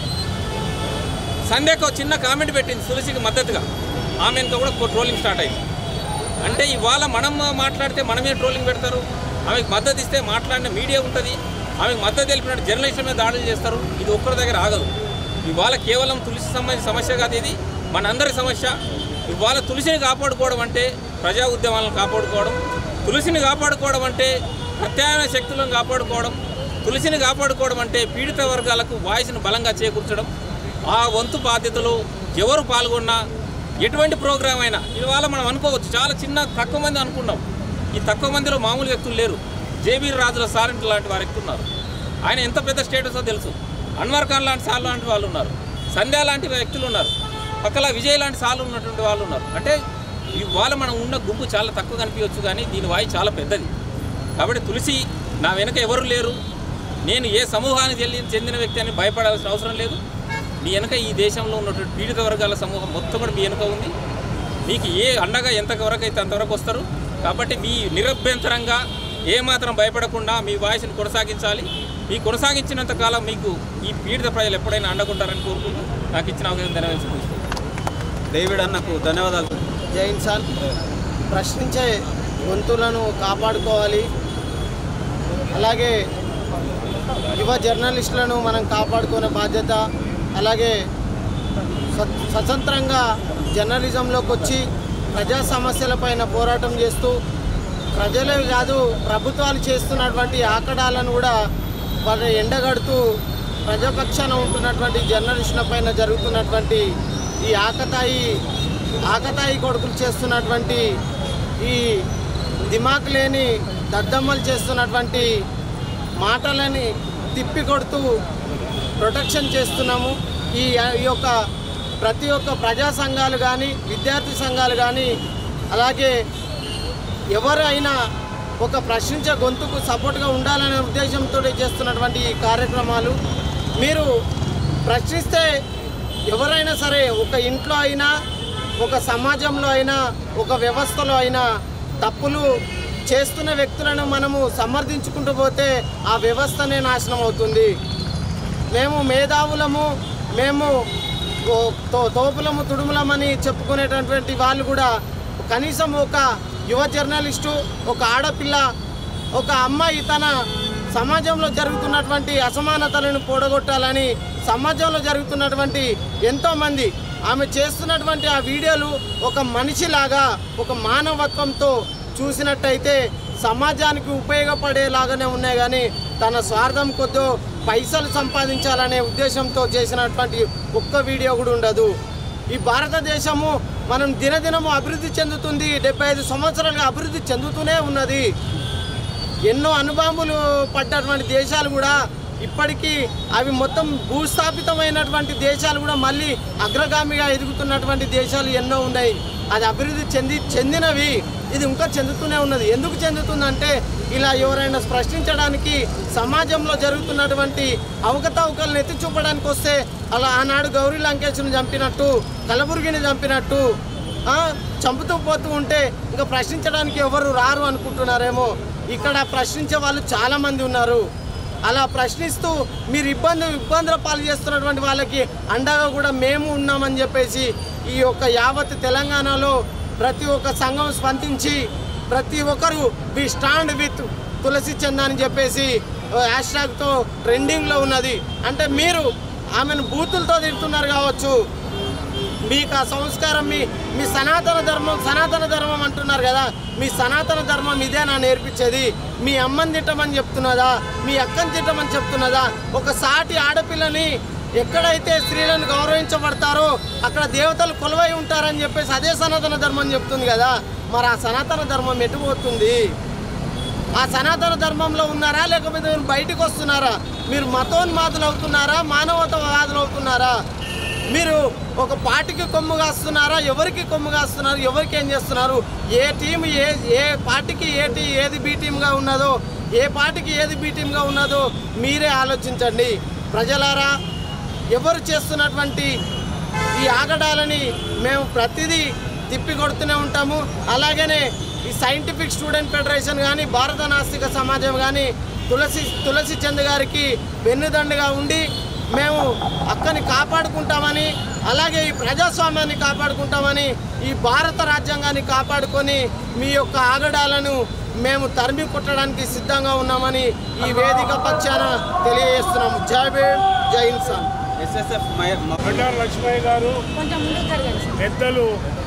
సంధ్యకు చిన్న కామెంట్ పెట్టింది తులసికి మద్దతుగా, ఆమె వెనుక కూడా ట్రోలింగ్ స్టార్ట్ అయింది. అంటే ఇవాళ మనం మాట్లాడితే మనమే ట్రోలింగ్ పెడతారు, ఆమెకు మద్దతు ఇస్తే మాట్లాడిన మీడియా ఉంటుంది, ఆమెకు మద్దతు తెలిపినట్టు జర్నలిస్టుల మీద దాడులు చేస్తారు. ఇది ఒక్కరి దగ్గర ఆగదు. ఇవాళ కేవలం తులసి సంబంధించిన సమస్య కాదు, ఇది మనందరి సమస్య. ఇవాళ తులసిని కాపాడుకోవడం అంటే ప్రజా ఉద్యమాలను కాపాడుకోవడం, తులసిని కాపాడుకోవడం అంటే ప్రత్యామ్నాయ శక్తులను కాపాడుకోవడం, తులసిని కాపాడుకోవడం అంటే పీడిత వర్గాలకు వాయిస్ను బలంగా చేకూర్చడం. ఆ వంతు బాధ్యతలో ఎవరు పాల్గొన్నా, ఎటువంటి ప్రోగ్రాం అయినా ఇవాళ మనం అనుకోవచ్చు చాలా తక్కువ మంది అనుకున్నాం. ఈ తక్కువ మందిలో మామూలు వ్యక్తులు లేరు. జేబీ రాజుల సారెంట్ లాంటి వారు ఎక్కుతున్నారు. ఆయన ఎంత పెద్ద స్టేటసో తెలుసు. అన్వర్ ఖాన్ లాంటి సార్లు లాంటి వాళ్ళు ఉన్నారు, సంధ్యా లాంటి వ్యక్తులు ఉన్నారు, పక్కల విజయ్ లాంటి సార్లు ఉన్నటువంటి వాళ్ళు ఉన్నారు. అంటే ఇవాళ మనం ఉన్న గుంపు చాలా తక్కువ కనిపించవచ్చు, కానీ దీని వాయి చాలా పెద్దది. కాబట్టి తులసి నా వెనుక ఎవరు లేరు, నేను ఏ సమూహానికి చెందిన వ్యక్తి అని భయపడాల్సిన అవసరం లేదు. మీ వెనుక ఈ దేశంలో ఉన్నటువంటి పీడిత వర్గాల సమూహం మొత్తం కూడా మీ వెనుక ఉంది. మీకు ఏ అండగా ఎంతవరకు అయితే అంతవరకు వస్తారు. కాబట్టి మీ నిరభ్యంతరంగా ఏమాత్రం భయపడకుండా మీ వాయిస్ని కొనసాగించాలి. మీ కొనసాగించినంత కాలం మీకు ఈ పీడిత ప్రజలు ఎప్పుడైనా అండకుంటారని కోరుకుంటూ నాకు ఇచ్చిన అవకాశం ధన్యవాదాలు. డేవిడ్ అన్నకు ధన్యవాదాలు. జై ఇన్సాన్. ప్రశ్నించే గొంతులను కాపాడుకోవాలి. అలాగే యువ జర్నలిస్టులను మనం కాపాడుకునే బాధ్యత. అలాగే స్వతంత్రంగా జర్నలిజంలోకి వచ్చి ప్రజా సమస్యలపైన పోరాటం చేస్తూ ప్రజలే కాదు ప్రభుత్వాలు చేస్తున్నటువంటి ఆకడాలను కూడా వాళ్ళని ఎండగడుతూ ప్రజాపక్షాన ఉంటున్నటువంటి జర్నలిస్టుల పైన జరుగుతున్నటువంటి ఈ ఆకతాయి కొడుకులు చేస్తున్నటువంటి ఈ దిమాక్ లేని దద్దమ్మలు చేస్తున్నటువంటి మాటలని తిప్పికొడుతూ ప్రొటెక్షన్ చేస్తున్నాము. ఈ యొక్క ప్రతి ఒక్క ప్రజా సంఘాలు కానీ విద్యార్థి సంఘాలు కానీ అలాగే ఎవరైనా ఒక ప్రశ్నించే గొంతుకు సపోర్ట్గా ఉండాలనే ఉద్దేశంతో చేస్తున్నటువంటి ఈ కార్యక్రమాలు. మీరు ప్రశ్నిస్తే ఎవరైనా సరే ఒక ఇంట్లో అయినా ఒక సమాజంలో అయినా ఒక వ్యవస్థలో అయినా తప్పులు చేస్తున్న వ్యక్తులను మనము సమర్థించుకుంటూ పోతే ఆ వ్యవస్థనే నాశనం అవుతుంది. మేము మేధావులము, మేము తోపులము తుడుములమని చెప్పుకునేటటువంటి వాళ్ళు కూడా కనీసం ఒక యువ జర్నలిస్టు, ఒక ఆడపిల్ల, ఒక అమ్మాయి తన సమాజంలో జరుగుతున్నటువంటి అసమానతలను పోడగొట్టాలని సమాజంలో జరుగుతున్నటువంటి ఎంతోమంది ఆమె చేస్తున్నటువంటి ఆ వీడియోలు ఒక మనిషిలాగా ఒక మానవత్వంతో చూసినట్టయితే సమాజానికి ఉపయోగపడేలాగానే ఉన్నాయి. కానీ తన స్వార్థం కొద్దో పైసలు సంపాదించాలనే ఉద్దేశంతో చేసినటువంటి ఒక్క వీడియో కూడా ఉండదు. ఈ భారతదేశము మనం దినదినము అభివృద్ధి చెందుతుంది. 75 సంవత్సరాలుగా అభివృద్ధి చెందుతూనే ఉన్నది. ఎన్నో అనుభవములు పడ్డటువంటి దేశాలు కూడా ఇప్పటికీ అవి మొత్తం భూస్థాపితమైనటువంటి దేశాలు కూడా మళ్ళీ అగ్రగామిగా ఎదుగుతున్నటువంటి దేశాలు ఎన్నో ఉన్నాయి. అది అభివృద్ధి చెందినవి. ఇది ఇంకా చెందుతూనే ఉన్నది. ఎందుకు చెందుతుందంటే ఇలా ఎవరైనా ప్రశ్నించడానికి సమాజంలో జరుగుతున్నటువంటి అవకతవకలను ఎత్తి చూపడానికి వస్తే అలా ఆనాడు గౌరీ లంకేష్ను చంపినట్టు కలబుర్గిని చంపినట్టు చంపుతూ పోతూ ఉంటే ఇంకా ప్రశ్నించడానికి ఎవరు రారు అనుకుంటున్నారేమో. ఇక్కడ ప్రశ్నించే వాళ్ళు చాలామంది ఉన్నారు. అలా ప్రశ్నిస్తూ మీరు ఇబ్బందుల పాలు చేస్తున్నటువంటి వాళ్ళకి అండగా కూడా మేము ఉన్నామని చెప్పేసి ఈ యొక్క యావత్ తెలంగాణలో ప్రతి ఒక్క సంఘం స్పందించి ప్రతి ఒక్కరు we stand with Tulasi Chand అని చెప్పేసి హ్యాష్ట్యాగ్తో ట్రెండింగ్లో ఉన్నది. అంటే మీరు ఆమెను బూతులతో తిడుతున్నారు కావచ్చు, మీకు ఆ సంస్కారం మీ సనాతన ధర్మం అంటున్నారు కదా, మీ సనాతన ధర్మం ఇదే నా నేర్పించేది. మీ అమ్మని తిట్టమని చెప్తున్నదా, మీ అక్కని తిట్టమని చెప్తున్నదా? ఒక సాటి ఆడపిల్లని ఎక్కడైతే స్త్రీలను గౌరవించబడతారో అక్కడ దేవతలు కొలువై ఉంటారని చెప్పేసి అదే సనాతన ధర్మం చెప్తుంది కదా. మరి ఆ సనాతన ధర్మం ఎటుపోతుంది? ఆ సనాతన ధర్మంలో ఉన్నారా లేకపోతే మీరు బయటకు వస్తున్నారా? మీరు మతోన్మాదులు అవుతున్నారా, మానవతావాదులు అవుతున్నారా? మీరు ఒక పార్టీకి కొమ్ము కాస్తున్నారా, ఎవరికి కొమ్ము కాస్తున్నారు, ఎవరికి ఏం చేస్తున్నారు? ఏ టీం ఏ పార్టీకి ఏది బి టీమ్గా ఉన్నదో, ఏ పార్టీకి ఏది బి టీమ్గా ఉన్నదో మీరే ఆలోచించండి. ప్రజలారా, ఎవరు చేస్తున్నటువంటి ఈ ఆగడాలని మేము ప్రతిదీ తిప్పి కొడుతూనే ఉంటాము. అలాగనే ఈ సైంటిఫిక్ స్టూడెంట్ ఫెడరేషన్ కానీ భారత నాస్తిక సమాజం కానీ తులసి చంద్ గారికి వెన్నుదండుగా ఉండి మేము అక్కని కాపాడుకుంటామని, అలాగే ఈ ప్రజాస్వామ్యాన్ని కాపాడుకుంటామని, ఈ భారత రాజ్యాంగాన్ని కాపాడుకొని మీ యొక్క ఆగడాలను మేము తరిమి కొట్టడానికి సిద్ధంగా ఉన్నామని ఈ వేదిక పక్షాన తెలియజేస్తున్నాము. జై భీమ్, జై ఇన్సాన్. ఎస్ఎస్ఎఫ్ బండారు లక్ష్మయ్య గారు పెద్దలు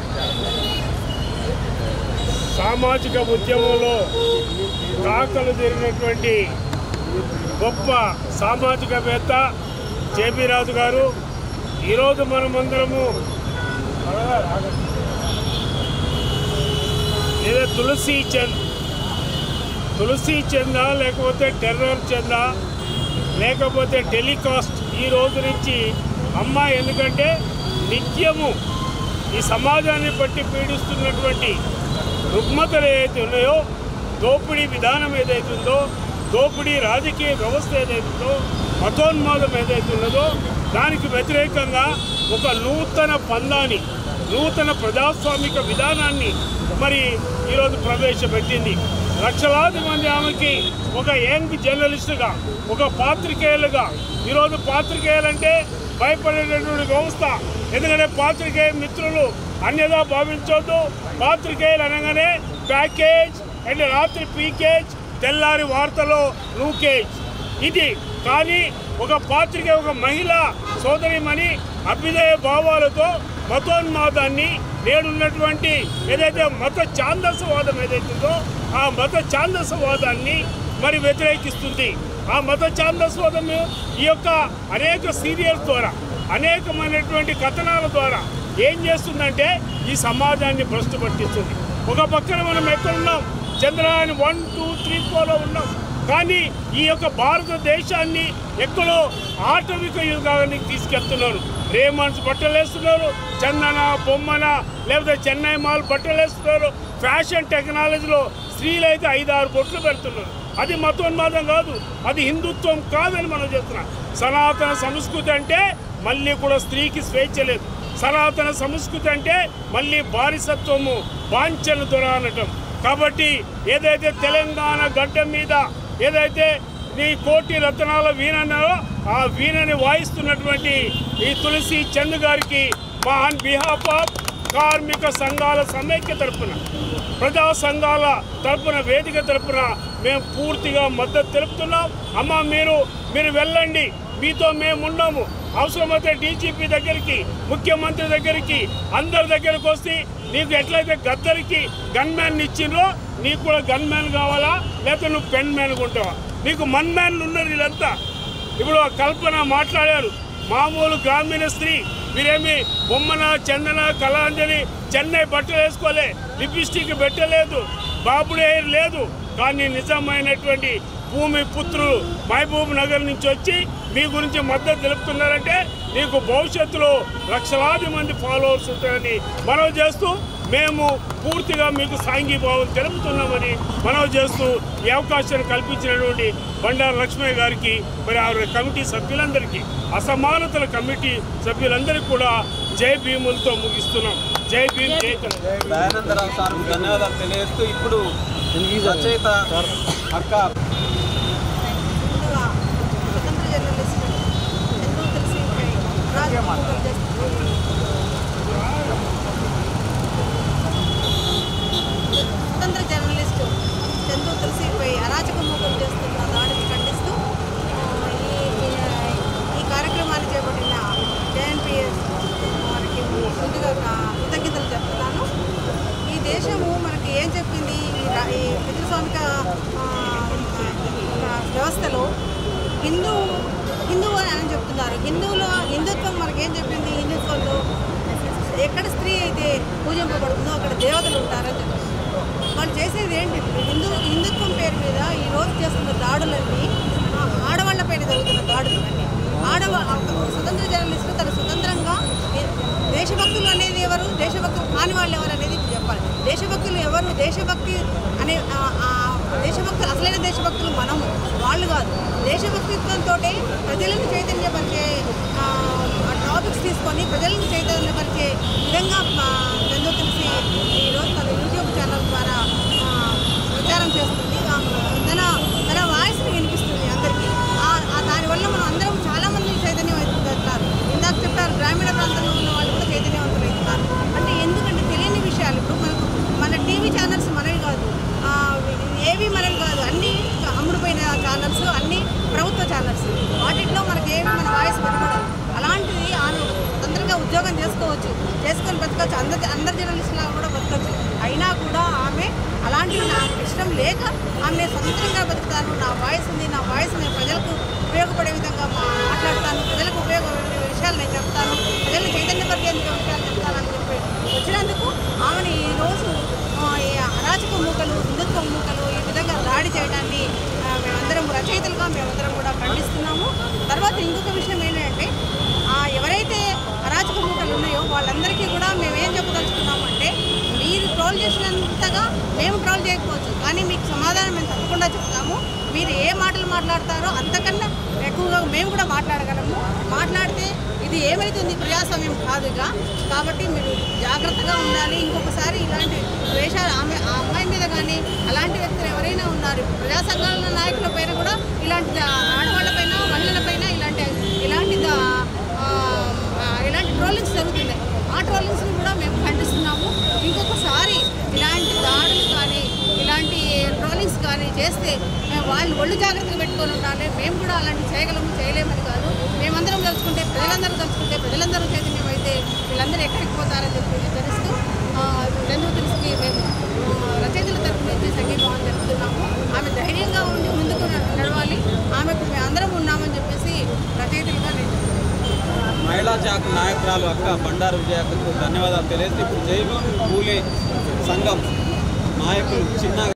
సామాజిక ఉద్యమంలో దాఖలు జరిగినటువంటి గొప్ప సామాజికవేత్త జేబీ రాజు గారు ఈరోజు మనమందరము ఏదో తులసి చందా లేకపోతే టెర్రర్ చందా లేకపోతే టెలికాస్ట్ ఈ రోజు నుంచి అమ్మ, ఎందుకంటే నిత్యము ఈ సమాజాన్ని బట్టి పీడిస్తున్నటువంటి రుగ్మతలు ఏదైతే ఉన్నాయో, దోపిడీ విధానం ఏదైతుందో, దోపిడీ రాజకీయ వ్యవస్థ ఏదైతుందో, మతోన్మాదం ఏదైతే ఉన్నదో దానికి వ్యతిరేకంగా ఒక నూతన ప్రజాస్వామిక విధానాన్ని మరి ఈరోజు ప్రవేశపెట్టింది. లక్షలాది మంది ఆమెకి ఒక యంగ్ జర్నలిస్టుగా, ఒక పాత్రికేయులుగా, ఈరోజు పాత్రికేయులంటే భయపడేటటువంటి వ్యవస్థ. ఎందుకంటే పాత్రికేయ మిత్రులు అన్యదా భావించొద్దు. పాత్రికేయులు అనగానే ప్యాకేజ్ అండ్ రాత్రి పీకేజ్, తెల్లారి వార్తలో లూకేజ్. ఇది కానీ ఒక పాత్రికేయ, ఒక మహిళా సోదరిమణి అభ్యుదయ భావాలతో మతోన్మాదాన్ని, నేడున్నటువంటి ఏదైతే మత ఛాందసవాదం ఏదైతుందో ఆ మత ఛాందసవాదాన్ని మరి వ్యతిరేకిస్తుంది. ఆ మత ఛాందసవాదం ఈ యొక్క అనేక సీరియల్స్ ద్వారా, అనేకమైనటువంటి కథనాల ద్వారా ఏం చేస్తుందంటే ఈ సమాజాన్ని భ్రష్టు పట్టిస్తుంది. ఒక పక్కన మనం ఎక్కడున్నాం, చంద్రయాన్ 1, 2, 3, 4లో ఉన్నాం. కానీ ఈ యొక్క భారతదేశాన్ని ఎక్కడో ఆటవిక యుగానికి తీసుకెళ్తున్నారు. రేమండ్స్ బట్టలేస్తున్నారు, చందన బొమ్మన లేకపోతే చెన్నై మాల్ బట్టలేస్తున్నారు. ఫ్యాషన్ టెక్నాలజీలో స్త్రీలు అయితే 5-6 బొట్లు పెడుతున్నారు. అది మతోన్మాదం కాదు, అది హిందుత్వం కాదని మనం చెప్తున్నాం. సనాతన సంస్కృతి అంటే మళ్ళీ కూడా స్త్రీకి స్వేచ్ఛ లేదు. సనాతన సంస్కృతి అంటే మళ్ళీ బానిసత్వము, బాంఛన దొర అనటం. కాబట్టి ఏదైతే తెలంగాణ గడ్డ మీద ఏదైతే నీ కోటి రత్నాల వీణన్నారో ఆ వీణని వాయిస్తున్నటువంటి ఈ తులసి చంద్ గారికి మా ఆన్ బిహాఫ్ ఆఫ్ కార్మిక సంఘాల సమైక్య తరపున, ప్రజా సంఘాల తరపున, వేదిక తరపున మేము పూర్తిగా మద్దతు తెలుపుతున్నాం. అమ్మ, మీరు వెళ్ళండి, మీతో మేము ఉన్నాము. అవసరమైతే డీజీపీ దగ్గరికి, ముఖ్యమంత్రి దగ్గరికి, అందరి దగ్గరకు వస్తే నీకు ఎట్లయితే గద్దరికి గన్మ్యాన్ ఇచ్చిండ్రో నీకు కూడా గన్మ్యాన్ కావాలా, లేకపోతే నువ్వు పెన్ మ్యాన్ ఉంటావా? నీకు మన్ మ్యాన్లు ఉన్నారు వీళ్ళంతా. ఇప్పుడు కల్పన మాట్లాడారు, మామూలు గ్రామీణ స్త్రీ. మీరేమి బొమ్మన, చందన, కళాంజలి చెన్నై బట్టలు వేసుకోలే, లిప్స్టిక్ పెట్టలేదు, బాబుడు హెయిర్ లేదు. కానీ నిజమైనటువంటి భూమి పుత్రులు మహబూబ్ నగర్ నుంచి వచ్చి మీ గురించి మద్దతు తెలుపుతున్నారంటే నీకు భవిష్యత్తులో లక్షలాది మంది ఫాలోవర్స్ ఉంటారని మనవి చేస్తూ మేము పూర్తిగా మీకు సాంఘీభావం తెలుపుతున్నామని మనవి చేస్తూ ఈ అవకాశాన్ని కల్పించినటువంటి బండారు లక్ష్మయ్య గారికి మరి ఆవిడ కమిటీ సభ్యులందరికీ అసమానతల కమిటీ సభ్యులందరికీ కూడా జై భీములతో ముగిస్తున్నాం. జై భీమ్, జై తెలంగాణ. దయానందరావు సార్ ధన్యవాదాలు తెలియజేస్తూ ఇప్పుడు రచయిత అక్క స్వతంత్ర జర్నలిస్టు చంద్రు తులసిపై అరాచక మూకలు చేస్తున్న దాడిని ఖండిస్తూ ఈ కార్యక్రమాన్ని చేపట్టిన జేఎన్పీఎస్ మనకి ముందుగా కృతజ్ఞతలు చెప్తున్నాను. ఈ దేశము మనకి ఏం చెప్పింది, ఈ పితృస్వామిక వ్యవస్థలో హిందూ అని చెప్తున్నారు. హిందుత్వం మనకేం చెప్పింది, హిందుత్వంలో ఎక్కడ స్త్రీ అయితే పూజింపబడుతుందో అక్కడ దేవతలు ఉంటారని చెప్తుంది. వాళ్ళు చేసేది ఏంటి, హిందుత్వం పేరు మీద ఈరోజు చేస్తున్న దాడులన్నీ ఆడవాళ్లపైన జరుగుతున్న దాడులు అన్నీ స్వతంత్ర జర్నలిస్టులు తన స్వతంత్రంగా దేశభక్తులు అనేది ఎవరు, దేశభక్తులు కాని వాళ్ళు ఎవరు అనేది చెప్పాలి. దేశభక్తులు ఎవరు, దేశభక్తి అనే దేశభక్తులు అసలైన దేశభక్తులు మనము, వాళ్ళు కాదు. దేశభక్తిత్వంతో ప్రజలను చైతన్యపరిచే టాపిక్స్ తీసుకొని ప్రజలను చైతన్యపరిచే విధంగా చంద్రు తులసి ఈరోజు తన యూట్యూబ్ ఛానల్ ద్వారా ప్రచారం చేస్తుంది. తన వాయిస్ని వినిపిస్తుంది అందరికీ. దానివల్ల మనం అందరం చాలామంది చైతన్యమవుతున్నారు. ఇందాక చెప్పారు గ్రామీణ ప్రాంతంలో ఉన్న వాళ్ళు కూడా చైతన్యవంతులు అవుతున్నారు. అంటే ఎందుకంటే తెలియని విషయాలు ఇప్పుడు మన టీవీ ఛానల్స్ మనవి కాదు, ఏవి మనవి కాదు, అన్నీ అమ్ముడుపోయిన ఛానల్స్, అన్నీ ప్రభుత్వ ఛానల్స్. వాటిల్లో మనకి ఏమి మన వాయిస్ వినపడదు. అలాంటిది ఆమె తొందరగా ఉద్యోగం చేసుకొని బతకచ్చు, అందరి జర్నలిస్టులా కూడా బతకచ్చు. అయినా కూడా ఆమె అలాంటివి నాకు ఇష్టం లేక ఆమె స్వతంత్రంగా బతుకుతాను, నా వాయిస్ ఉంది, నా వాయిస్ నేను ప్రజలకు ఉపయోగపడే విధంగా మాట్లాడతాను, ప్రజలకు ఉపయోగపడే విషయాలు నేను చెప్తాను, ప్రజలను చైతన్యపరిచేందుకు విషయాలు చెప్తానని చెప్పి వచ్చినందుకు ఆమెను ఈరోజు ఈ అరాచక మూకలు, హిందుత్వ మూకలు ఈ విధంగా దాడి చేయడాన్ని మేమందరం రచయితలుగా మేమందరం కూడా ఖండిస్తున్నాము. తర్వాత ఇంకొక విషయం ఏంటంటే ఎవరైతే అరాచక మూకలు ఉన్నాయో వాళ్ళందరికీ కూడా మేమేం చెప్పదలుచుకున్నాము అంటే, మీరు ట్రోల్ చేసినంతగా మేము ట్రోల్ చేయకపోవచ్చు, కానీ మీకు సమాధానం మేము తప్పకుండా చెప్తాము. మీరు ఏ మాటలు మాట్లాడతారో అంతకన్నా ఎక్కువగా మేము కూడా మాట్లాడగలము. మాట్లాడితే ఇది ఏమవుతుంది, ప్రజాస్వామ్యం కాదుగా. కాబట్టి మీరు జాగ్రత్తగా ఉండాలి. ఇంకొకసారి ఇలాంటి ద్వేషాలు ఆ అమ్మాయి మీద కానీ అలాంటి వ్యక్తులు ఎవరైనా ఉన్నారు, ప్రజా సంఘాల నాయకుల పైన కూడా ఇలాంటి ఆడవాళ్ళపైన మహిళలపైన ఇలాంటి ట్రోలింగ్స్ జరుగుతున్నాయి. ఆ ట్రోలింగ్స్ని కూడా మేము ఖండిస్తున్నాము. ఇంకొకసారి ఇలాంటి దాడులు కానీ ఇలాంటి ట్రోలింగ్స్ కానీ చేస్తే వాళ్ళు ఒళ్ళు జాగ్రత్తగా పెట్టుకొని ఉండాలి. మేము కూడా అలాంటి చేయలేమని కాదు. మేమందరం తలుచుకుంటే ప్రజలందరూ చైతన్యం అయితే వీళ్ళందరూ ఎక్కడికి పోతారని చెప్పి తెలుస్తూ చంద్రు తులసికి మేము రచయితల తరఫు నుంచి సంఘీభావం జరుపుతున్నాము. ఆమె ధైర్యంగా ఉండి ముందుకు నడవాలి, ఆమెకు మేము అందరం ఉన్నామని చెప్పేసి రచయితలుగా నేను మహిళా శాఖ నాయకురాలు అక్క బండారు విజయకు ధన్యవాదాలు తెలియజేస్తూ ఇప్పుడు జై భీమ్ పూలే సంఘం నాయకులు చిన్న